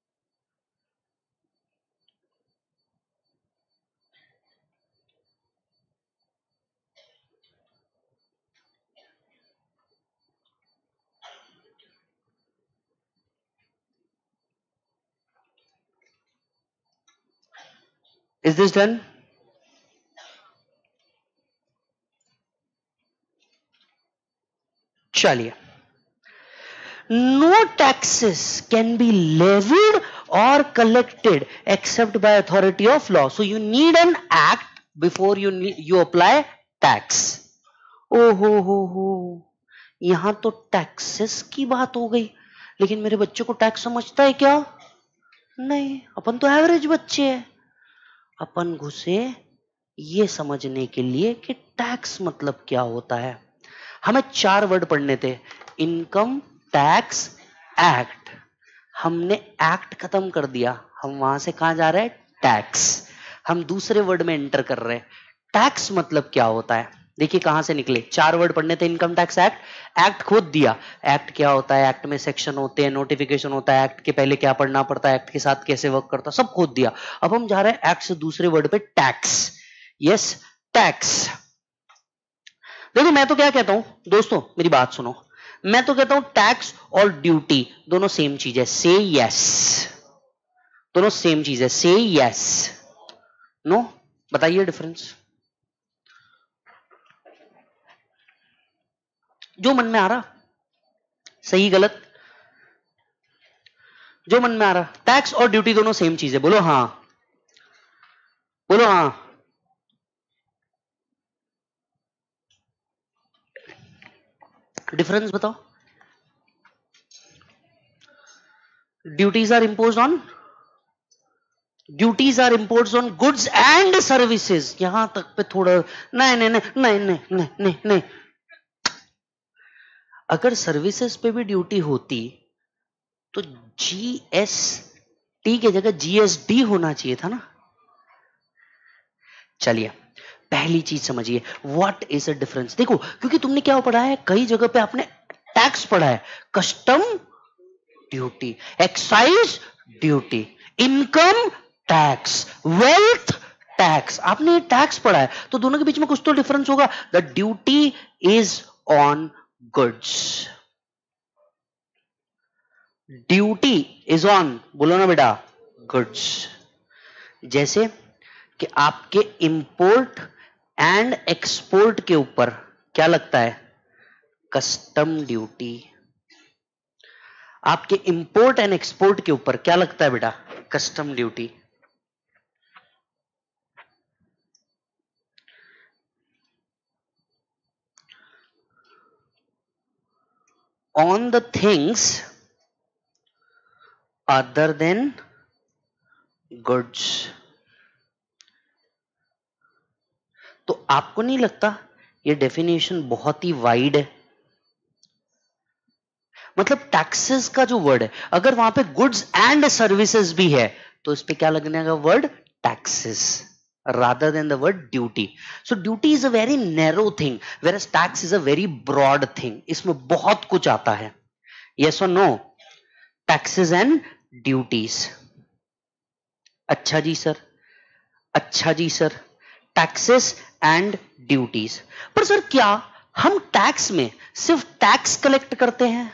Is this done? चलिए, no taxes can be levied or collected except by authority of law. So you need an act before you need, you apply tax. ओ हो हो हो, यहां तो टैक्सेस की बात हो गई, लेकिन मेरे बच्चे को टैक्स समझता है क्या? नहीं, अपन तो एवरेज बच्चे हैं। अपन घुसे ये समझने के लिए कि टैक्स मतलब क्या होता है। हमें चार वर्ड पढ़ने थे, इनकम टैक्स एक्ट। हमने एक्ट खत्म कर दिया, हम वहां से कहां जा रहे हैं? टैक्स। हम दूसरे वर्ड में एंटर कर रहे हैं। टैक्स मतलब क्या होता है? देखिए कहां से निकले, चार वर्ड पढ़ने थे, इनकम टैक्स एक्ट, एक्ट खोद दिया। एक्ट क्या होता है, एक्ट में सेक्शन होते हैं, नोटिफिकेशन होता है, एक्ट के पहले क्या पढ़ना पड़ता है, एक्ट के साथ कैसे वर्क करता है, सब खोद दिया। अब हम जा रहे हैं एक्ट से दूसरे वर्ड पे, टैक्स। Yes, tax. देखो मैं तो क्या कहता हूं दोस्तों, मेरी बात सुनो, मैं तो कहता हूं टैक्स और ड्यूटी दोनों सेम चीज है। से यस, दोनों सेम चीज है। से यस, नो, बताइए डिफरेंस जो मन में आ रहा, सही गलत। जो मन में आ रहा। टैक्स और ड्यूटी दोनों सेम चीज है, बोलो हाँ, बोलो हाँ। डिफरेंस बताओ। Duties are imposed on duties are imposed on goods and services. यहां तक पे थोड़ा नहीं नहीं नहीं नहीं नहीं नहीं नहीं नहीं। अगर सर्विसेज पे भी ड्यूटी होती तो जीएसटी की जगह जीएसडी होना चाहिए था ना। चलिए पहली चीज समझिए, व्हाट इज अ डिफरेंस। देखो क्योंकि तुमने क्या पढ़ा है, कई जगह पे आपने टैक्स पढ़ा है, custom duty, excise duty, income tax, wealth tax, आपने टैक्स पढ़ा है, तो दोनों के बीच में कुछ तो डिफरेंस होगा। The duty is on goods, duty is on, बोलो ना बेटा, गुड्स। जैसे कि आपके इंपोर्ट एंड एक्सपोर्ट के ऊपर क्या लगता है, कस्टम ड्यूटी। आपके इंपोर्ट एंड एक्सपोर्ट के ऊपर क्या लगता है बेटा, custom duty. On the things other than goods. तो आपको नहीं लगता ये डेफिनेशन बहुत ही वाइड है? मतलब टैक्सेस का जो वर्ड है, अगर वहां पे गुड्स एंड सर्विसेज भी है तो इस पे क्या लगने का word, taxes, rather than the word duty. So duty is a very narrow thing, whereas tax is a very broad thing. इसमें बहुत कुछ आता है. Yes or no? Taxes and duties. अच्छा जी सर, अच्छा जी सर, टैक्सेस एंड ड्यूटीज। पर सर क्या हम टैक्स में सिर्फ टैक्स कलेक्ट करते हैं?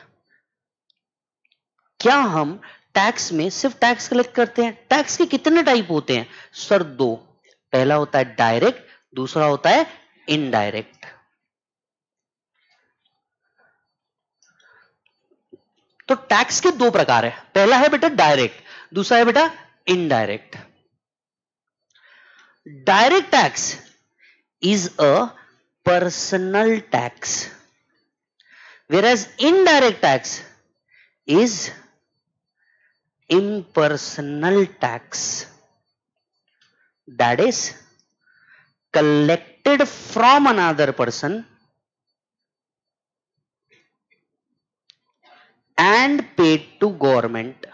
क्या हम टैक्स में सिर्फ टैक्स कलेक्ट करते हैं? टैक्स के कितने टाइप होते हैं सर? दो। पहला होता है डायरेक्ट, दूसरा होता है इनडायरेक्ट। तो टैक्स के दो प्रकार है, पहला है बेटा डायरेक्ट, दूसरा है बेटा indirect. Direct tax is a personal tax, whereas indirect tax is impersonal tax, that is collected from another person and paid to government.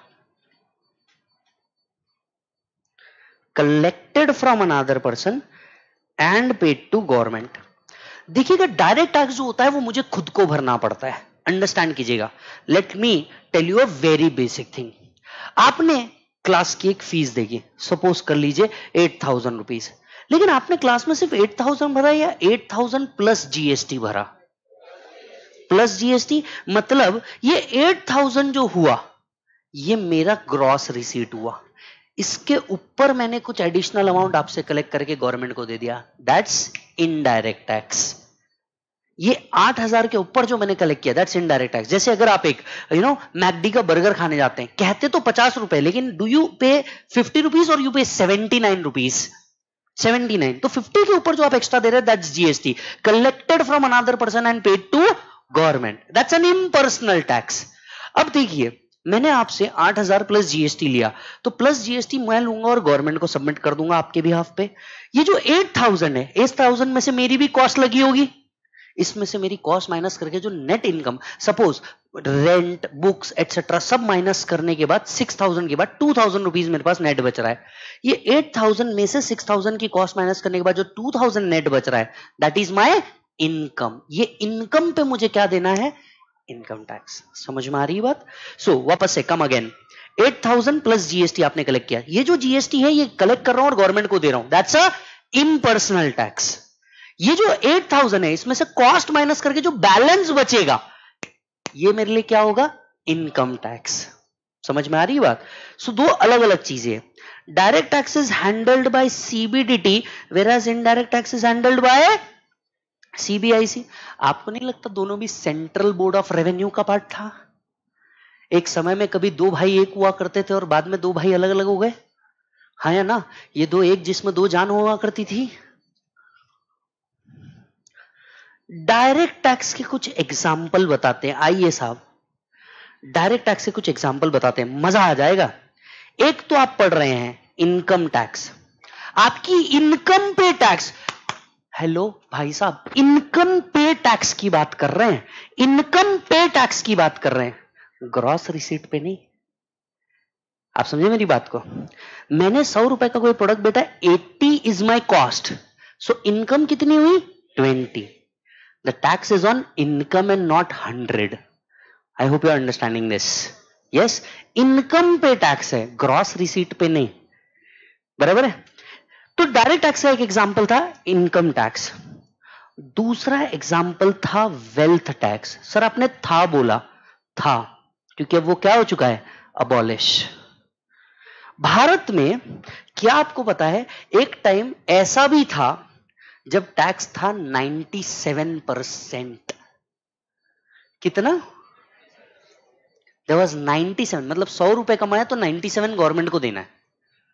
Collected from another person and paid to government. देखिएगा direct tax जो होता है वो मुझे खुद को भरना पड़ता है, अंडरस्टैंड कीजिएगा। Let me tell you a very basic thing. आपने क्लास की एक फीस देगी, सपोज कर लीजिए एट थाउजेंड रुपीज, लेकिन आपने क्लास में सिर्फ एट थाउजेंड भरा या एट थाउजेंड प्लस जीएसटी भरा? प्लस जीएसटी, मतलब ये एट थाउजेंड जो हुआ ये मेरा ग्रॉस रिसीट हुआ, इसके ऊपर मैंने कुछ एडिशनल अमाउंट आपसे कलेक्ट करके गवर्नमेंट को दे दिया, दैट्स इनडायरेक्ट टैक्स। ये आठ हजार के ऊपर जो मैंने कलेक्ट किया दैट्स इनडायरेक्ट टैक्स। जैसे अगर आप एक यू नो मैकडी का बर्गर खाने जाते हैं, कहते तो पचास रुपए, लेकिन do you pay fifty rupees or you pay seventy nine rupees? Seventy nine. तो फिफ्टी के ऊपर जो आप एक्स्ट्रा दे रहे हैं that's GST, collected from another person and paid to government, that's an impersonal tax. अब देखिए मैंने आपसे आठ हजार प्लस जीएसटी लिया, तो प्लस जीएसटी मैं लूंगा और गवर्नमेंट को सबमिट कर दूंगा आपके बिहाफ पे। ये जो एट थाउजेंड है, एट थाउजेंड में से मेरी भी कॉस्ट लगी होगी, इसमें से मेरी कॉस्ट माइनस करके जो net income, suppose rent, books etcetera सब माइनस करने के बाद सिक्स थाउजेंड के बाद टू थाउजेंड रुपीज मेरे पास नेट बच रहा है। ये एट थाउजेंड में से सिक्स थाउजेंड की कॉस्ट माइनस करने के बाद जो टू थाउजेंड नेट बच रहा है दैट इज माई इनकम। ये इनकम पे मुझे क्या देना है? Income tax. समझ में आ रही बात? सो so, वापस से come again, eight thousand plus GST आपने कलेक्ट किया, ये जो जीएसटी है ये कलेक्ट कर रहा हूं और गवर्नमेंट को दे रहा हूं, दैट्स अ इम्पर्सनल टैक्स। ये जो एट थाउजेंड है इसमें से कॉस्ट माइनस करके जो बैलेंस बचेगा ये मेरे लिए क्या होगा? Income tax. समझ में आ रही बात? सो so, दो अलग अलग चीजें। Direct tax is handled by CBDT, whereas indirect tax is handled by CBIC. आपको नहीं लगता दोनों भी सेंट्रल बोर्ड ऑफ रेवेन्यू का पार्ट था? एक समय में कभी दो भाई एक हुआ करते थे और बाद में दो भाई अलग अलग हो गए, हाँ या ना? ये दो एक जिसमें दो जान हुआ करती थी। डायरेक्ट टैक्स के कुछ एग्जाम्पल बताते हैं, आइए साहब डायरेक्ट टैक्स के कुछ एग्जाम्पल बताते हैं, मजा आ जाएगा। एक तो आप पढ़ रहे हैं इनकम टैक्स, आपकी इनकम पे टैक्स। हेलो भाई साहब, इनकम पे टैक्स की बात कर रहे हैं, इनकम पे टैक्स की बात कर रहे हैं, ग्रॉस रिसीट पे नहीं। आप समझे मेरी बात को? मैंने सौ रुपए का कोई प्रोडक्ट बेटा, eighty is my cost, so income कितनी हुई? Twenty. The tax is on income and not hundred. I hope you are understanding this. Yes, income पे टैक्स है, ग्रॉस रिसीट पे नहीं, बराबर है? तो डायरेक्ट टैक्स का एक एग्जांपल था इनकम टैक्स। दूसरा एग्जांपल था वेल्थ टैक्स। सर आपने था बोला, था क्योंकि अब वो क्या हो चुका है? अबॉलिश। भारत में क्या आपको पता है, एक टाइम ऐसा भी था जब टैक्स था सत्तानवे परसेंट। कितना? देयर वाज सत्तानवे, मतलब सौ रुपए कमाया तो सत्तानवे गवर्नमेंट को देना है।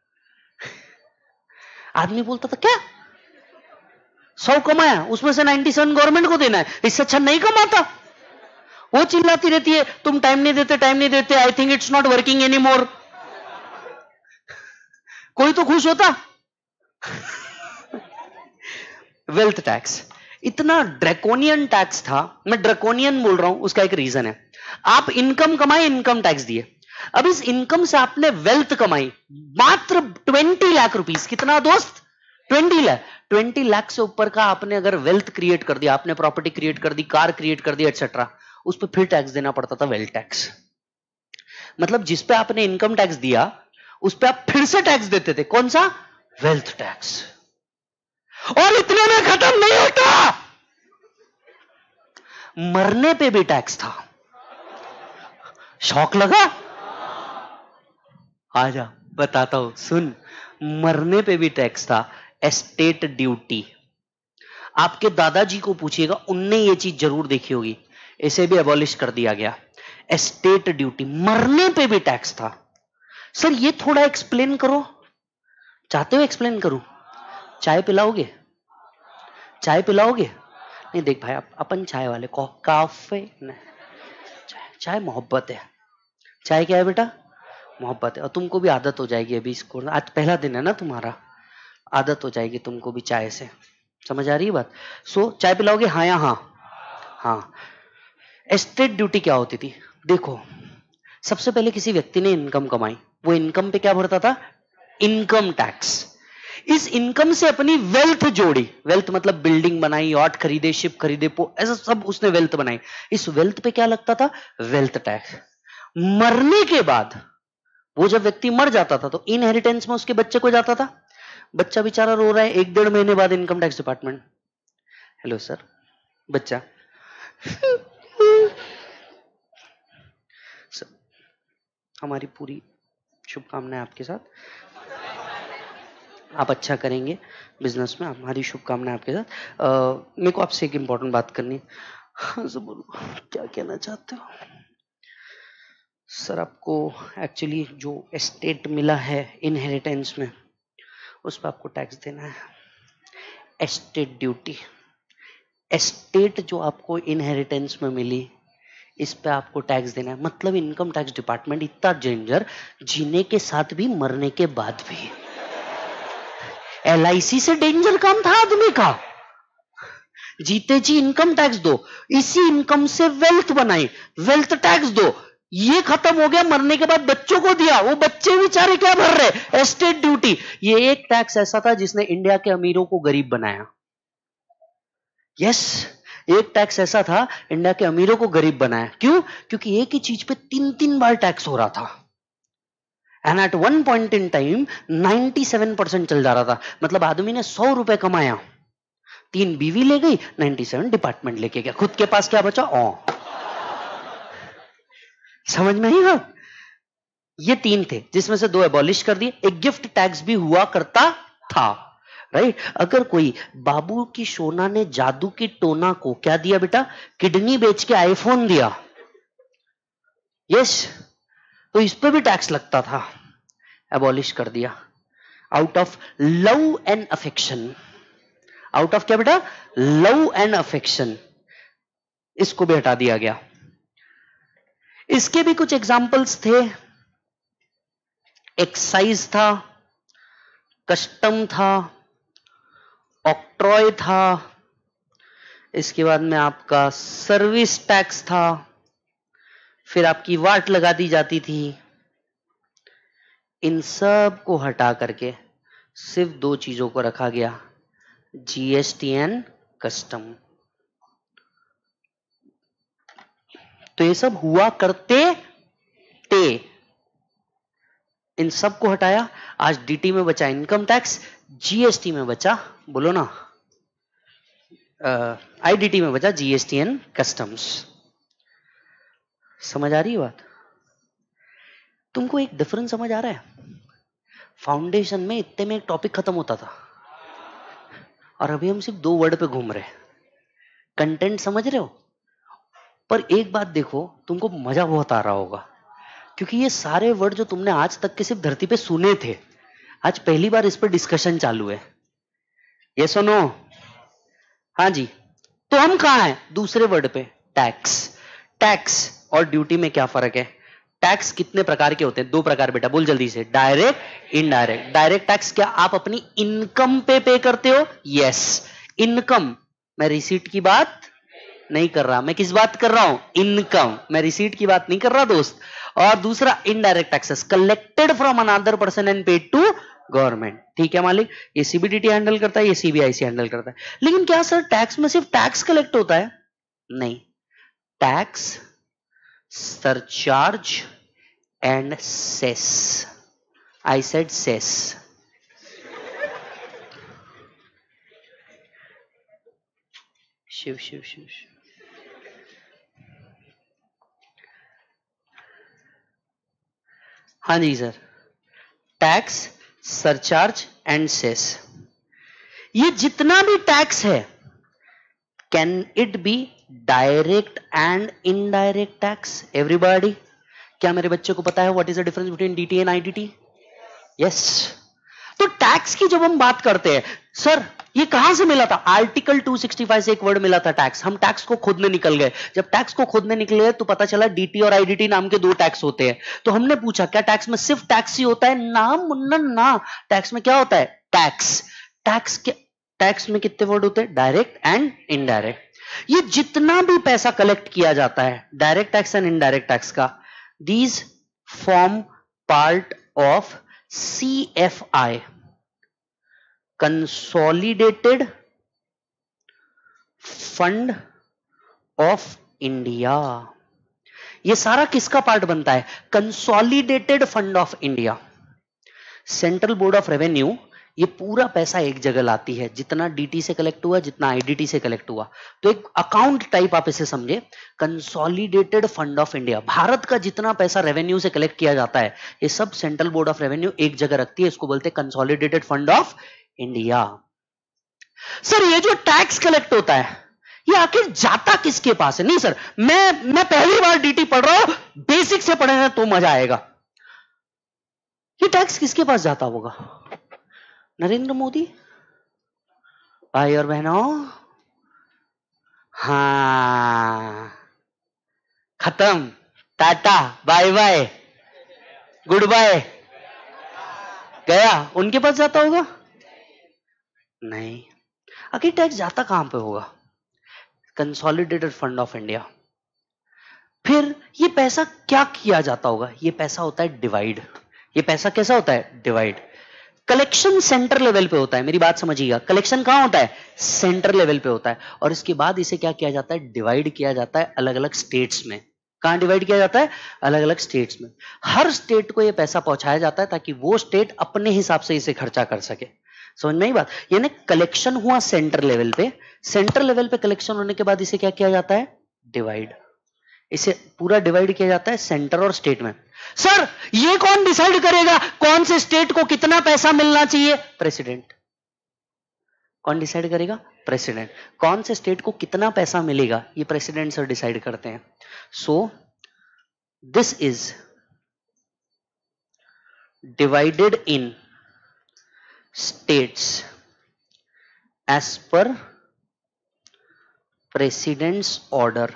आदमी बोलता था क्या, सौ कमाया उसमें से सत्तानवे गवर्नमेंट को देना है, इससे अच्छा नहीं कमाता। वो चिल्लाती रहती है तुम टाइम नहीं देते, टाइम नहीं देते, I think it's not working anymore. कोई तो खुश होता। वेल्थ टैक्स इतना ड्रैकोनियन टैक्स था। मैं ड्रैकोनियन बोल रहा हूं, उसका एक रीजन है। आप इनकम कमाए, इनकम टैक्स दिए, अब इस इनकम से आपने वेल्थ कमाई मात्र बीस लाख रुपीस। कितना दोस्त? बीस लाख। बीस लाख से ऊपर का आपने अगर वेल्थ क्रिएट कर दिया, आपने प्रॉपर्टी क्रिएट कर दी, कार क्रिएट कर दी एक्सेट्रा, उस पर फिर टैक्स देना पड़ता था, वेल्थ टैक्स। मतलब जिस पे आपने इनकम टैक्स दिया उस पे आप फिर से टैक्स देते थे। कौन सा? Wealth tax. और इतने में खत्म नहीं होता, मरने पे भी टैक्स था। शौक लगा? आजा बताता हूं, सुन। मरने पे भी टैक्स था। Estate duty. आपके दादाजी को पूछिएगा, उनने ये चीज जरूर देखी होगी, इसे भी अबॉलिश कर दिया गया। एस्टेट ड्यूटी, मरने पे भी टैक्स था। सर ये थोड़ा एक्सप्लेन करो। चाहते हो एक्सप्लेन करूं? चाय पिलाओगे? चाय पिलाओगे? नहीं देख भाई, आप अपन चाय वाले, काफे नहीं, चाय, चाय मोहब्बत है। चाय क्या है बेटा? मोहब्बत है। और तुमको भी आदत हो जाएगी अभी इसको, आज पहला दिन है ना तुम्हारा, आदत हो जाएगी तुमको भी चाय से। समझ आ रही है बात? सो चाय पिलाओगे? हाँ या हाँ? हाँ। एस्टेट ड्यूटी क्या होती थी? देखो, सबसे पहले किसी व्यक्ति ने इनकम कमाई, वो इनकम पे क्या भरता था? Income tax. इस इनकम से अपनी वेल्थ जोड़ी, वेल्थ मतलब बिल्डिंग बनाई, यार्ड खरीदे, शिप खरीदे, ऐसा सब उसने वेल्थ बनाई। इस वेल्थ पे क्या लगता था? Wealth tax. मरने के बाद वो जब व्यक्ति मर जाता था तो इनहेरिटेंस में उसके बच्चे को जाता था। बच्चा बेचारा रो रहा है, एक डेढ़ महीने बाद income tax department, hello sir, बच्चा सर, हमारी पूरी शुभकामनाएं आपके साथ, आप अच्छा करेंगे बिजनेस में, हमारी शुभकामनाएं आपके साथ। आ, मेरे को आपसे एक इंपॉर्टेंट बात करनी। हाँ सर बोलो, क्या कहना चाहते हो? सर आपको एक्चुअली जो एस्टेट मिला है इनहेरिटेंस में, उस पर आपको टैक्स देना है। एस्टेट ड्यूटी, एस्टेट जो आपको इनहेरिटेंस में मिली, इस पे आपको टैक्स देना है। मतलब इनकम टैक्स डिपार्टमेंट इतना डेंजर, जीने के साथ भी मरने के बाद भी। एल आई सी से डेंजर काम था आदमी का। जीते जी इनकम टैक्स दो, इसी इनकम से वेल्थ बनाई, वेल्थ टैक्स दो, ये खत्म हो गया, मरने के बाद बच्चों को दिया, वो बच्चे बेचारे क्या भर रहे? Estate duty. ये एक टैक्स ऐसा था जिसने इंडिया के अमीरों को गरीब बनाया। यस, एक टैक्स ऐसा था इंडिया के अमीरों को गरीब बनाया। क्यों? क्योंकि एक ही चीज पे तीन तीन बार टैक्स हो रहा था। And eight one point in time सत्तानवे परसेंट चल जा रहा था। मतलब आदमी ने सौ रुपए कमाया, तीन बीवी ले गई, सत्तानवे डिपार्टमेंट लेके गया, खुद के पास क्या बचा? ओ, समझ में ही? हाँ, ये तीन थे जिसमें से दो एबॉलिश कर दिए। एक गिफ्ट टैक्स भी हुआ करता था, राइट? अगर कोई बाबू की सोना ने जादू की टोना को क्या दिया बेटा? किडनी बेच के आईफोन दिया। यस, तो इस पे भी टैक्स लगता था, एबॉलिश कर दिया। Out of love and affection, out of क्या बेटा, लव एंड अफेक्शन, इसको भी हटा दिया गया। इसके भी कुछ एग्जाम्पल्स थे, एक्साइज था, कस्टम था, ऑक्ट्रॉय था, इसके बाद में आपका सर्विस टैक्स था, फिर आपकी वाट लगा दी जाती थी। इन सब को हटा करके सिर्फ दो चीजों को रखा गया, जीएसटी एंड कस्टम। तो ये सब हुआ करते थे, इन सब को हटाया। आज डीटी में बचा इनकम टैक्स, जीएसटी में बचा, बोलो ना, आईडीटी में बचा जीएसटी एंड कस्टम्स। समझ आ रही है बात? तुमको एक डिफरेंस समझ आ रहा है? फाउंडेशन में इतने में एक टॉपिक खत्म होता था और अभी हम सिर्फ दो वर्ड पे घूम रहे हैं। कंटेंट समझ रहे हो? पर एक बात देखो, तुमको मजा बहुत आ रहा होगा, क्योंकि ये सारे वर्ड जो तुमने आज तक के सिर्फ धरती पे सुने थे, आज पहली बार इस पर डिस्कशन चालू है। ये सुनो, हाँ जी। तो हम कहां हैं? दूसरे वर्ड पे, टैक्स। टैक्स और ड्यूटी में क्या फर्क है? टैक्स कितने प्रकार के होते हैं? दो प्रकार बेटा, बोल जल्दी से, डायरेक्ट, इनडायरेक्ट। डायरेक्ट टैक्स क्या आप अपनी इनकम पे पे करते हो? Yes, income. मैं रिसीट की बात नहीं कर रहा, मैं किस बात कर रहा हूं? इनकम। मैं रिसीट की बात नहीं कर रहा दोस्त। और दूसरा indirect taxes, collected from another person and paid to government. ठीक है मालिक, ये सीबीडीटी हैंडल करता है, ये सीबीआईसी हैंडल करता है। लेकिन क्या सर टैक्स में सिर्फ टैक्स कलेक्ट होता है? नहीं, tax, surcharge and cess. I said cess. Shiv Shiv Shiv Shiv. हाँ जी sir, tax, surcharge and cess, ये जितना भी टैक्स है, can it be direct and indirect tax? Everybody, क्या मेरे बच्चे को पता है what is the difference between DT and IDT? Yes. तो टैक्स की जब हम बात करते हैं, सर ये कहां से मिला था? आर्टिकल दो सौ पैंसठ से एक वर्ड मिला था टैक्स। हम टैक्स को खोदने निकल गए। जब टैक्स को खोदने निकले तो पता चला डीटी और आईडीटी नाम के दो टैक्स होते हैं। तो हमने पूछा क्या टैक्स में सिर्फ टैक्स ही होता है? ना मुन्नन ना, टैक्स में क्या होता है? टैक्स। टैक्स के टैक्स में कितने वर्ड होते हैं? Direct and indirect. ये जितना भी पैसा कलेक्ट किया जाता है direct tax and indirect tax का, these form part of C F I, consolidated fund of India. ये सारा किसका पार्ट बनता है? Consolidated fund of India. Central board of revenue, ये पूरा पैसा एक जगह लाती है, जितना डीटी से कलेक्ट हुआ, जितना आईडीटी से कलेक्ट हुआ। तो एक अकाउंट टाइप आप इसे समझे, consolidated fund of India. Bharat का जितना पैसा रेवेन्यू से कलेक्ट किया जाता है, ये सब सेंट्रल बोर्ड ऑफ रेवेन्यू एक जगह रखती है। इसको बोलते हैं consolidated fund of India. Sir ये जो टैक्स कलेक्ट होता है, ये आखिर जाता किसके पास है? नहीं सर, मैं मैं पहली बार डीटी पढ़ रहा हूं, बेसिक से पढ़े हैं तो मजा आएगा। ये टैक्स किसके पास जाता होगा? नरेंद्र मोदी, भाई और बहनों, हाँ, खत्म, tata, bye bye, goodbye, गया। उनके पास जाता होगा? नहीं। आखिर टैक्स जाता कहां पे होगा? Consolidated fund of India. फिर ये पैसा क्या किया जाता होगा? ये पैसा होता है डिवाइड। ये पैसा कैसा होता है? डिवाइड। कलेक्शन सेंटर लेवल पे होता है, मेरी बात समझिएगा। कलेक्शन कहां होता है? सेंटर लेवल पे होता है। और इसके बाद इसे क्या किया जाता है? डिवाइड किया जाता है अलग अलग स्टेट्स में। कहां डिवाइड किया जाता है? अलग अलग स्टेट्स में। हर स्टेट को यह पैसा पहुंचाया जाता है ताकि वो स्टेट अपने हिसाब से इसे खर्चा कर सके। समझ में आई बात? यानी कलेक्शन हुआ सेंटर लेवल पे, सेंटर लेवल पे कलेक्शन होने के बाद इसे क्या किया जाता है? डिवाइड। इसे पूरा डिवाइड किया जाता है सेंटर और स्टेट में। सर ये कौन डिसाइड करेगा कौन से स्टेट को कितना पैसा मिलना चाहिए? प्रेसिडेंट। कौन डिसाइड करेगा? प्रेसिडेंट। कौन से स्टेट को कितना पैसा मिलेगा, ये प्रेसिडेंट सर डिसाइड करते हैं। So this is divided in states as per president's order.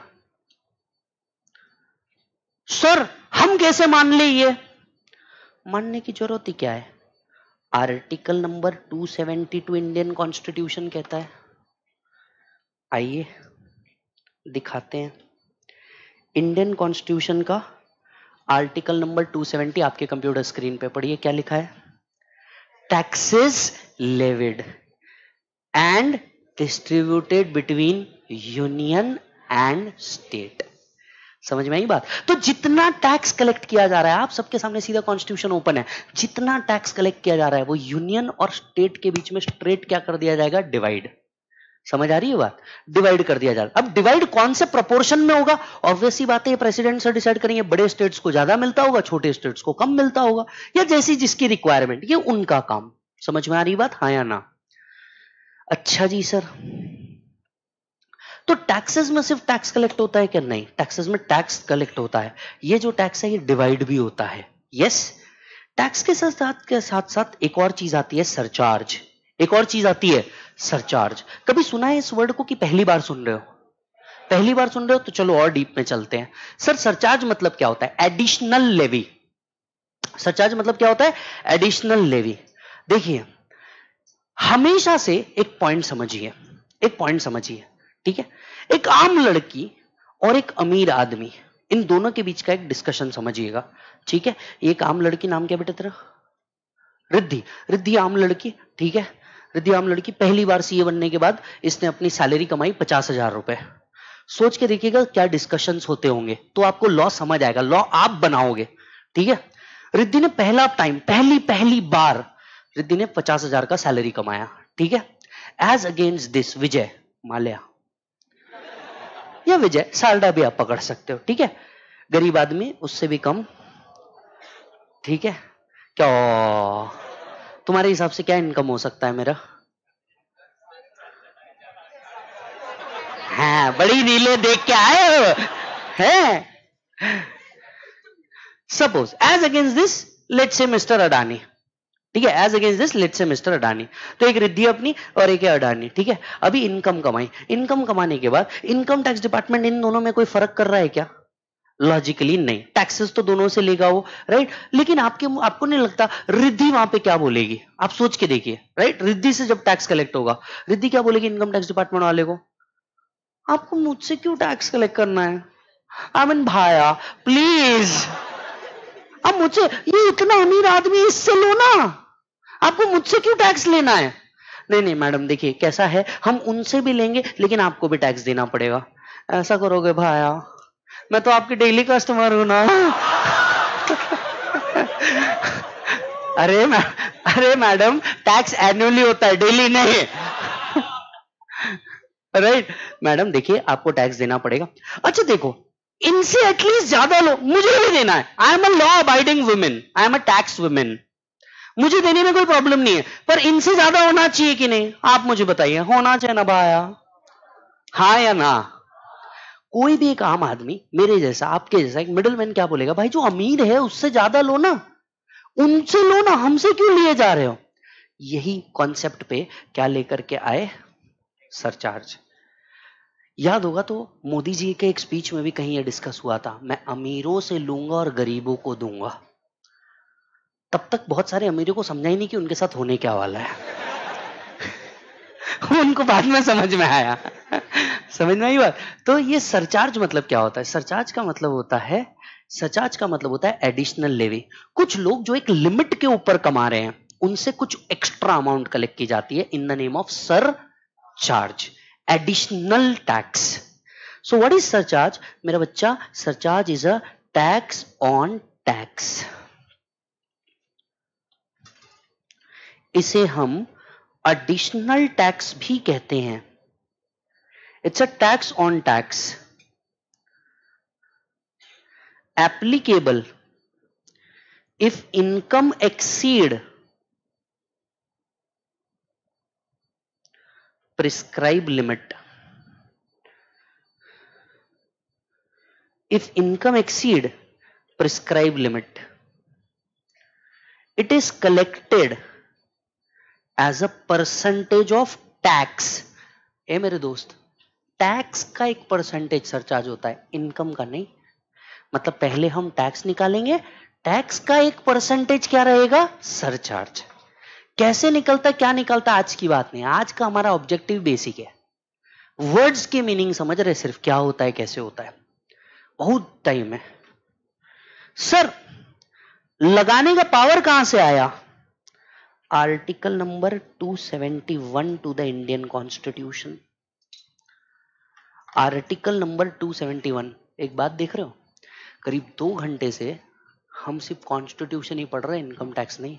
Sir हम कैसे मान ले? ये मानने की जरूरत ही क्या है? Article number two seventy two Indian constitution कहता है। आइए दिखाते हैं इंडियन कॉन्स्टिट्यूशन का आर्टिकल नंबर टू सेवेंटी। आपके कंप्यूटर स्क्रीन पे पढ़िए क्या लिखा है। Taxes levied and distributed between union and state. समझ में आई बात? तो जितना टैक्स कलेक्ट किया जा रहा है, आप सबके सामने सीधा कॉन्स्टिट्यूशन ओपन है, जितना टैक्स कलेक्ट किया जा रहा है वो यूनियन और स्टेट के बीच में स्ट्रेट क्या कर दिया जाएगा? डिवाइड। समझ आ रही है बात? डिवाइड कर दिया जाएगा। अब डिवाइड कौन से प्रोपोर्शन में होगा? ऑब्वियस सी बात है, प्रेसिडेंट से डिसाइड करेंगे। बड़े स्टेट्स को ज्यादा मिलता होगा, छोटे स्टेट्स को कम मिलता होगा, या जैसी जिसकी रिक्वायरमेंट, ये उनका काम। समझ में आ रही बात? हाँ या ना? अच्छा जी सर, तो टैक्सेस में सिर्फ टैक्स कलेक्ट होता है क्या? नहीं, टैक्सेस में टैक्स कलेक्ट होता है। ये जो टैक्स है ये डिवाइड भी होता है। यस, टैक्स के साथ के साथ साथ एक और चीज आती है, सरचार्ज। एक और चीज आती है, सरचार्ज। कभी सुना है इस वर्ड को कि पहली बार सुन रहे हो? पहली बार सुन रहे हो तो चलो और डीप में चलते हैं। सर सरचार्ज मतलब क्या होता है? Additional levy. सरचार्ज मतलब क्या होता है? Additional levy. देखिए, हमेशा से एक पॉइंट समझिए, एक पॉइंट समझिए, ठीक है? एक आम लड़की और एक अमीर आदमी, इन दोनों के बीच का एक डिस्कशन समझिएगा, ठीक है? एक आम लड़की, नाम क्या बेटा तेरा? रिद्धि। रिद्धि आम लड़की, ठीक है? रिद्धि आम लड़की, पहली बार सीए बनने के बाद इसने अपनी सैलरी कमाई पचास हजार रुपए। सोच के देखिएगा क्या डिस्कशंस होते होंगे, तो आपको लॉ समझ आएगा। लॉ आप बनाओगे, ठीक है? रिद्धि ने पहला टाइम, पहली पहली बार रिद्धि ने पचास हजार का सैलरी कमाया, ठीक है? As against this Vijay Mallya या विजय साल्डा भी आप पकड़ सकते हो, ठीक है? गरीब आदमी, उससे भी कम, ठीक है? क्या तुम्हारे हिसाब से क्या इनकम हो सकता है मेरा? हाँ, बड़ी रीलें देख के आए हो हैं? Suppose as against this let's say mister Adani, ठीक है? As against this let's say mister Adani. तो एक रिद्धि अपनी और एक है अडानी, ठीक है? अभी इनकम कमाई, इनकम कमाने के बाद इनकम टैक्स डिपार्टमेंट इन दोनों में कोई फर्क कर रहा है क्या? लॉजिकली नहीं, टैक्सेस तो दोनों से लेगा वो, राइट? लेकिन आपके आपको नहीं लगता रिद्धि वहां पे क्या बोलेगी? आप सोच के देखिए, राइट? रिद्धि से जब टैक्स कलेक्ट होगा, रिद्धि क्या बोलेगी इनकम टैक्स डिपार्टमेंट वाले को? आपको मुझसे क्यों टैक्स कलेक्ट करना है? आई मीन भाया प्लीज, अब मुझसे, ये इतना अमीर आदमी, इससे लो ना, आपको मुझसे क्यों टैक्स लेना है? नहीं नहीं मैडम देखिए कैसा है, हम उनसे भी लेंगे लेकिन आपको भी टैक्स देना पड़ेगा। ऐसा करोगे भाया? मैं तो आपकी डेली कस्टमर हूं ना। अरे मै, अरे मैडम टैक्स एनुअली होता है, डेली नहीं, राइट? मैडम देखिए आपको टैक्स देना पड़ेगा। अच्छा देखो, इनसे एटलीस्ट ज्यादा लो, मुझे भी देना है। I am a law abiding women, I am a tax women, मुझे देने में कोई प्रॉब्लम नहीं है, पर इनसे ज्यादा होना चाहिए कि नहीं? आप मुझे बताइए, होना चाहिए ना भाया? हाँ या ना? कोई भी एक आम आदमी, मेरे जैसा, आपके जैसा, एक मिडिल मैन क्या बोलेगा? भाई जो अमीर है उससे ज्यादा लो ना, उनसे लो ना, हमसे क्यों लिए जा रहे हो? यही कॉन्सेप्ट पे क्या लेकर के आए? सरचार्ज। याद होगा तो मोदी जी के एक स्पीच में भी कहीं ये डिस्कस हुआ था, मैं अमीरों से लूंगा और गरीबों को दूंगा। तब तक बहुत सारे अमीरों को समझा ही नहीं कि उनके साथ होने क्या वाला है। उनको बाद में समझ में आया। समझ में आई बात? तो ये सरचार्ज मतलब क्या होता है? सरचार्ज का मतलब होता है, सरचार्ज का मतलब होता है एडिशनल लेवी। कुछ लोग जो एक लिमिट के ऊपर कमा रहे हैं, उनसे कुछ एक्स्ट्रा अमाउंट कलेक्ट की जाती है in the name of surcharge, additional tax. So what is surcharge मेरा बच्चा? Surcharge is a tax on tax. इसे हम एडिशनल टैक्स भी कहते हैं। It's a tax on tax applicable if income exceed prescribed limit. If income exceed prescribed limit, it is collected as a percentage of tax. ए मेरे दोस्त, tax का एक परसेंटेज सरचार्ज होता है, इनकम का नहीं। मतलब पहले हम टैक्स निकालेंगे, टैक्स का एक परसेंटेज क्या रहेगा, सरचार्ज। कैसे निकलता क्या निकलता आज की बात नहीं, आज का हमारा ऑब्जेक्टिव बेसिक है। वर्ड्स के मीनिंग समझ रहे, सिर्फ क्या होता है कैसे होता है, बहुत टाइम है। सर लगाने का पावर कहां से आया, article number two seventy one to the Indian constitution. Article number two seventy one, एक बात देख रहे हो, करीब दो घंटे से हम सिर्फ कॉन्स्टिट्यूशन ही पढ़ रहे हैं, इनकम टैक्स नहीं।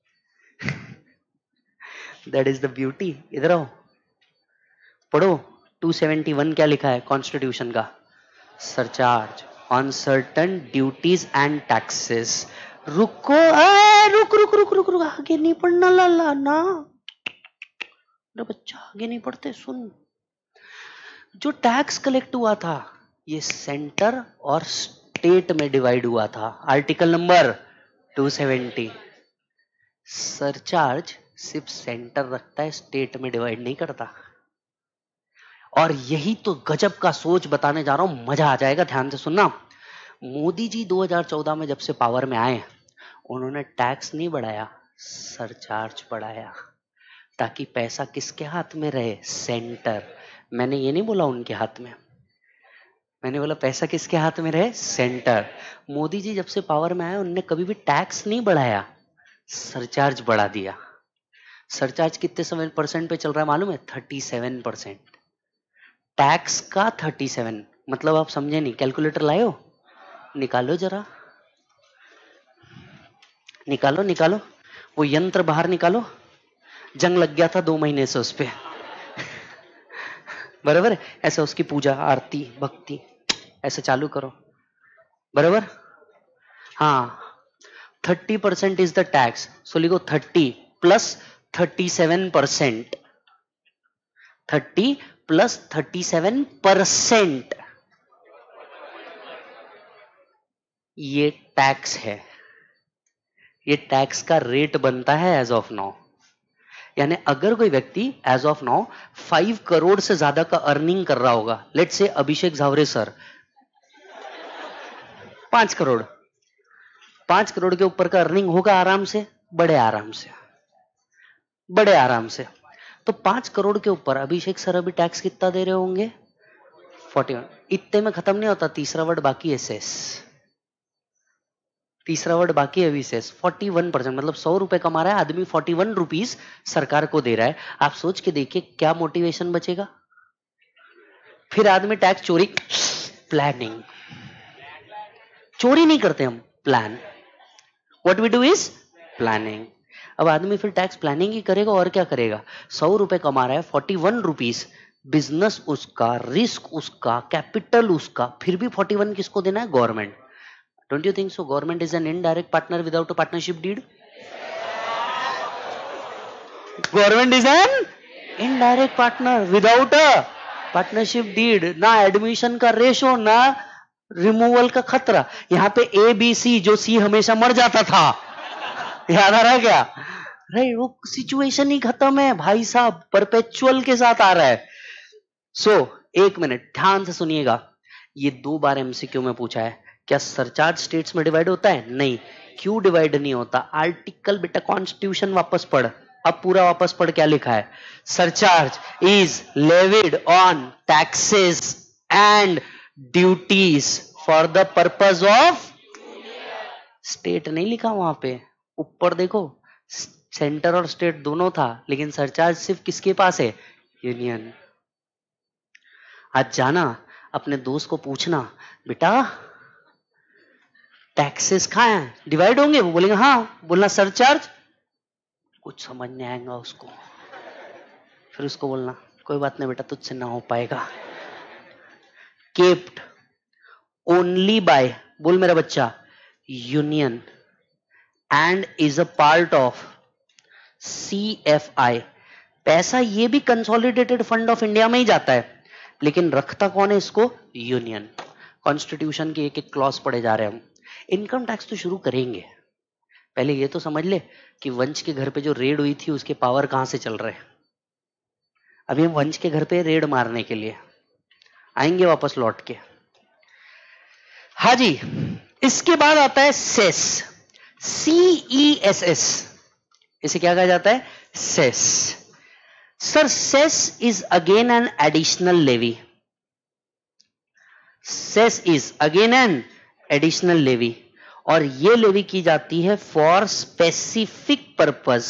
That is the beauty. इधर आओ, पढ़ो टू सेवेंटी वन क्या लिखा है कॉन्स्टिट्यूशन का, surcharge on certain duties and taxes. रुको, आ, रुक रुक रुक रुक रुक आगे नहीं पढ़ना लाला ना, मेरा बच्चा आगे नहीं पढ़ते। सुन, जो टैक्स कलेक्ट हुआ था ये सेंटर और स्टेट में डिवाइड हुआ था, article number two seventy. Surcharge सिर्फ सेंटर रखता है, स्टेट में डिवाइड नहीं करता। और यही तो गजब का सोच बताने जा रहा हूं, मजा आ जाएगा, ध्यान से सुनना। मोदी जी दो हज़ार चौदह में जब से पावर में आए, उन्होंने टैक्स नहीं बढ़ाया, सरचार्ज बढ़ाया, ताकि पैसा किसके हाथ में रहे, सेंटर। मैंने ये नहीं बोला उनके हाथ में, मैंने बोला पैसा किसके हाथ में रहे, सेंटर। मोदी जी जब से पावर में आए, उन्होंने कभी भी टैक्स नहीं बढ़ाया, सरचार्ज बढ़ा दिया। सरचार्ज कितने सेवन परसेंट पे चल रहा है मालूम है, थर्टी सेवन परसेंट। टैक्स का थर्टी सेवन, मतलब आप समझे नहीं, कैलकुलेटर लाए हो, निकालो जरा, निकालो निकालो वो यंत्र बाहर निकालो, जंग लग गया था दो महीने से उस पे। बराबर है, ऐसा उसकी पूजा आरती भक्ति ऐसे चालू करो, बराबर। हाँ, thirty percent is the tax, so लिखो thirty plus thirty seven percent, thirty plus thirty seven percent, ये टैक्स है, ये टैक्स का रेट बनता है एज ऑफ नाउ। यानी अगर कोई व्यक्ति as of now five crore से ज्यादा का अर्निंग कर रहा होगा, let's say Abhishek Zaware sir पांच करोड़, पांच करोड़ के ऊपर का अर्निंग होगा आराम से, बड़े आराम से, बड़े आराम से। तो पांच करोड़ के ऊपर अभिषेक सर अभी टैक्स कितना दे रहे होंगे, फोर्टी वन। इतने में खत्म नहीं होता, तीसरा वर्ड बाकी है, सेस। तीसरा वर्ड बाकी है अभी, सेस। फोर्टी वन परसेंट, मतलब सौ रुपए कमा रहा है आदमी, फोर्टी वन रुपीज सरकार को दे रहा है। आप सोच के देखिए क्या मोटिवेशन बचेगा। फिर आदमी टैक्स चोरी, प्लानिंग, चोरी नहीं करते हम, plan, what we do is planning. अब आदमी फिर टैक्स प्लानिंग ही करेगा और क्या करेगा। सौ रुपए कमा रहा है, फोर्टी वन रुपीज, बिजनेस उसका, रिस्क उसका, कैपिटल उसका, फिर भी फोर्टी वन किसको देना है, government. Don't you think so? Government is an indirect partner without a partnership deed. Government is an indirect partner without a partnership deed. ना admission का रेशो, ना रिमूवल का खतरा। यहां पे ए बी सी, जो सी हमेशा मर जाता था, याद आ रहा है क्या? राइट, वो सिचुएशन ही खत्म है भाई साहब, परपेचुअल के साथ आ रहा है। सो so, एक मिनट ध्यान से सुनिएगा, ये दो बार एमसीक्यू में पूछा है, क्या सरचार्ज स्टेट्स में डिवाइड होता है? नहीं। क्यों डिवाइड नहीं होता? आर्टिकल बेटा कॉन्स्टिट्यूशन वापस पढ़, अब पूरा वापस पढ़, क्या लिखा है, surcharge is levied on taxes and duties for the purpose of state. नहीं लिखा वहां पे, ऊपर देखो, सेंटर और स्टेट दोनों था, लेकिन सरचार्ज सिर्फ किसके पास है, यूनियन। आज जाना अपने दोस्त को पूछना, बेटा टैक्सेस कहां हैं, डिवाइड होंगे? वो बोलेंगे हाँ, बोलना सरचार्ज, कुछ समझ नहीं आएगा उसको। फिर उसको बोलना कोई बात नहीं बेटा, तुझसे ना हो पाएगा। केप्ट ओनली बाय, बोल मेरा बच्चा, union and is a part of C F I. पैसा ये भी कंसोलिडेटेड फंड ऑफ इंडिया में ही जाता है, लेकिन रखता कौन है इसको, यूनियन। कॉन्स्टिट्यूशन के एक एक क्लॉज पढ़े जा रहे हैं हम। इनकम टैक्स तो शुरू करेंगे, पहले ये तो समझ ले कि वंश के घर पे जो रेड हुई थी उसके पावर कहां से चल रहे हैं। अभी हम वंश के घर पे रेड मारने के लिए आएंगे वापस लौट के। हाँ जी, इसके बाद आता है cess, C E S S. इसे क्या कहा जाता है? Cess. Sir cess is again an additional levy. Cess is again an additional levy और ये लेवी की जाती है फॉर स्पेसिफिक पर्पस।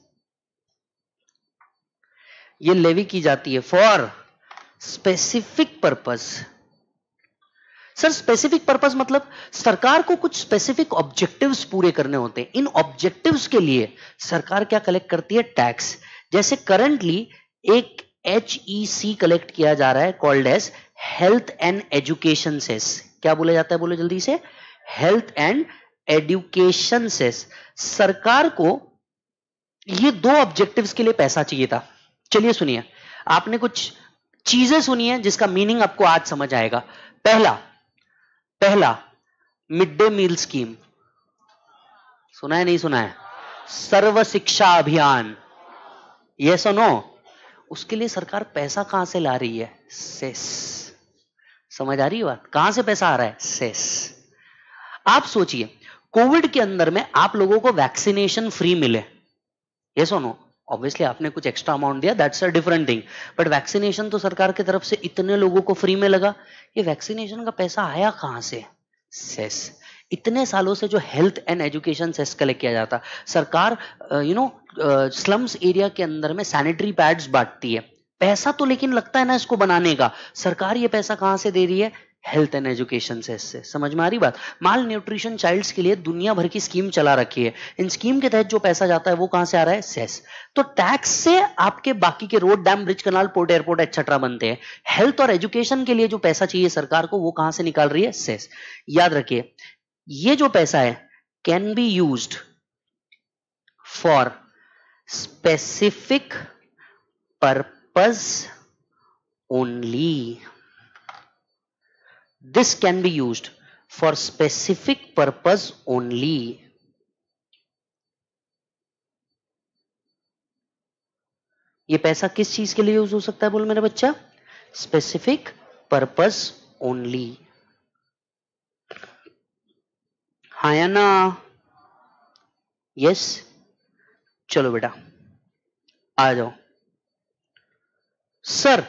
ये लेवी की जाती है for specific purpose. Sir specific purpose मतलब सरकार को कुछ स्पेसिफिक ऑब्जेक्टिव्स पूरे करने होते हैं। इन ऑब्जेक्टिव्स के लिए सरकार क्या कलेक्ट करती है? टैक्स। जैसे करंटली एक एच ई सी कलेक्ट किया जा रहा है called as health and education cess. क्या बोला जाता है? बोलो जल्दी से। Health and education cess. सरकार को ये दो ऑब्जेक्टिव्स के लिए पैसा चाहिए था। चलिए सुनिए, आपने कुछ चीजें सुनी है जिसका मीनिंग आपको आज समझ आएगा। पहला पहला मिड डे मील स्कीम सुना है? नहीं सुना है? सर्व शिक्षा अभियान, यस और नो? उसके लिए सरकार पैसा कहां से ला रही है? सेस। समझ आ रही है बात? कहां से पैसा आ रहा है? सेस। आप सोचिए कोविड के अंदर में आप लोगों को वैक्सीनेशन फ्री मिले, यस और नो? ऑब्वियसली आपने कुछ एक्स्ट्रा अमाउंट दिया, that's a different thing, but vaccination तो सरकार की तरफ से इतने लोगों को फ्री में लगा। ये वैक्सीनेशन का पैसा आया कहां से? सेस। इतने सालों से जो health and education cess collect किया जाता, सरकार यू नो स्लम्स एरिया के अंदर में सैनिटरी पैड्स बांटती है, पैसा तो लेकिन लगता है ना इसको बनाने का। सरकार ये पैसा कहां से दे रही है? हेल्थ एंड एजुकेशन सेस से। समझ में आ रही बात? माल न्यूट्रिशन चाइल्ड्स के लिए दुनिया भर की स्कीम चला रखी है। इन स्कीम के तहत जो पैसा जाता है वो कहां से आ रहा है? सेस। तो टैक्स से आपके बाकी के road, dam, bridge, canal, port, airport etcetera बनते हैं। हेल्थ और एजुकेशन के लिए जो पैसा चाहिए सरकार को वो कहां से निकाल रही है? सेस। याद रखिए ये जो पैसा है can be used for specific purpose only. This can be used for specific purpose only. ये पैसा किस चीज के लिए यूज हो सकता है? बोल मेरा बच्चा। Specific purpose only. हाँ या ना? यस। चलो बेटा आ जाओ। सर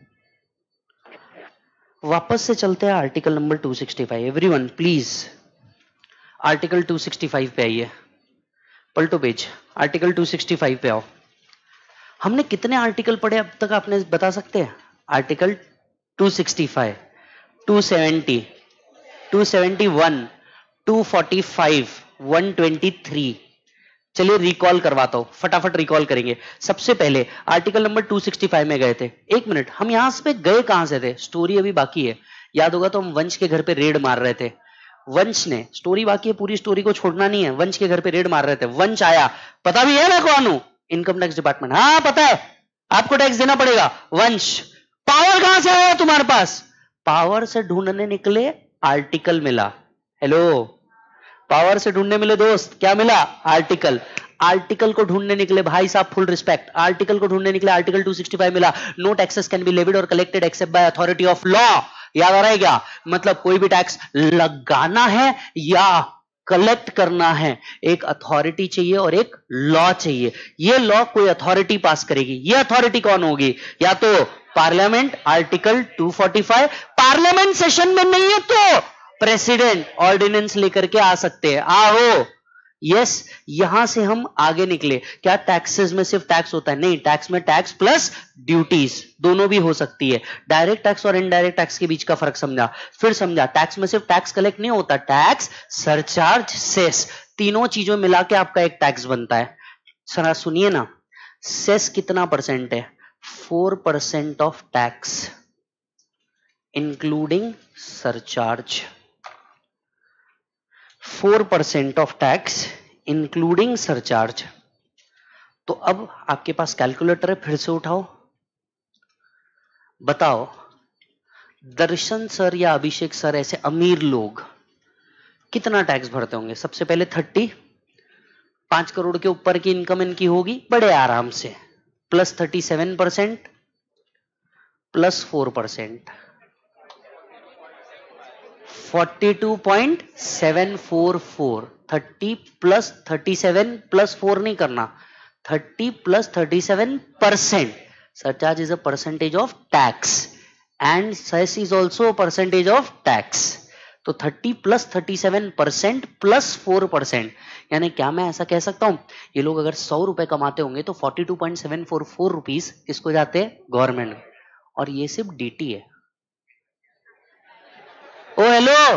वापस से चलते हैं article number two sixty five. Everyone please article two sixty five पे आइए, पलटो page, article two sixty five पे आओ। हमने कितने आर्टिकल पढ़े अब तक आपने बता सकते हैं? Article two sixty five, two seventy, two seventy one, two forty five, one twenty three. चलिए रिकॉल करवाता हूं, फटाफट रिकॉल करेंगे। सबसे पहले article number two sixty five में गए थे। एक मिनट, हम यहां पे गए कहां से थे? स्टोरी अभी बाकी है। याद होगा तो हम वंश के घर पे रेड मार रहे थे। वंश ने, स्टोरी बाकी है, पूरी स्टोरी को छोड़ना नहीं है। वंश के घर पे रेड मार रहे थे, वंश आया, पता भी है ना कौन हूं? Income tax department. हाँ पता है, आपको टैक्स देना पड़ेगा। वंश, पावर कहां से आया तुम्हारे पास? पावर से ढूंढने निकले, आर्टिकल मिला। हेलो, पावर से ढूंढने मिले दोस्त, क्या मिला? आर्टिकल। आर्टिकल को ढूंढने निकले भाई साहब, फुल रिस्पेक्ट, आर्टिकल को ढूंढने निकले, आर्टिकल टू सिक्सटी फाइव मिला। No taxes can be levied और collected except by authority of law. याद आ रहा है क्या? मतलब कोई भी टैक्स लगाना है या कलेक्ट करना है, एक अथॉरिटी चाहिए और एक लॉ चाहिए। ये लॉ कोई अथॉरिटी पास करेगी। ये अथॉरिटी कौन होगी? या तो parliament, article two forty five. Parliament session में नहीं है तो प्रेसिडेंट ऑर्डिनेंस लेकर के आ सकते हैं। आओ, यस yes, यहां से हम आगे निकले। क्या टैक्सेस में सिर्फ टैक्स होता है? नहीं, टैक्स में टैक्स प्लस ड्यूटीज दोनों भी हो सकती है। डायरेक्ट टैक्स और इनडायरेक्ट टैक्स के बीच का फर्क समझा। फिर समझा टैक्स में सिर्फ टैक्स कलेक्ट नहीं होता, टैक्स, सरचार्ज, सेस, तीनों चीजों मिला के आपका एक टैक्स बनता है। सर सुनिए ना, सेस कितना परसेंट है? Four percent of tax including surcharge. Four percent of tax including surcharge. तो अब आपके पास कैलकुलेटर है, फिर से उठाओ, बताओ दर्शन सर या अभिषेक सर ऐसे अमीर लोग कितना टैक्स भरते होंगे? सबसे पहले थर्टी, पांच करोड़ के ऊपर की इनकम इनकी होगी बड़े आराम से, plus thirty seven percent plus four percent forty two point seven four four, thirty plus thirty seven plus four नहीं करना, thirty plus thirty seven percent. Surcharge is a percentage of tax and cess is also a percentage of tax. तो thirty plus thirty seven percent plus four percent, यानी क्या मैं ऐसा कह सकता हूं ये लोग अगर सौ रुपए कमाते होंगे तो forty two point seven four four rupees किसको जाते हैं? गवर्नमेंट में. और ये सिर्फ डीटी है. ओ हेलो,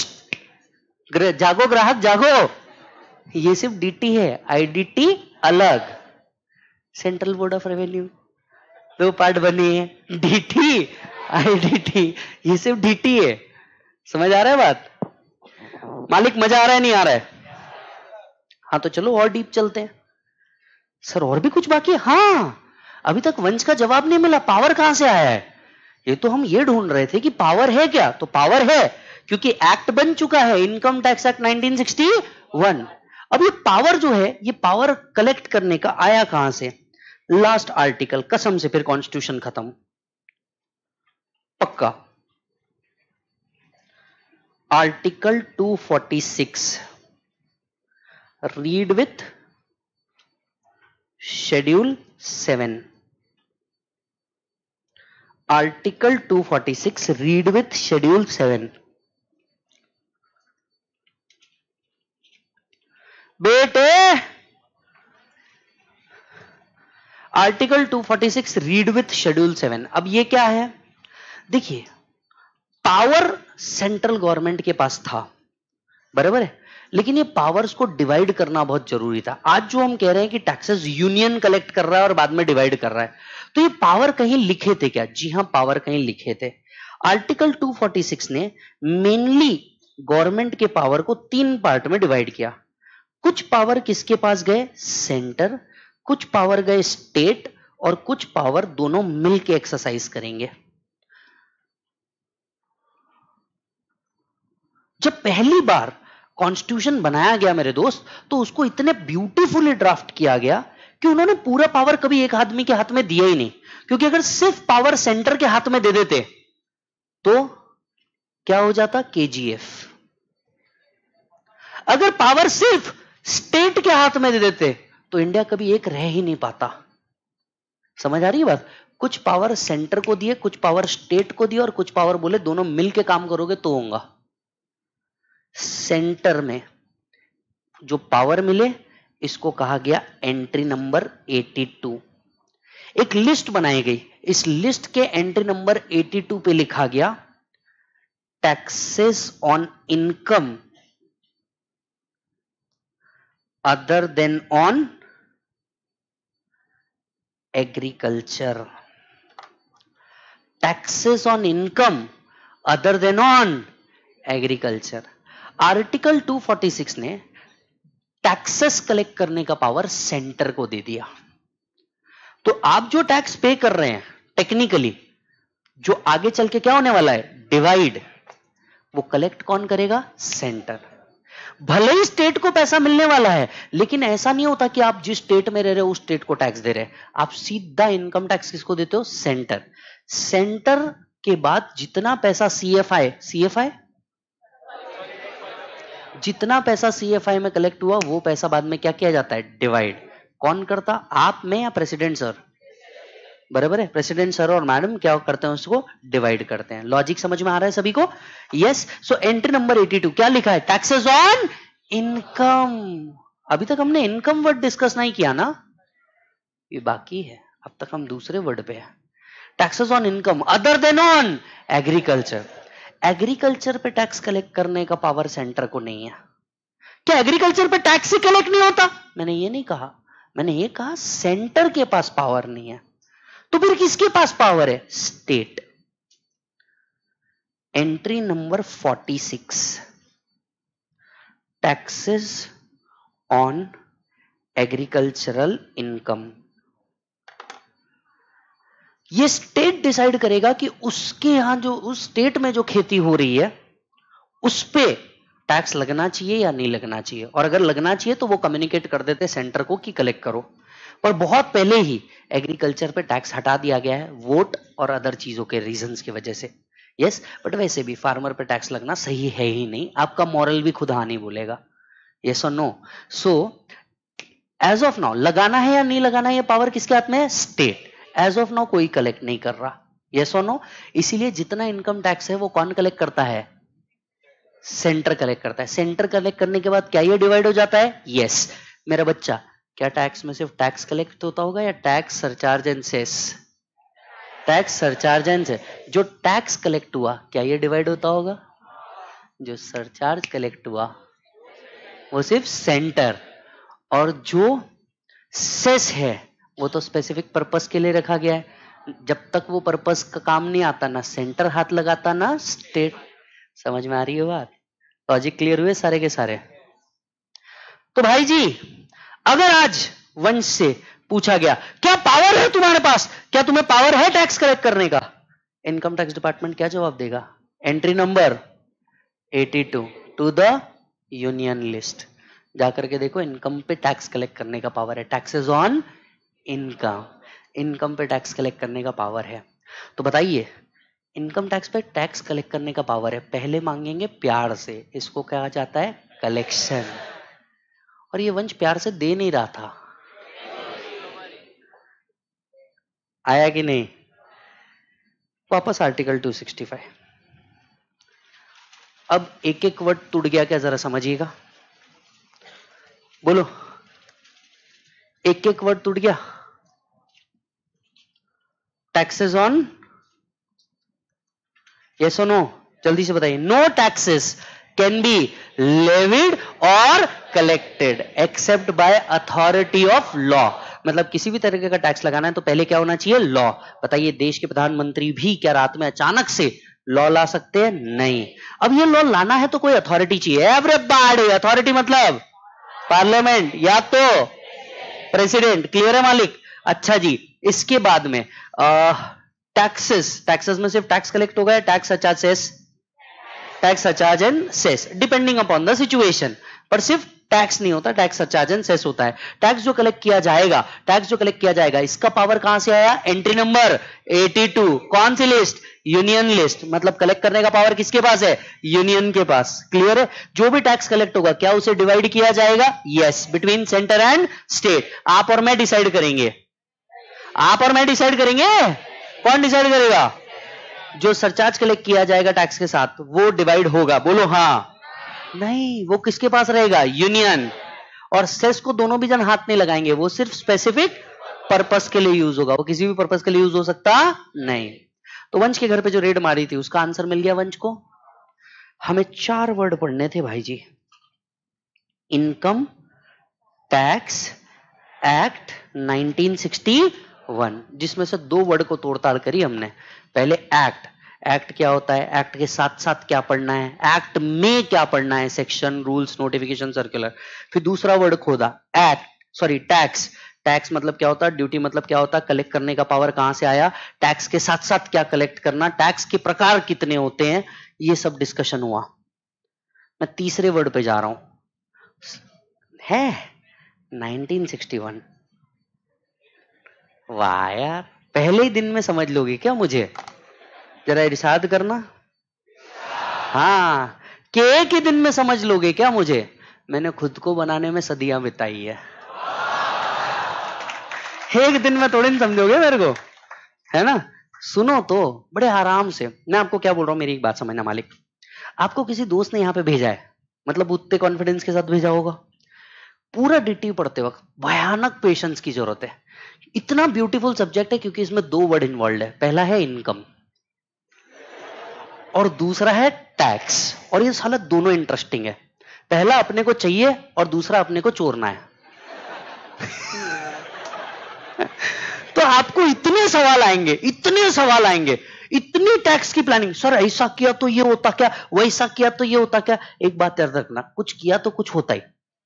जागो ग्राहक जागो, ये सिर्फ डीटी है, आईडीटी अलग. सेंट्रल बोर्ड ऑफ रेवेन्यू दो पार्ट बने हैं, डीटी आईडीटी, ये सिर्फ डीटी है. समझ आ रहा है बात? मालिक मजा आ रहा है नहीं आ रहा है? हाँ तो चलो और डीप चलते हैं. सर और भी कुछ बाकी है? हाँ, अभी तक वंश का जवाब नहीं मिला. पावर कहां से आया है? ये तो हम ये ढूंढ रहे थे कि पावर है क्या. तो पावर है क्योंकि एक्ट बन चुका है, income tax act nineteen sixty one. अब ये पावर जो है, ये पावर कलेक्ट करने का आया कहां से? लास्ट आर्टिकल, कसम से फिर कॉन्स्टिट्यूशन खत्म पक्का. Article two forty six, read with schedule seven. Article two forty six, read with schedule seven. बेटे article two forty six read with schedule seven. अब ये क्या है? देखिए, पावर सेंट्रल गवर्नमेंट के पास था, बराबर है, लेकिन ये पावर्स को डिवाइड करना बहुत जरूरी था. आज जो हम कह रहे हैं कि टैक्सेस यूनियन कलेक्ट कर रहा है और बाद में डिवाइड कर रहा है, तो ये पावर कहीं लिखे थे क्या? जी हां, पावर कहीं लिखे थे. आर्टिकल टू फोर्टी सिक्स ने मेनली गवर्नमेंट के पावर को तीन पार्ट में डिवाइड किया. कुछ पावर किसके पास गए? सेंटर. कुछ पावर गए स्टेट, और कुछ पावर दोनों मिलकर एक्सरसाइज करेंगे. जब पहली बार कॉन्स्टिट्यूशन बनाया गया मेरे दोस्त, तो उसको इतने ब्यूटीफुली ड्राफ्ट किया गया कि उन्होंने पूरा पावर कभी एक आदमी के हाथ में दिया ही नहीं. क्योंकि अगर सिर्फ पावर सेंटर के हाथ में दे देते तो क्या हो जाता? केजीएफ. अगर पावर सिर्फ स्टेट के हाथ में दे देते तो इंडिया कभी एक रह ही नहीं पाता. समझ आ रही है बात? कुछ पावर सेंटर को दिए, कुछ पावर स्टेट को दिए, और कुछ पावर बोले दोनों मिलके काम करोगे तो होगा. सेंटर में जो पावर मिले इसको कहा गया एंट्री नंबर एटी टू. एक लिस्ट बनाई गई, इस लिस्ट के एंट्री नंबर एटी टू पे लिखा गया taxes on income other than on agriculture. Taxes on income other than on agriculture. Article two forty six ने टैक्सेस कलेक्ट करने का पावर सेंटर को दे दिया. तो आप जो टैक्स पे कर रहे हैं टेक्निकली, जो आगे चल के क्या होने वाला है? डिवाइड. वो कलेक्ट कौन करेगा? सेंटर. भले ही स्टेट को पैसा मिलने वाला है, लेकिन ऐसा नहीं होता कि आप जिस स्टेट में रह रहे हो उस स्टेट को टैक्स दे रहे हैं. आप सीधा इनकम टैक्स किसको देते हो? सेंटर. सेंटर के बाद जितना पैसा सीएफआई सीएफआई जितना पैसा सीएफआई में कलेक्ट हुआ, वो पैसा बाद में क्या किया जाता है? डिवाइड. कौन करता? आप में या प्रेसिडेंट सर? बराबर है, प्रेसिडेंट सर और मैडम क्या करते हैं? उसको डिवाइड करते हैं. लॉजिक समझ में आ रहा है सभी को? Yes. So entry number eighty two क्या लिखा है? Taxes on income. अभी तक हमने इनकम वर्ड डिस्कस नहीं किया ना, ये बाकी है. अब तक हम दूसरे वर्ड पे हैं. Taxes on income other than on agriculture. Agriculture पे टैक्स कलेक्ट करने का पावर सेंटर को नहीं है. क्या एग्रीकल्चर पे टैक्स ही कलेक्ट नहीं होता? मैंने ये नहीं कहा. मैंने ये कहा सेंटर के पास पावर नहीं है. तो फिर किसके पास पावर है? State. Entry number forty six, taxes on agricultural income. ये स्टेट डिसाइड करेगा कि उसके यहां जो उस स्टेट में जो खेती हो रही है उस पे टैक्स लगना चाहिए या नहीं लगना चाहिए, और अगर लगना चाहिए तो वो कम्युनिकेट कर देते सेंटर को कि कलेक्ट करो। पर बहुत पहले ही एग्रीकल्चर पे टैक्स हटा दिया गया है वोट और अदर चीजों के रीजंस की वजह से। यस, बट वैसे भी फार्मर पे टैक्स लगना सही है ही नहीं, आपका मॉरल भी खुद हाँ नहीं बोलेगा। यस और no? So as of now लगाना है या नहीं लगाना है ये पावर किसके हाथ में है? स्टेट। एज ऑफ नाउ कोई कलेक्ट नहीं कर रहा। यस और नो? इसीलिए जितना इनकम टैक्स है वो कौन कलेक्ट करता है? सेंटर कलेक्ट करता है। सेंटर कलेक्ट करने के बाद क्या ये डिवाइड हो जाता है? यस। मेरा बच्चा, क्या टैक्स में सिर्फ टैक्स कलेक्ट होता होगा या tax, surcharge and cess? Tax, surcharge and cess. जो टैक्स कलेक्ट हुआ क्या ये डिवाइड होता होगा? जो सरचार्ज कलेक्ट हुआ वो सिर्फ सेंटर, और जो सेस है वो तो स्पेसिफिक पर्पस के लिए रखा गया है। जब तक वो पर्पस का काम नहीं आता ना सेंटर हाथ लगाता ना स्टेट। समझ में आ रही है बात? लॉजिक क्लियर हुए सारे के सारे? तो भाई जी, अगर आज वंश से पूछा गया क्या पावर है तुम्हारे पास, क्या तुम्हें पावर है टैक्स कलेक्ट करने का, इनकम टैक्स डिपार्टमेंट क्या जवाब देगा? एंट्री नंबर बयासी टू द यूनियन लिस्ट। जाकर के देखो, इनकम पे टैक्स कलेक्ट करने का पावर है। टैक्सेस ऑन इनकम, इनकम पे टैक्स कलेक्ट करने का पावर है। तो बताइए, इनकम टैक्स पे टैक्स कलेक्ट करने का पावर है। पहले मांगेंगे प्यार से, इसको कहा जाता है कलेक्शन। और ये वंश प्यार से दे नहीं रहा था। आया कि नहीं? वापस आर्टिकल टू सिक्सटी फाइव। अब एक एक वर्ड टूट गया क्या, जरा समझिएगा। बोलो, एक एक वर्ड टूट गया। टैक्सेस ऑन, यस और नो? जल्दी से बताइए। No taxes can be levied और collected except by authority of law. मतलब किसी भी तरीके का टैक्स लगाना है तो पहले क्या होना चाहिए? लॉ। बताइए, देश के प्रधानमंत्री भी क्या रात में अचानक से लॉ ला सकते हैं? नहीं। अब ये लॉ लाना है तो कोई अथॉरिटी चाहिए। एवरीबॉडी, अथॉरिटी मतलब पार्लियामेंट या तो प्रेसिडेंट। क्लियर है मालिक? अच्छा जी, इसके बाद में टैक्सेस, टैक्सेस में सिर्फ टैक्स कलेक्ट होगा, tax surcharge cess, tax surcharge and cess depending upon the situation. पर सिर्फ टैक्स नहीं होता, टैक्स सरचार्ज एंड सेस होता है। टैक्स जो कलेक्ट किया जाएगा, टैक्स जो कलेक्ट किया जाएगा, इसका पावर कहां से आया? एंट्री नंबर बयासी। कौन सी लिस्ट? Union list. मतलब कलेक्ट करने का पावर किसके पास है? यूनियन के पास। क्लियर है? जो भी टैक्स कलेक्ट होगा क्या उसे डिवाइड किया जाएगा? Yes, between centre and state. आप और मैं डिसाइड करेंगे। आप और मैं डिसाइड करेंगे। कौन डिसाइड करेगा? जो सरचार्ज कलेक्ट किया जाएगा टैक्स के साथ वो डिवाइड होगा। बोलो हाँ। नहीं, वो किसके पास रहेगा? यूनियन। और सेस को दोनों भी जन हाथ नहीं लगाएंगे, वो सिर्फ स्पेसिफिक पर्पस के लिए यूज होगा। वो किसी भी पर्पस के लिए यूज हो सकता नहीं। तो वंश के घर पे जो रेड मारी थी उसका आंसर मिल गया वंश को। हमें चार वर्ड पढ़ने थे भाई जी। Income tax act nineteen sixty one, जिसमें से दो वर्ड को तोड़ताड़ करी हमने। पहले एक्ट, एक्ट क्या होता है, एक्ट के साथ साथ क्या पढ़ना है, एक्ट में क्या पढ़ना है, सेक्शन, रूल्स, नोटिफिकेशन, सर्कुलर। फिर दूसरा वर्ड खोदा, एक्ट सॉरी टैक्स, टैक्स मतलब क्या होता है, ड्यूटी मतलब क्या होता है, कलेक्ट करने का पावर कहां से आया, टैक्स के साथ साथ क्या कलेक्ट करना, टैक्स के प्रकार कितने होते हैं, ये सब डिस्कशन हुआ। मैं तीसरे वर्ड पे जा रहा हूं, है नाइनटीन सिक्सटी वन। वाह यार, पहले ही दिन में समझ लोगे क्या मुझे? जरा इरशाद करना। हाँ, कि एक ही दिन में समझ लोगे क्या मुझे? मैंने खुद को बनाने में सदियां बिताई है। एक दिन में थोड़ी नहीं समझोगे मेरे को, है ना? सुनो तो बड़े आराम से। मैं आपको क्या बोल रहा हूं, मेरी एक बात समझना मालिक। आपको किसी दोस्त ने यहां पे भेजा है, मतलब उतने कॉन्फिडेंस के साथ भेजा होगा। पूरा डिटेल पढ़ते वक्त भयानक पेशेंस की जरूरत है। इतना ब्यूटीफुल सब्जेक्ट है क्योंकि इसमें दो वर्ड इन्वॉल्व है। पहला है इनकम और दूसरा है टैक्स। और ये साला दोनों इंटरेस्टिंग है। पहला अपने को चाहिए और दूसरा अपने को चोरना है। तो आपको इतने सवाल आएंगे, इतने सवाल आएंगे, इतनी टैक्स की प्लानिंग। सर ऐसा किया तो ये होता क्या, वैसा किया तो ये होता क्या। एक बात याद रखना, कुछ किया तो कुछ होता ही।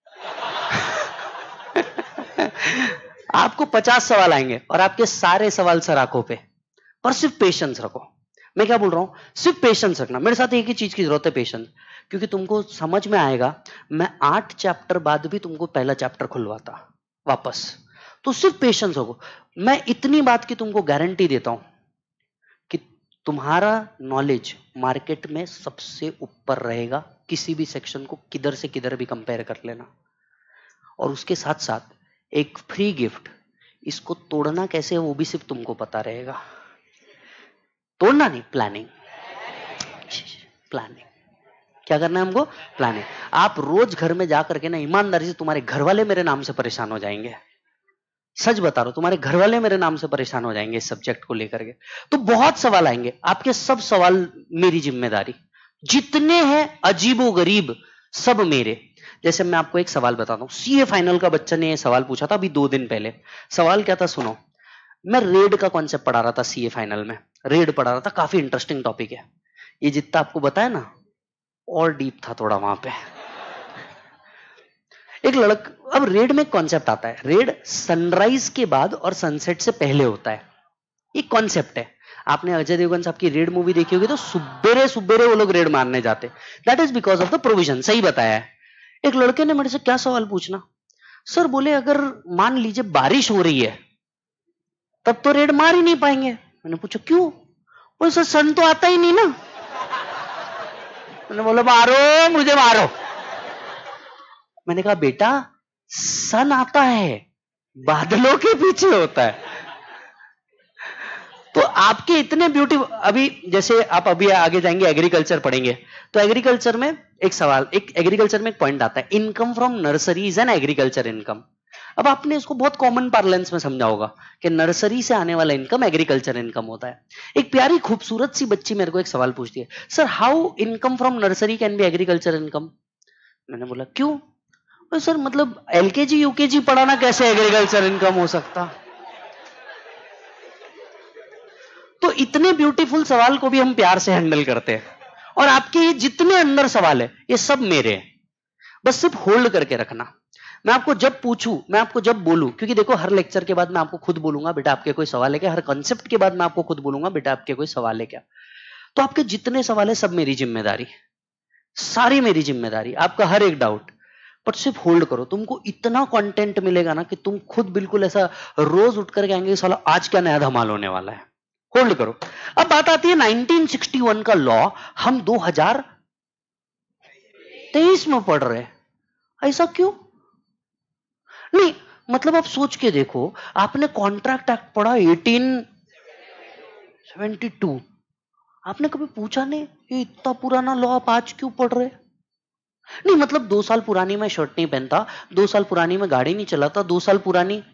आपको पचास सवाल आएंगे और आपके सारे सवाल सर आंखों पे, पर सिर्फ पेशेंस रखो। मैं क्या बोल रहा हूं, सिर्फ पेशेंस रखना। मेरे साथ एक ही चीज की जरूरत है, पेशेंस। क्योंकि तुमको समझ में आएगा, मैं आठ चैप्टर बाद भी तुमको पहला चैप्टर खुलवाता वापस, तो सिर्फ पेशेंस होगा। मैं इतनी बात की तुमको गारंटी देता हूं कि तुम्हारा नॉलेज मार्केट में सबसे ऊपर रहेगा, किसी भी सेक्शन को किधर से किधर भी कंपेयर कर लेना। और उसके साथ साथ एक फ्री गिफ्ट, इसको तोड़ना कैसे है वो भी सिर्फ तुमको पता रहेगा। तोड़ना नहीं, प्लानिंग, प्लानिंग क्या करना है हमको, प्लानिंग। आप रोज घर में जाकर के ना ईमानदारी से, तुम्हारे घर वाले मेरे नाम से परेशान हो जाएंगे, सच बता रहा हूं, तुम्हारे घर वाले मेरे नाम से परेशान हो जाएंगे इस सब्जेक्ट को लेकर के। तो बहुत सवाल आएंगे, आपके सब सवाल मेरी जिम्मेदारी, जितने हैं अजीबो गरीब सब मेरे। जैसे मैं आपको एक सवाल बताता हूं, सीए फाइनल का बच्चा ने ये सवाल पूछा था अभी दो दिन पहले। सवाल क्या था सुनो, मैं रेड का कॉन्सेप्ट पढ़ा रहा था सीए फाइनल में, रेड पढ़ा रहा था, काफी इंटरेस्टिंग टॉपिक है ये, जितना आपको बताया ना और डीप था थोड़ा वहां पे। एक लड़क, अब रेड में कॉन्सेप्ट आता है, रेड सनराइज के बाद और सनसेट से पहले होता है, एक कॉन्सेप्ट है। आपने अजय देवगन साहब की रेड मूवी देखी होगी, तो सुबेरे सुबेरे वो लोग रेड मारने जाते, that is because of the provision. सही बताया है। एक लड़के ने मेरे से क्या सवाल पूछना, सर बोले अगर मान लीजिए बारिश हो रही है तब तो रेड मार ही नहीं पाएंगे। मैंने पूछा क्यों? बोले सर सन तो आता ही नहीं ना। मैंने बोला मारो मुझे मारो। मैंने कहा बेटा सन आता है, बादलों के पीछे होता है। तो आपके इतने ब्यूटी, अभी जैसे आप अभी आगे जाएंगे एग्रीकल्चर पढ़ेंगे, तो एग्रीकल्चर में एक सवाल, एक एग्रीकल्चर में एक पॉइंट आता है, income from nurseries and agriculture income. अब आपने इसको बहुत कॉमन पार्लेंस में समझा होगा कि नर्सरी से आने वाला इनकम एग्रीकल्चर इनकम होता है। एक प्यारी खूबसूरत सी बच्ची मेरे को एक सवाल पूछती है, sir how income from nursery can be agriculture income. मैंने बोला क्यों? तो सर मतलब एलकेजी यूकेजी पढ़ाना कैसे एग्रीकल्चर इनकम हो सकता। तो इतने ब्यूटीफुल सवाल को भी हम प्यार से हैंडल करते हैं। और आपके ये जितने अंदर सवाल है ये सब मेरे हैं, बस सिर्फ होल्ड करके रखना। मैं आपको जब पूछूं, मैं आपको जब बोलूं, क्योंकि देखो हर लेक्चर के बाद मैं आपको खुद बोलूंगा बेटा आपके कोई सवाल है क्या, हर कॉन्सेप्ट के बाद मैं आपको खुद बोलूंगा बेटा आपके कोई सवाल है क्या। तो आपके जितने सवाल है सब मेरी जिम्मेदारी, सारी मेरी जिम्मेदारी, आपका हर एक डाउट। पर सिर्फ होल्ड करो, तुमको इतना कंटेंट मिलेगा ना कि तुम खुद बिल्कुल ऐसा रोज उठ करके आएंगे साला आज क्या नया धमाल होने वाला है। होल्ड करो। अब बात आती है नाइनटीन सिक्सटी वन का लॉ, हम दो हज़ार तेईस में पढ़ रहे हैं, ऐसा क्यों? नहीं मतलब आप सोच के देखो, आपने कॉन्ट्रैक्ट एक्ट पढ़ा अठारह सौ बहत्तर, आपने कभी पूछा नहीं ये इतना पुराना लॉ आप आज क्यों पढ़ रहे? नहीं मतलब दो साल पुरानी मैं शर्ट नहीं पहनता, दो साल पुरानी मैं गाड़ी नहीं चलाता, दो साल पुरानी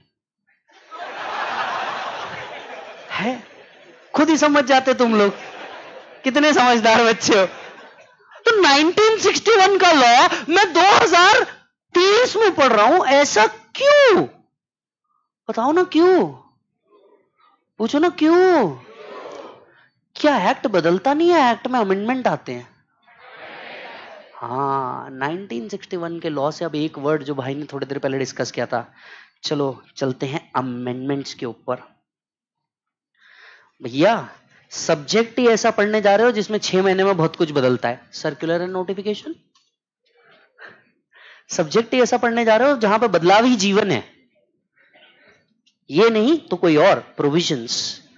है। खुद ही समझ जाते तुम लोग, कितने समझदार बच्चे हो। तो नाइनटीन सिक्सटी वन का लॉ मैं दो हज़ार तेईस में पढ़ रहा हूं, ऐसा क्यों? बताओ ना क्यों, पूछो ना क्यों। क्या एक्ट बदलता नहीं है? एक्ट में अमेंडमेंट आते हैं। हाँ, नाइनटीन सिक्सटी वन के लॉ से अब एक वर्ड जो भाई ने थोड़ी देर पहले डिस्कस किया था, चलो चलते हैं अमेंडमेंट्स के ऊपर। भैया सब्जेक्ट ही ऐसा पढ़ने जा रहे हो जिसमें छह महीने में बहुत कुछ बदलता है, सर्कुलर एंड नोटिफिकेशन। सब्जेक्ट ही ऐसा पढ़ने जा रहे हो जहां पर बदलाव ही जीवन है, ये नहीं तो कोई और प्रोविजंस,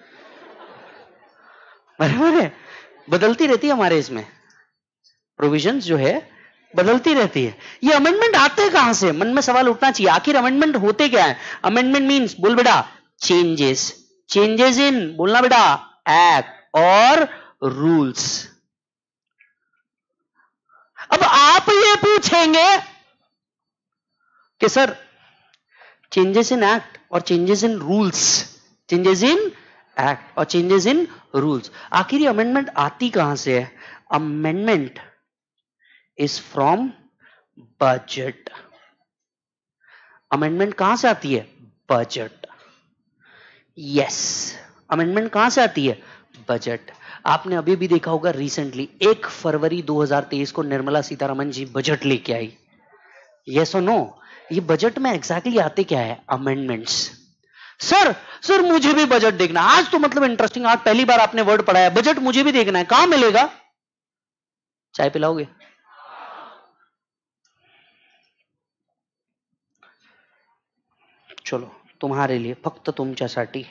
बराबर है, बदलती रहती है हमारे इसमें प्रोविजंस जो है बदलती रहती है। ये अमेंडमेंट आते कहां से? मन में सवाल उठना चाहिए, आखिर अमेंडमेंट होते क्या है? अमेंडमेंट मींस, बोल बेटा, चेंजेस। चेंजेस इन, बोलना बेटा, एक्ट और रूल्स। अब आप ये पूछेंगे कि सर चेंजेस इन एक्ट और changes in rules, changes in act और चेंजेस इन रूल्स, आखिर ये अमेंडमेंट आती कहां से है? Amendment is from budget. Amendment कहां से आती है? बजट। यस, अमेंडमेंट कहां से आती है? बजट। आपने अभी भी देखा होगा रिसेंटली एक फरवरी दो हज़ार तेईस को निर्मला सीतारमण जी बजट लेके आई। यस और नो? ये बजट में एग्जैक्टली आते क्या है? अमेंडमेंट्स। सर सर मुझे भी बजट देखना है। आज तो मतलब इंटरेस्टिंग, आज पहली बार आपने वर्ड पढ़ा है बजट, मुझे भी देखना है। कहां मिलेगा? चाय पिलाओगे? चलो तुम्हारे लिए, फक्त तुमच्यासाठी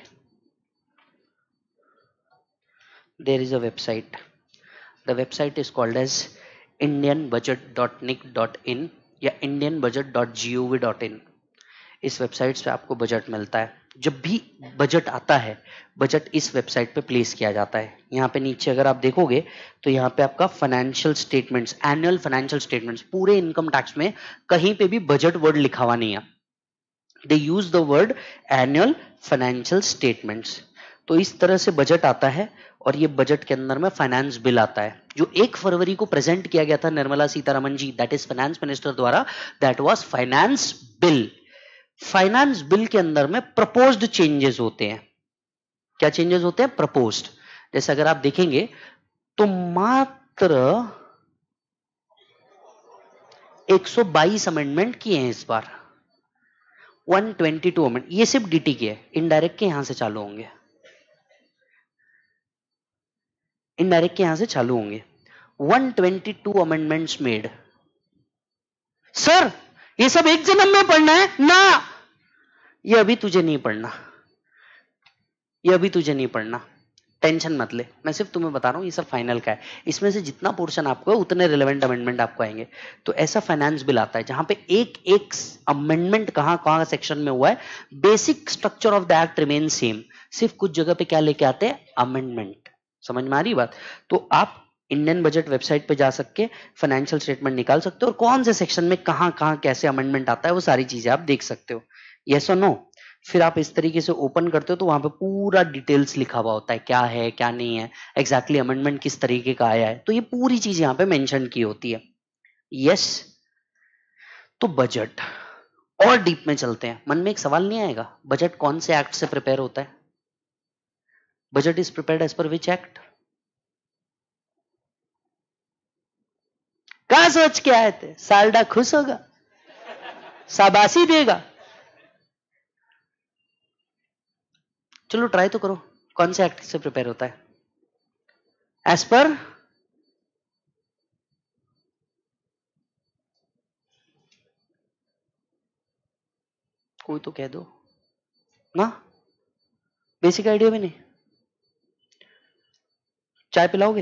there is a website. The website is called as indian budget dot nic dot in या indian budget dot gov dot in. इस वेबसाइट पे आपको बजट मिलता है. जब भी बजट आता है, बजट इस वेबसाइट पे प्लेस किया जाता है. यहाँ पे नीचे अगर आप देखोगे तो यहाँ पे आपका financial statements, annual financial statements, पूरे इनकम टैक्स में कहीं पे भी बजट वर्ड लिखा हुआ नहीं है. They use the word annual financial statements. तो इस तरह से बजट आता है और ये बजट के अंदर में फाइनेंस बिल आता है जो एक फरवरी को प्रेजेंट किया गया था Nirmala Sitharaman ji, that is finance minister द्वारा. That was finance bill. Finance bill के अंदर में प्रपोज्ड चेंजेस होते हैं. क्या चेंजेस होते हैं? प्रपोज्ड. जैसे अगर आप देखेंगे तो मात्र एक सौ बाईस अमेंडमेंट किए हैं इस बार. एक सौ बाईस अमेंडमेंट, ये सिर्फ डीटी के है. इनडायरेक्ट के यहां से चालू होंगे, इनडायरेक्ट के यहां से चालू होंगे. एक सौ बाईस अमेंडमेंट्स मेड. सर ये सब एक जन्म में पढ़ना है ना? ये अभी तुझे नहीं पढ़ना, ये अभी तुझे नहीं पढ़ना. टेंशन मत ले, मैं सिर्फ तुम्हें बता रहा हूं ये सब फाइनल का है. इसमें से जितना पोर्शन आपको है उतने रिलेवेंट अमेंडमेंट आपको आएंगे. तो ऐसा फाइनेंस बिल आता है जहां पे एक एक अमेंडमेंट कहां कहां सेक्शन में हुआ है. Basic structure of the act remain same, सिर्फ कुछ जगह पे क्या लेके आते हैं? अमेंडमेंट. समझ में आ रही बात? तो आप इंडियन बजट वेबसाइट पे जा सकते फाइनेंशियल स्टेटमेंट निकाल सकते हो और कौन से सेक्शन में कहां कहां कैसे अमेंडमेंट आता है वो सारी चीजें आप देख सकते हो. यस और नो. फिर आप इस तरीके से ओपन करते हो तो वहां पे पूरा डिटेल्स लिखा हुआ होता है, क्या है क्या नहीं है, एग्जैक्टली अमेंडमेंट किस तरीके का आया है, तो ये पूरी चीज यहाँ पे मेंशन की होती है. यस. तो बजट और डीप में चलते हैं. मन में एक सवाल नहीं आएगा, बजट कौन से एक्ट से प्रिपेयर होता है? बजट इज प्रिपेयर्ड एज पर विच एक्ट? कहां सोच के आए थे? सालडा खुश होगा, शाबाशी देगा. चलो ट्राई तो करो, कौन से एक्ट से प्रिपेयर होता है? एज पर कोई तो कह दो ना, बेसिक आइडिया भी नहीं. चाय पिलाओगे?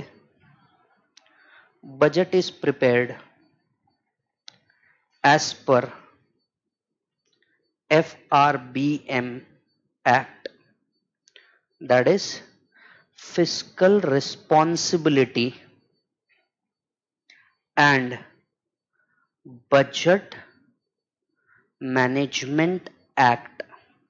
Budget is prepared as per F R B M act, that is fiscal responsibility and budget management act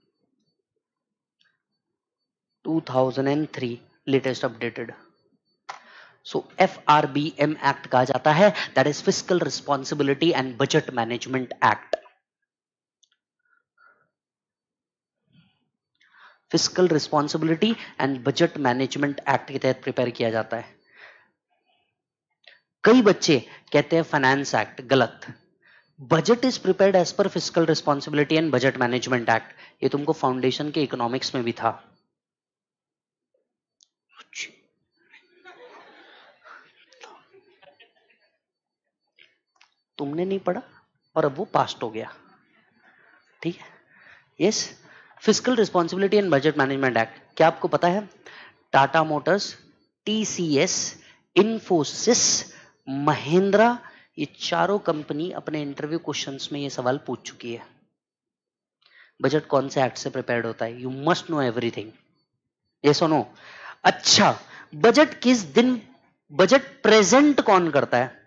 two thousand three, latest updated. So F R B M act कहा जाता है, that is fiscal responsibility and budget management act. Fiscal responsibility and budget management act के तहत prepare किया जाता है. कई बच्चे कहते हैं फाइनेंस एक्ट, गलत. Budget is prepared as per fiscal responsibility and budget management act. ये तुमको फाउंडेशन के इकोनॉमिक्स में भी था. तुमने नहीं पढ़ा और अब वो पास्ट हो गया. ठीक है. Yes. Fiscal responsibility and budget management act. क्या आपको पता है टाटा मोटर्स, टीसीएस, इन्फोसिस, महिंद्रा, ये चारों कंपनी अपने इंटरव्यू क्वेश्चंस में ये सवाल पूछ चुकी है, बजट कौन से एक्ट से प्रिपेयर्ड होता है? You must know everything. Yes और नो. अच्छा, बजट किस दिन, बजट प्रेजेंट कौन करता है?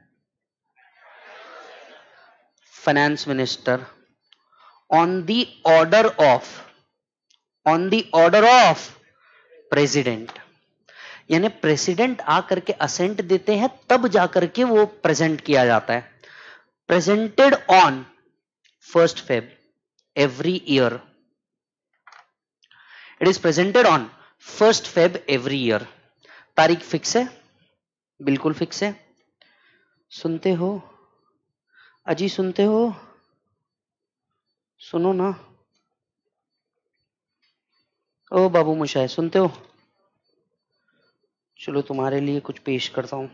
Finance minister on the order of, on the order of president. यानी प्रेसिडेंट आकर के असेंट देते हैं तब जाकर के वो प्रेजेंट किया जाता है. Presented on first Feb every year. It is presented on first Feb every year. तारीख फिक्स है, बिल्कुल फिक्स है. सुनते हो अजी? सुनते हो? सुनो ना. ओ बाबू मुशाय, सुनते हो? चलो तुम्हारे लिए कुछ पेश करता हूं.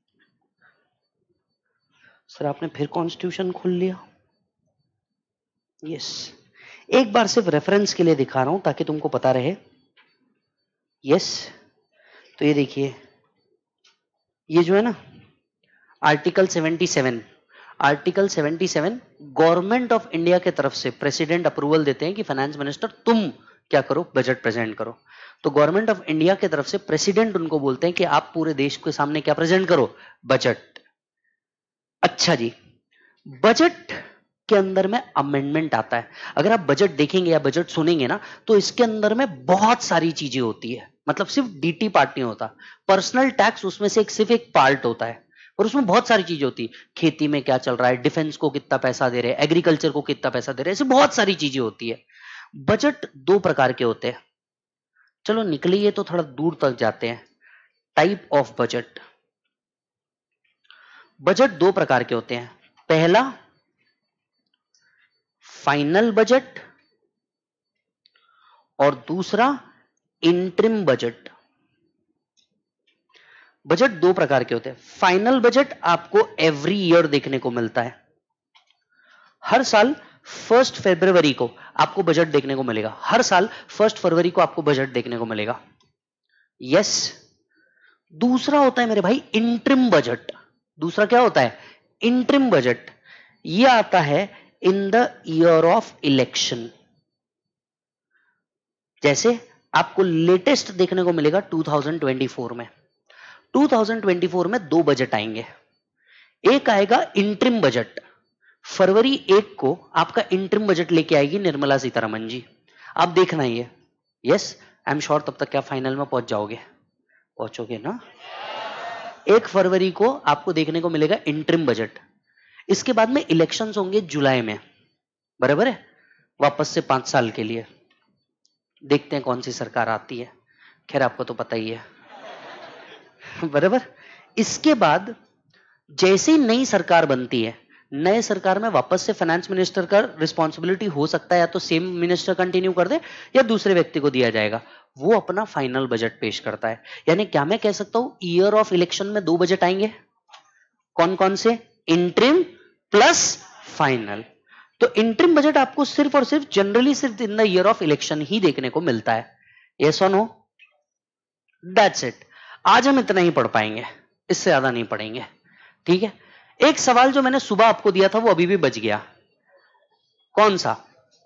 सर आपने फिर कॉन्स्टिट्यूशन खोल लिया. यस, एक बार सिर्फ रेफरेंस के लिए दिखा रहा हूं ताकि तुमको पता रहे। यस, तो ये देखिए, ये जो है ना आर्टिकल सतहत्तर, आर्टिकल सतहत्तर गवर्नमेंट ऑफ इंडिया के तरफ से प्रेसिडेंट अप्रूवल देते हैं कि फाइनेंस मिनिस्टर तुम क्या करो, बजट प्रेजेंट करो। तो गवर्नमेंट ऑफ इंडिया के तरफ से प्रेसिडेंट उनको बोलते हैं कि आप पूरे देश के सामने क्या प्रेजेंट करो, बजट। अच्छा जी, बजट के अंदर में अमेंडमेंट आता है। अगर आप बजट देखेंगे या बजट सुनेंगे ना, तो इसके अंदर में बहुत सारी चीजें होती है। मतलब सिर्फ डीटी पार्ट नहीं होता, पर्सनल टैक्स उसमें से एक सिर्फ एक पार्ट होता है, और उसमें बहुत सारी चीजें होती है। खेती में क्या चल रहा है, डिफेंस को कितना पैसा दे रहे हैं, एग्रीकल्चर को कितना पैसा दे रहे हैं, ऐसे बहुत सारी चीजें होती है। बजट दो प्रकार के होते हैं। चलो निकलिए तो थोड़ा दूर तक जाते हैं। टाइप ऑफ बजट, बजट दो प्रकार के होते हैं। पहला फाइनल बजट और दूसरा इंटरिम बजट। बजट दो प्रकार के होते हैं। फाइनल बजट आपको एवरी ईयर देखने को मिलता है। हर साल फर्स्ट फरवरी को आपको बजट देखने को मिलेगा। हर साल फर्स्ट फरवरी को आपको बजट देखने को मिलेगा। यस। दूसरा होता है मेरे भाई इंटरिम बजट। दूसरा क्या होता है? Interim budget. यह आता है in the year of election. जैसे आपको लेटेस्ट देखने को मिलेगा टू थाउजेंड ट्वेंटी फोर में। टू थाउजेंड ट्वेंटी फोर में दो बजट आएंगे। एक आएगा इंटरिम बजट, फरवरी एक को आपका इंटरिम बजट लेके आएगी निर्मला सीतारमण जी। आप देखना ये। यस, आई एम श्योर तब तक क्या फाइनल में पहुंच जाओगे? पहुंचोगे ना? एक फरवरी को आपको देखने को मिलेगा इंटरिम बजट। इसके बाद में इलेक्शंस होंगे जुलाई में, बराबर है? वापस से पांच साल के लिए। देखते हैं कौन सी सरकार आती है। खैर आपको तो पता ही है, बराबर। इसके बाद जैसे ही नई सरकार बनती है, नए सरकार में वापस से फाइनेंस मिनिस्टर का रिस्पॉन्सिबिलिटी हो सकता है या तो सेम मिनिस्टर कंटिन्यू कर दे या दूसरे व्यक्ति को दिया जाएगा। वो अपना फाइनल बजट पेश करता है। यानी क्या मैं कह सकता हूं, ईयर ऑफ इलेक्शन में दो बजट आएंगे। कौन कौन से? Interim plus final. तो इंटरिम बजट आपको सिर्फ और सिर्फ जनरली सिर्फ in the year of election ही देखने को मिलता है। यस और नो? That's it. आज हम इतना ही पढ़ पाएंगे, इससे ज्यादा नहीं पढ़ेंगे, ठीक है? एक सवाल जो मैंने सुबह आपको दिया था वो अभी भी बच गया। कौन सा?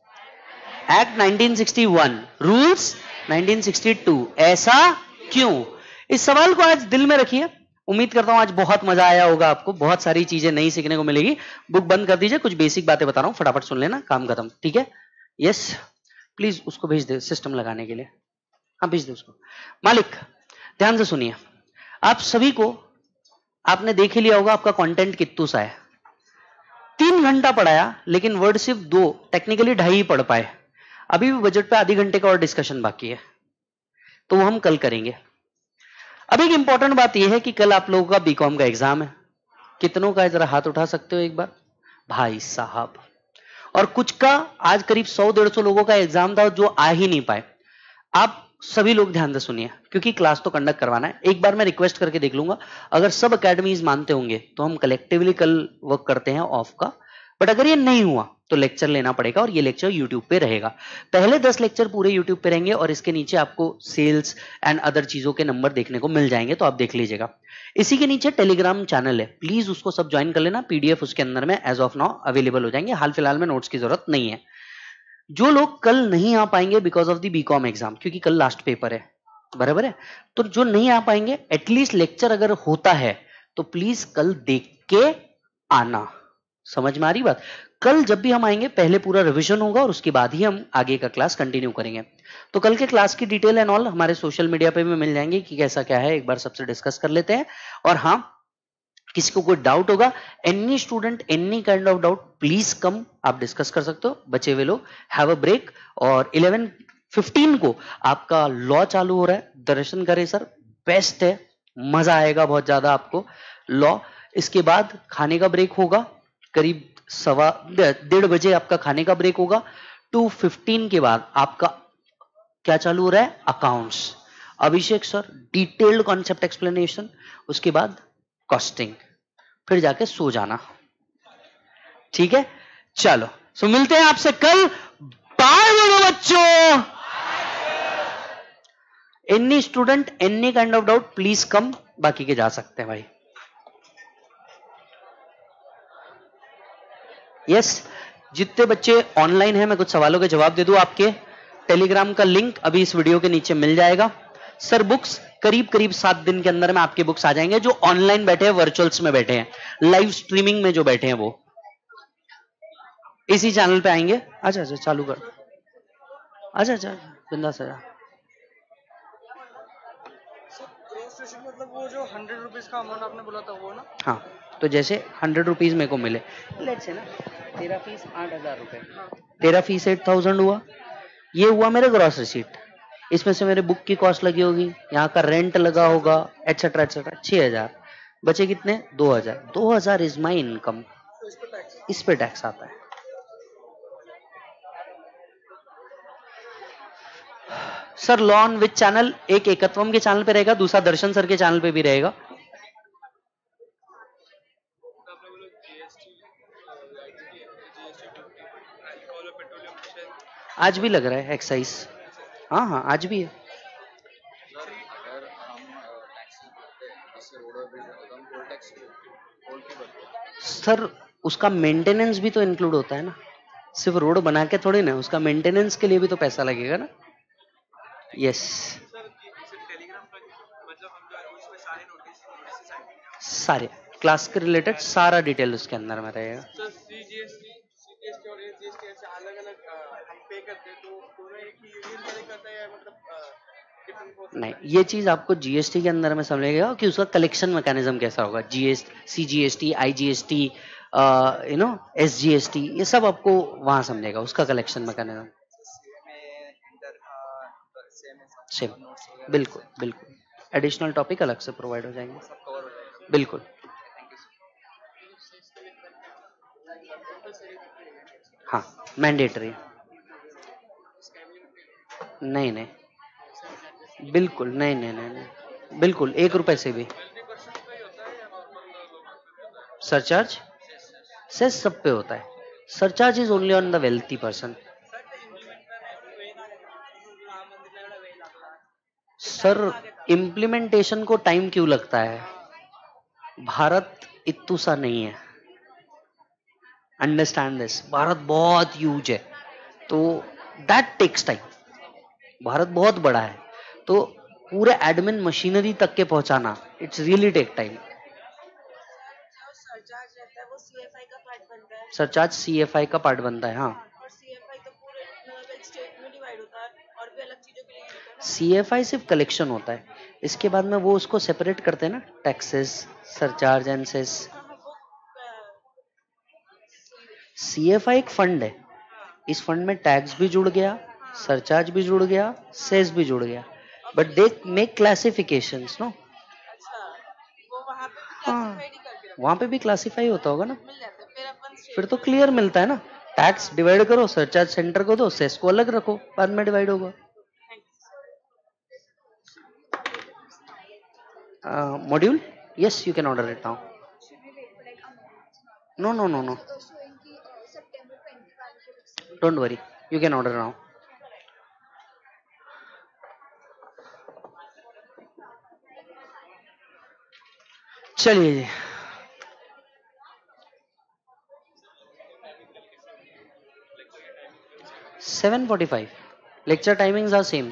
Act nineteen sixty one, rules nineteen sixty two. ऐसा क्यों? इस सवाल को आज दिल में रखिए। उम्मीद करता हूं आज बहुत मजा आया होगा आपको, बहुत सारी चीजें नई सीखने को मिलेगी। बुक बंद कर दीजिए, कुछ बेसिक बातें बता रहा हूं, फटाफट सुन लेना, काम खत्म, ठीक है? यस, प्लीज उसको भेज दे सिस्टम लगाने के लिए। हाँ भेज दे उसको। मालिक ध्यान से सुनिए, आप सभी को आपने देख ही लिया होगा आपका कंटेंट कित्तू सा है। तीन घंटा पढ़ाया लेकिन वर्ड सिर्फ दो, टेक्निकली ढाई ही पढ़ पाए। अभी भी बजट पे आधे घंटे का और डिस्कशन बाकी है, तो वो हम कल करेंगे। अब एक इंपॉर्टेंट बात यह है कि कल आप लोगों का बीकॉम का एग्जाम है। कितनों का जरा हाथ उठा सकते हो एक बार? भाई साहब। और कुछ का आज करीब सौ डेढ़ सौ लोगों का एग्जाम था जो आ ही नहीं पाए। आप सभी लोग ध्यान से सुनिए, क्योंकि क्लास तो कंडक्ट करवाना है। एक बार मैं रिक्वेस्ट करके देख लूंगा, अगर सब अकेडमीज मानते होंगे तो हम कलेक्टिवली कल वर्क करते हैं ऑफ का। बट अगर ये नहीं हुआ तो लेक्चर लेना पड़ेगा, और ये लेक्चर यूट्यूब पे रहेगा। पहले दस लेक्चर पूरे यूट्यूब पे रहेंगे और इसके नीचे आपको सेल्स एंड अदर चीजों के नंबर देखने को मिल जाएंगे, तो आप देख लीजिएगा। इसी के नीचे टेलीग्राम चैनल है, प्लीज उसको सब ज्वाइन कर लेना। पीडीएफ उसके अंदर में एज ऑफ नाउ अवेलेबल हो जाएंगे। हाल फिलहाल में नोट्स की जरूरत नहीं है। जो लोग कल नहीं आ पाएंगे because of the BCom exam, क्योंकि कल लास्ट पेपर है, बराबर है, तो जो नहीं आ पाएंगे एटलीस्ट लेक्चर अगर होता है तो प्लीज कल देख के आना। समझ में आ रही बात? कल जब भी हम आएंगे पहले पूरा रिवीजन होगा और उसके बाद ही हम आगे का क्लास कंटिन्यू करेंगे। तो कल के क्लास की डिटेल एंड ऑल हमारे सोशल मीडिया पे भी मिल जाएंगे कि कैसा क्या है, एक बार सबसे डिस्कस कर लेते हैं। और हाँ, किसी को कोई डाउट होगा, any student any kind of doubt, please come, आप डिस्कस कर सकते हो। बचे हुए लोग हैव अ ब्रेक। और इलेवन फिफ्टीन को आपका लॉ चालू हो रहा है, दर्शन करें सर, बेस्ट है, मजा आएगा बहुत ज्यादा आपको लॉ। इसके बाद खाने का ब्रेक होगा, करीब सवा डेढ़ बजे आपका खाने का ब्रेक होगा। टू फिफ्टीन के बाद आपका क्या चालू हो रहा है? Accounts. Abhishek sir detailed concept explanation, उसके बाद कॉस्टिंग, फिर जाके सो जाना, ठीक है? चलो सो मिलते हैं आपसे कल। बाय बोलो बच्चों। Any student any kind of doubt please come, बाकी के जा सकते हैं भाई। यस yes, जितने बच्चे ऑनलाइन हैं मैं कुछ सवालों के जवाब दे दूं। आपके टेलीग्राम का लिंक अभी इस वीडियो के नीचे मिल जाएगा। सर बुक्स करीब करीब सात दिन के अंदर में आपके बुक्स आ जाएंगे। जो ऑनलाइन बैठे हैं, वर्चुअल्स में बैठे हैं, लाइव स्ट्रीमिंग में जो बैठे हैं, वो इसी चैनल पे आएंगे। अच्छा अच्छा चालू कर। अच्छा अच्छा बिंदास आजा। मतलब वो जो हंड्रेड रुपीज का अमाउंट आपने बोला था वो ना। हाँ, तो जैसे हंड्रेड रुपीज मेरे को मिले, लेट्स से ना तेरा फीस आठ हजार रुपए, तेरा फीस एट थाउजेंड हुआ, ये हुआ मेरा ग्रॉस रिसीट। इसमें से मेरे बुक की कॉस्ट लगी होगी, यहाँ का रेंट लगा होगा, एटसेट्रा एटसेट्रा, छह हजार बचे कितने, दो हजार। दो हजार इज माई इनकम, इस पे टैक्स आता है। सर लॉन विच चैनल? एक एकत्वम के चैनल पे रहेगा, दूसरा दर्शन सर के चैनल पे भी रहेगा। आज भी लग रहा है एक्साइज। हाँ हाँ आज भी है। सर उसका मेंटेनेंस भी तो इंक्लूड होता है ना, सिर्फ रोड बना के थोड़ी ना, उसका मेंटेनेंस के लिए भी तो पैसा लगेगा ना। यस सारे क्लास के रिलेटेड सारा डिटेल उसके अंदर में रहेगा। नहीं, ये चीज आपको जीएसटी के अंदर में समझेगा कि उसका कलेक्शन मैकेनिज्म कैसा होगा। GS CGST, IGST, you know SGST, ये सब आपको वहां समझेगा उसका कलेक्शन मैकेनिज्म। सेम, बिल्कुल बिल्कुल। एडिशनल टॉपिक अलग से प्रोवाइड हो जाएंगे। बिल्कुल। हाँ मैंडेटरी। नहीं नहीं बिल्कुल नहीं नहीं नहीं नहीं बिल्कुल, एक रुपए से भी। सरचार्ज सेस सब पे होता है। Surcharge is only on the wealthy person. Sir implementation को टाइम क्यों लगता है? भारत इतू सा नहीं है, अंडरस्टैंड दिस। भारत बहुत ह्यूज है, तो दैट टेक्स टाइम। भारत बहुत बड़ा है, तो पूरे एडमिन मशीनरी तक के पहुंचाना, it's really take time. Surcharge CFI का पार्ट बनता है। हाँ सीएफआई सिर्फ कलेक्शन होता है, इसके बाद में वो उसको सेपरेट करते हैं ना, taxes, surcharge and cess. CFI एक फंड है, इस फंड में टैक्स भी जुड़ गया, सरचार्ज भी जुड़ गया, सेस भी जुड़ गया, but they make classifications no. हाँ वहां पे भी क्लासिफाई होता होगा ना, फिर तो क्लियर मिलता है ना। टैक्स डिवाइड करो, सरचार्ज सेंटर को दो, सेस को अलग रखो, बाद में डिवाइड होगा। Module yes you can order it now. No no no no don't worry, you can order now. चलिए जी, seven forty five lecture timings are same.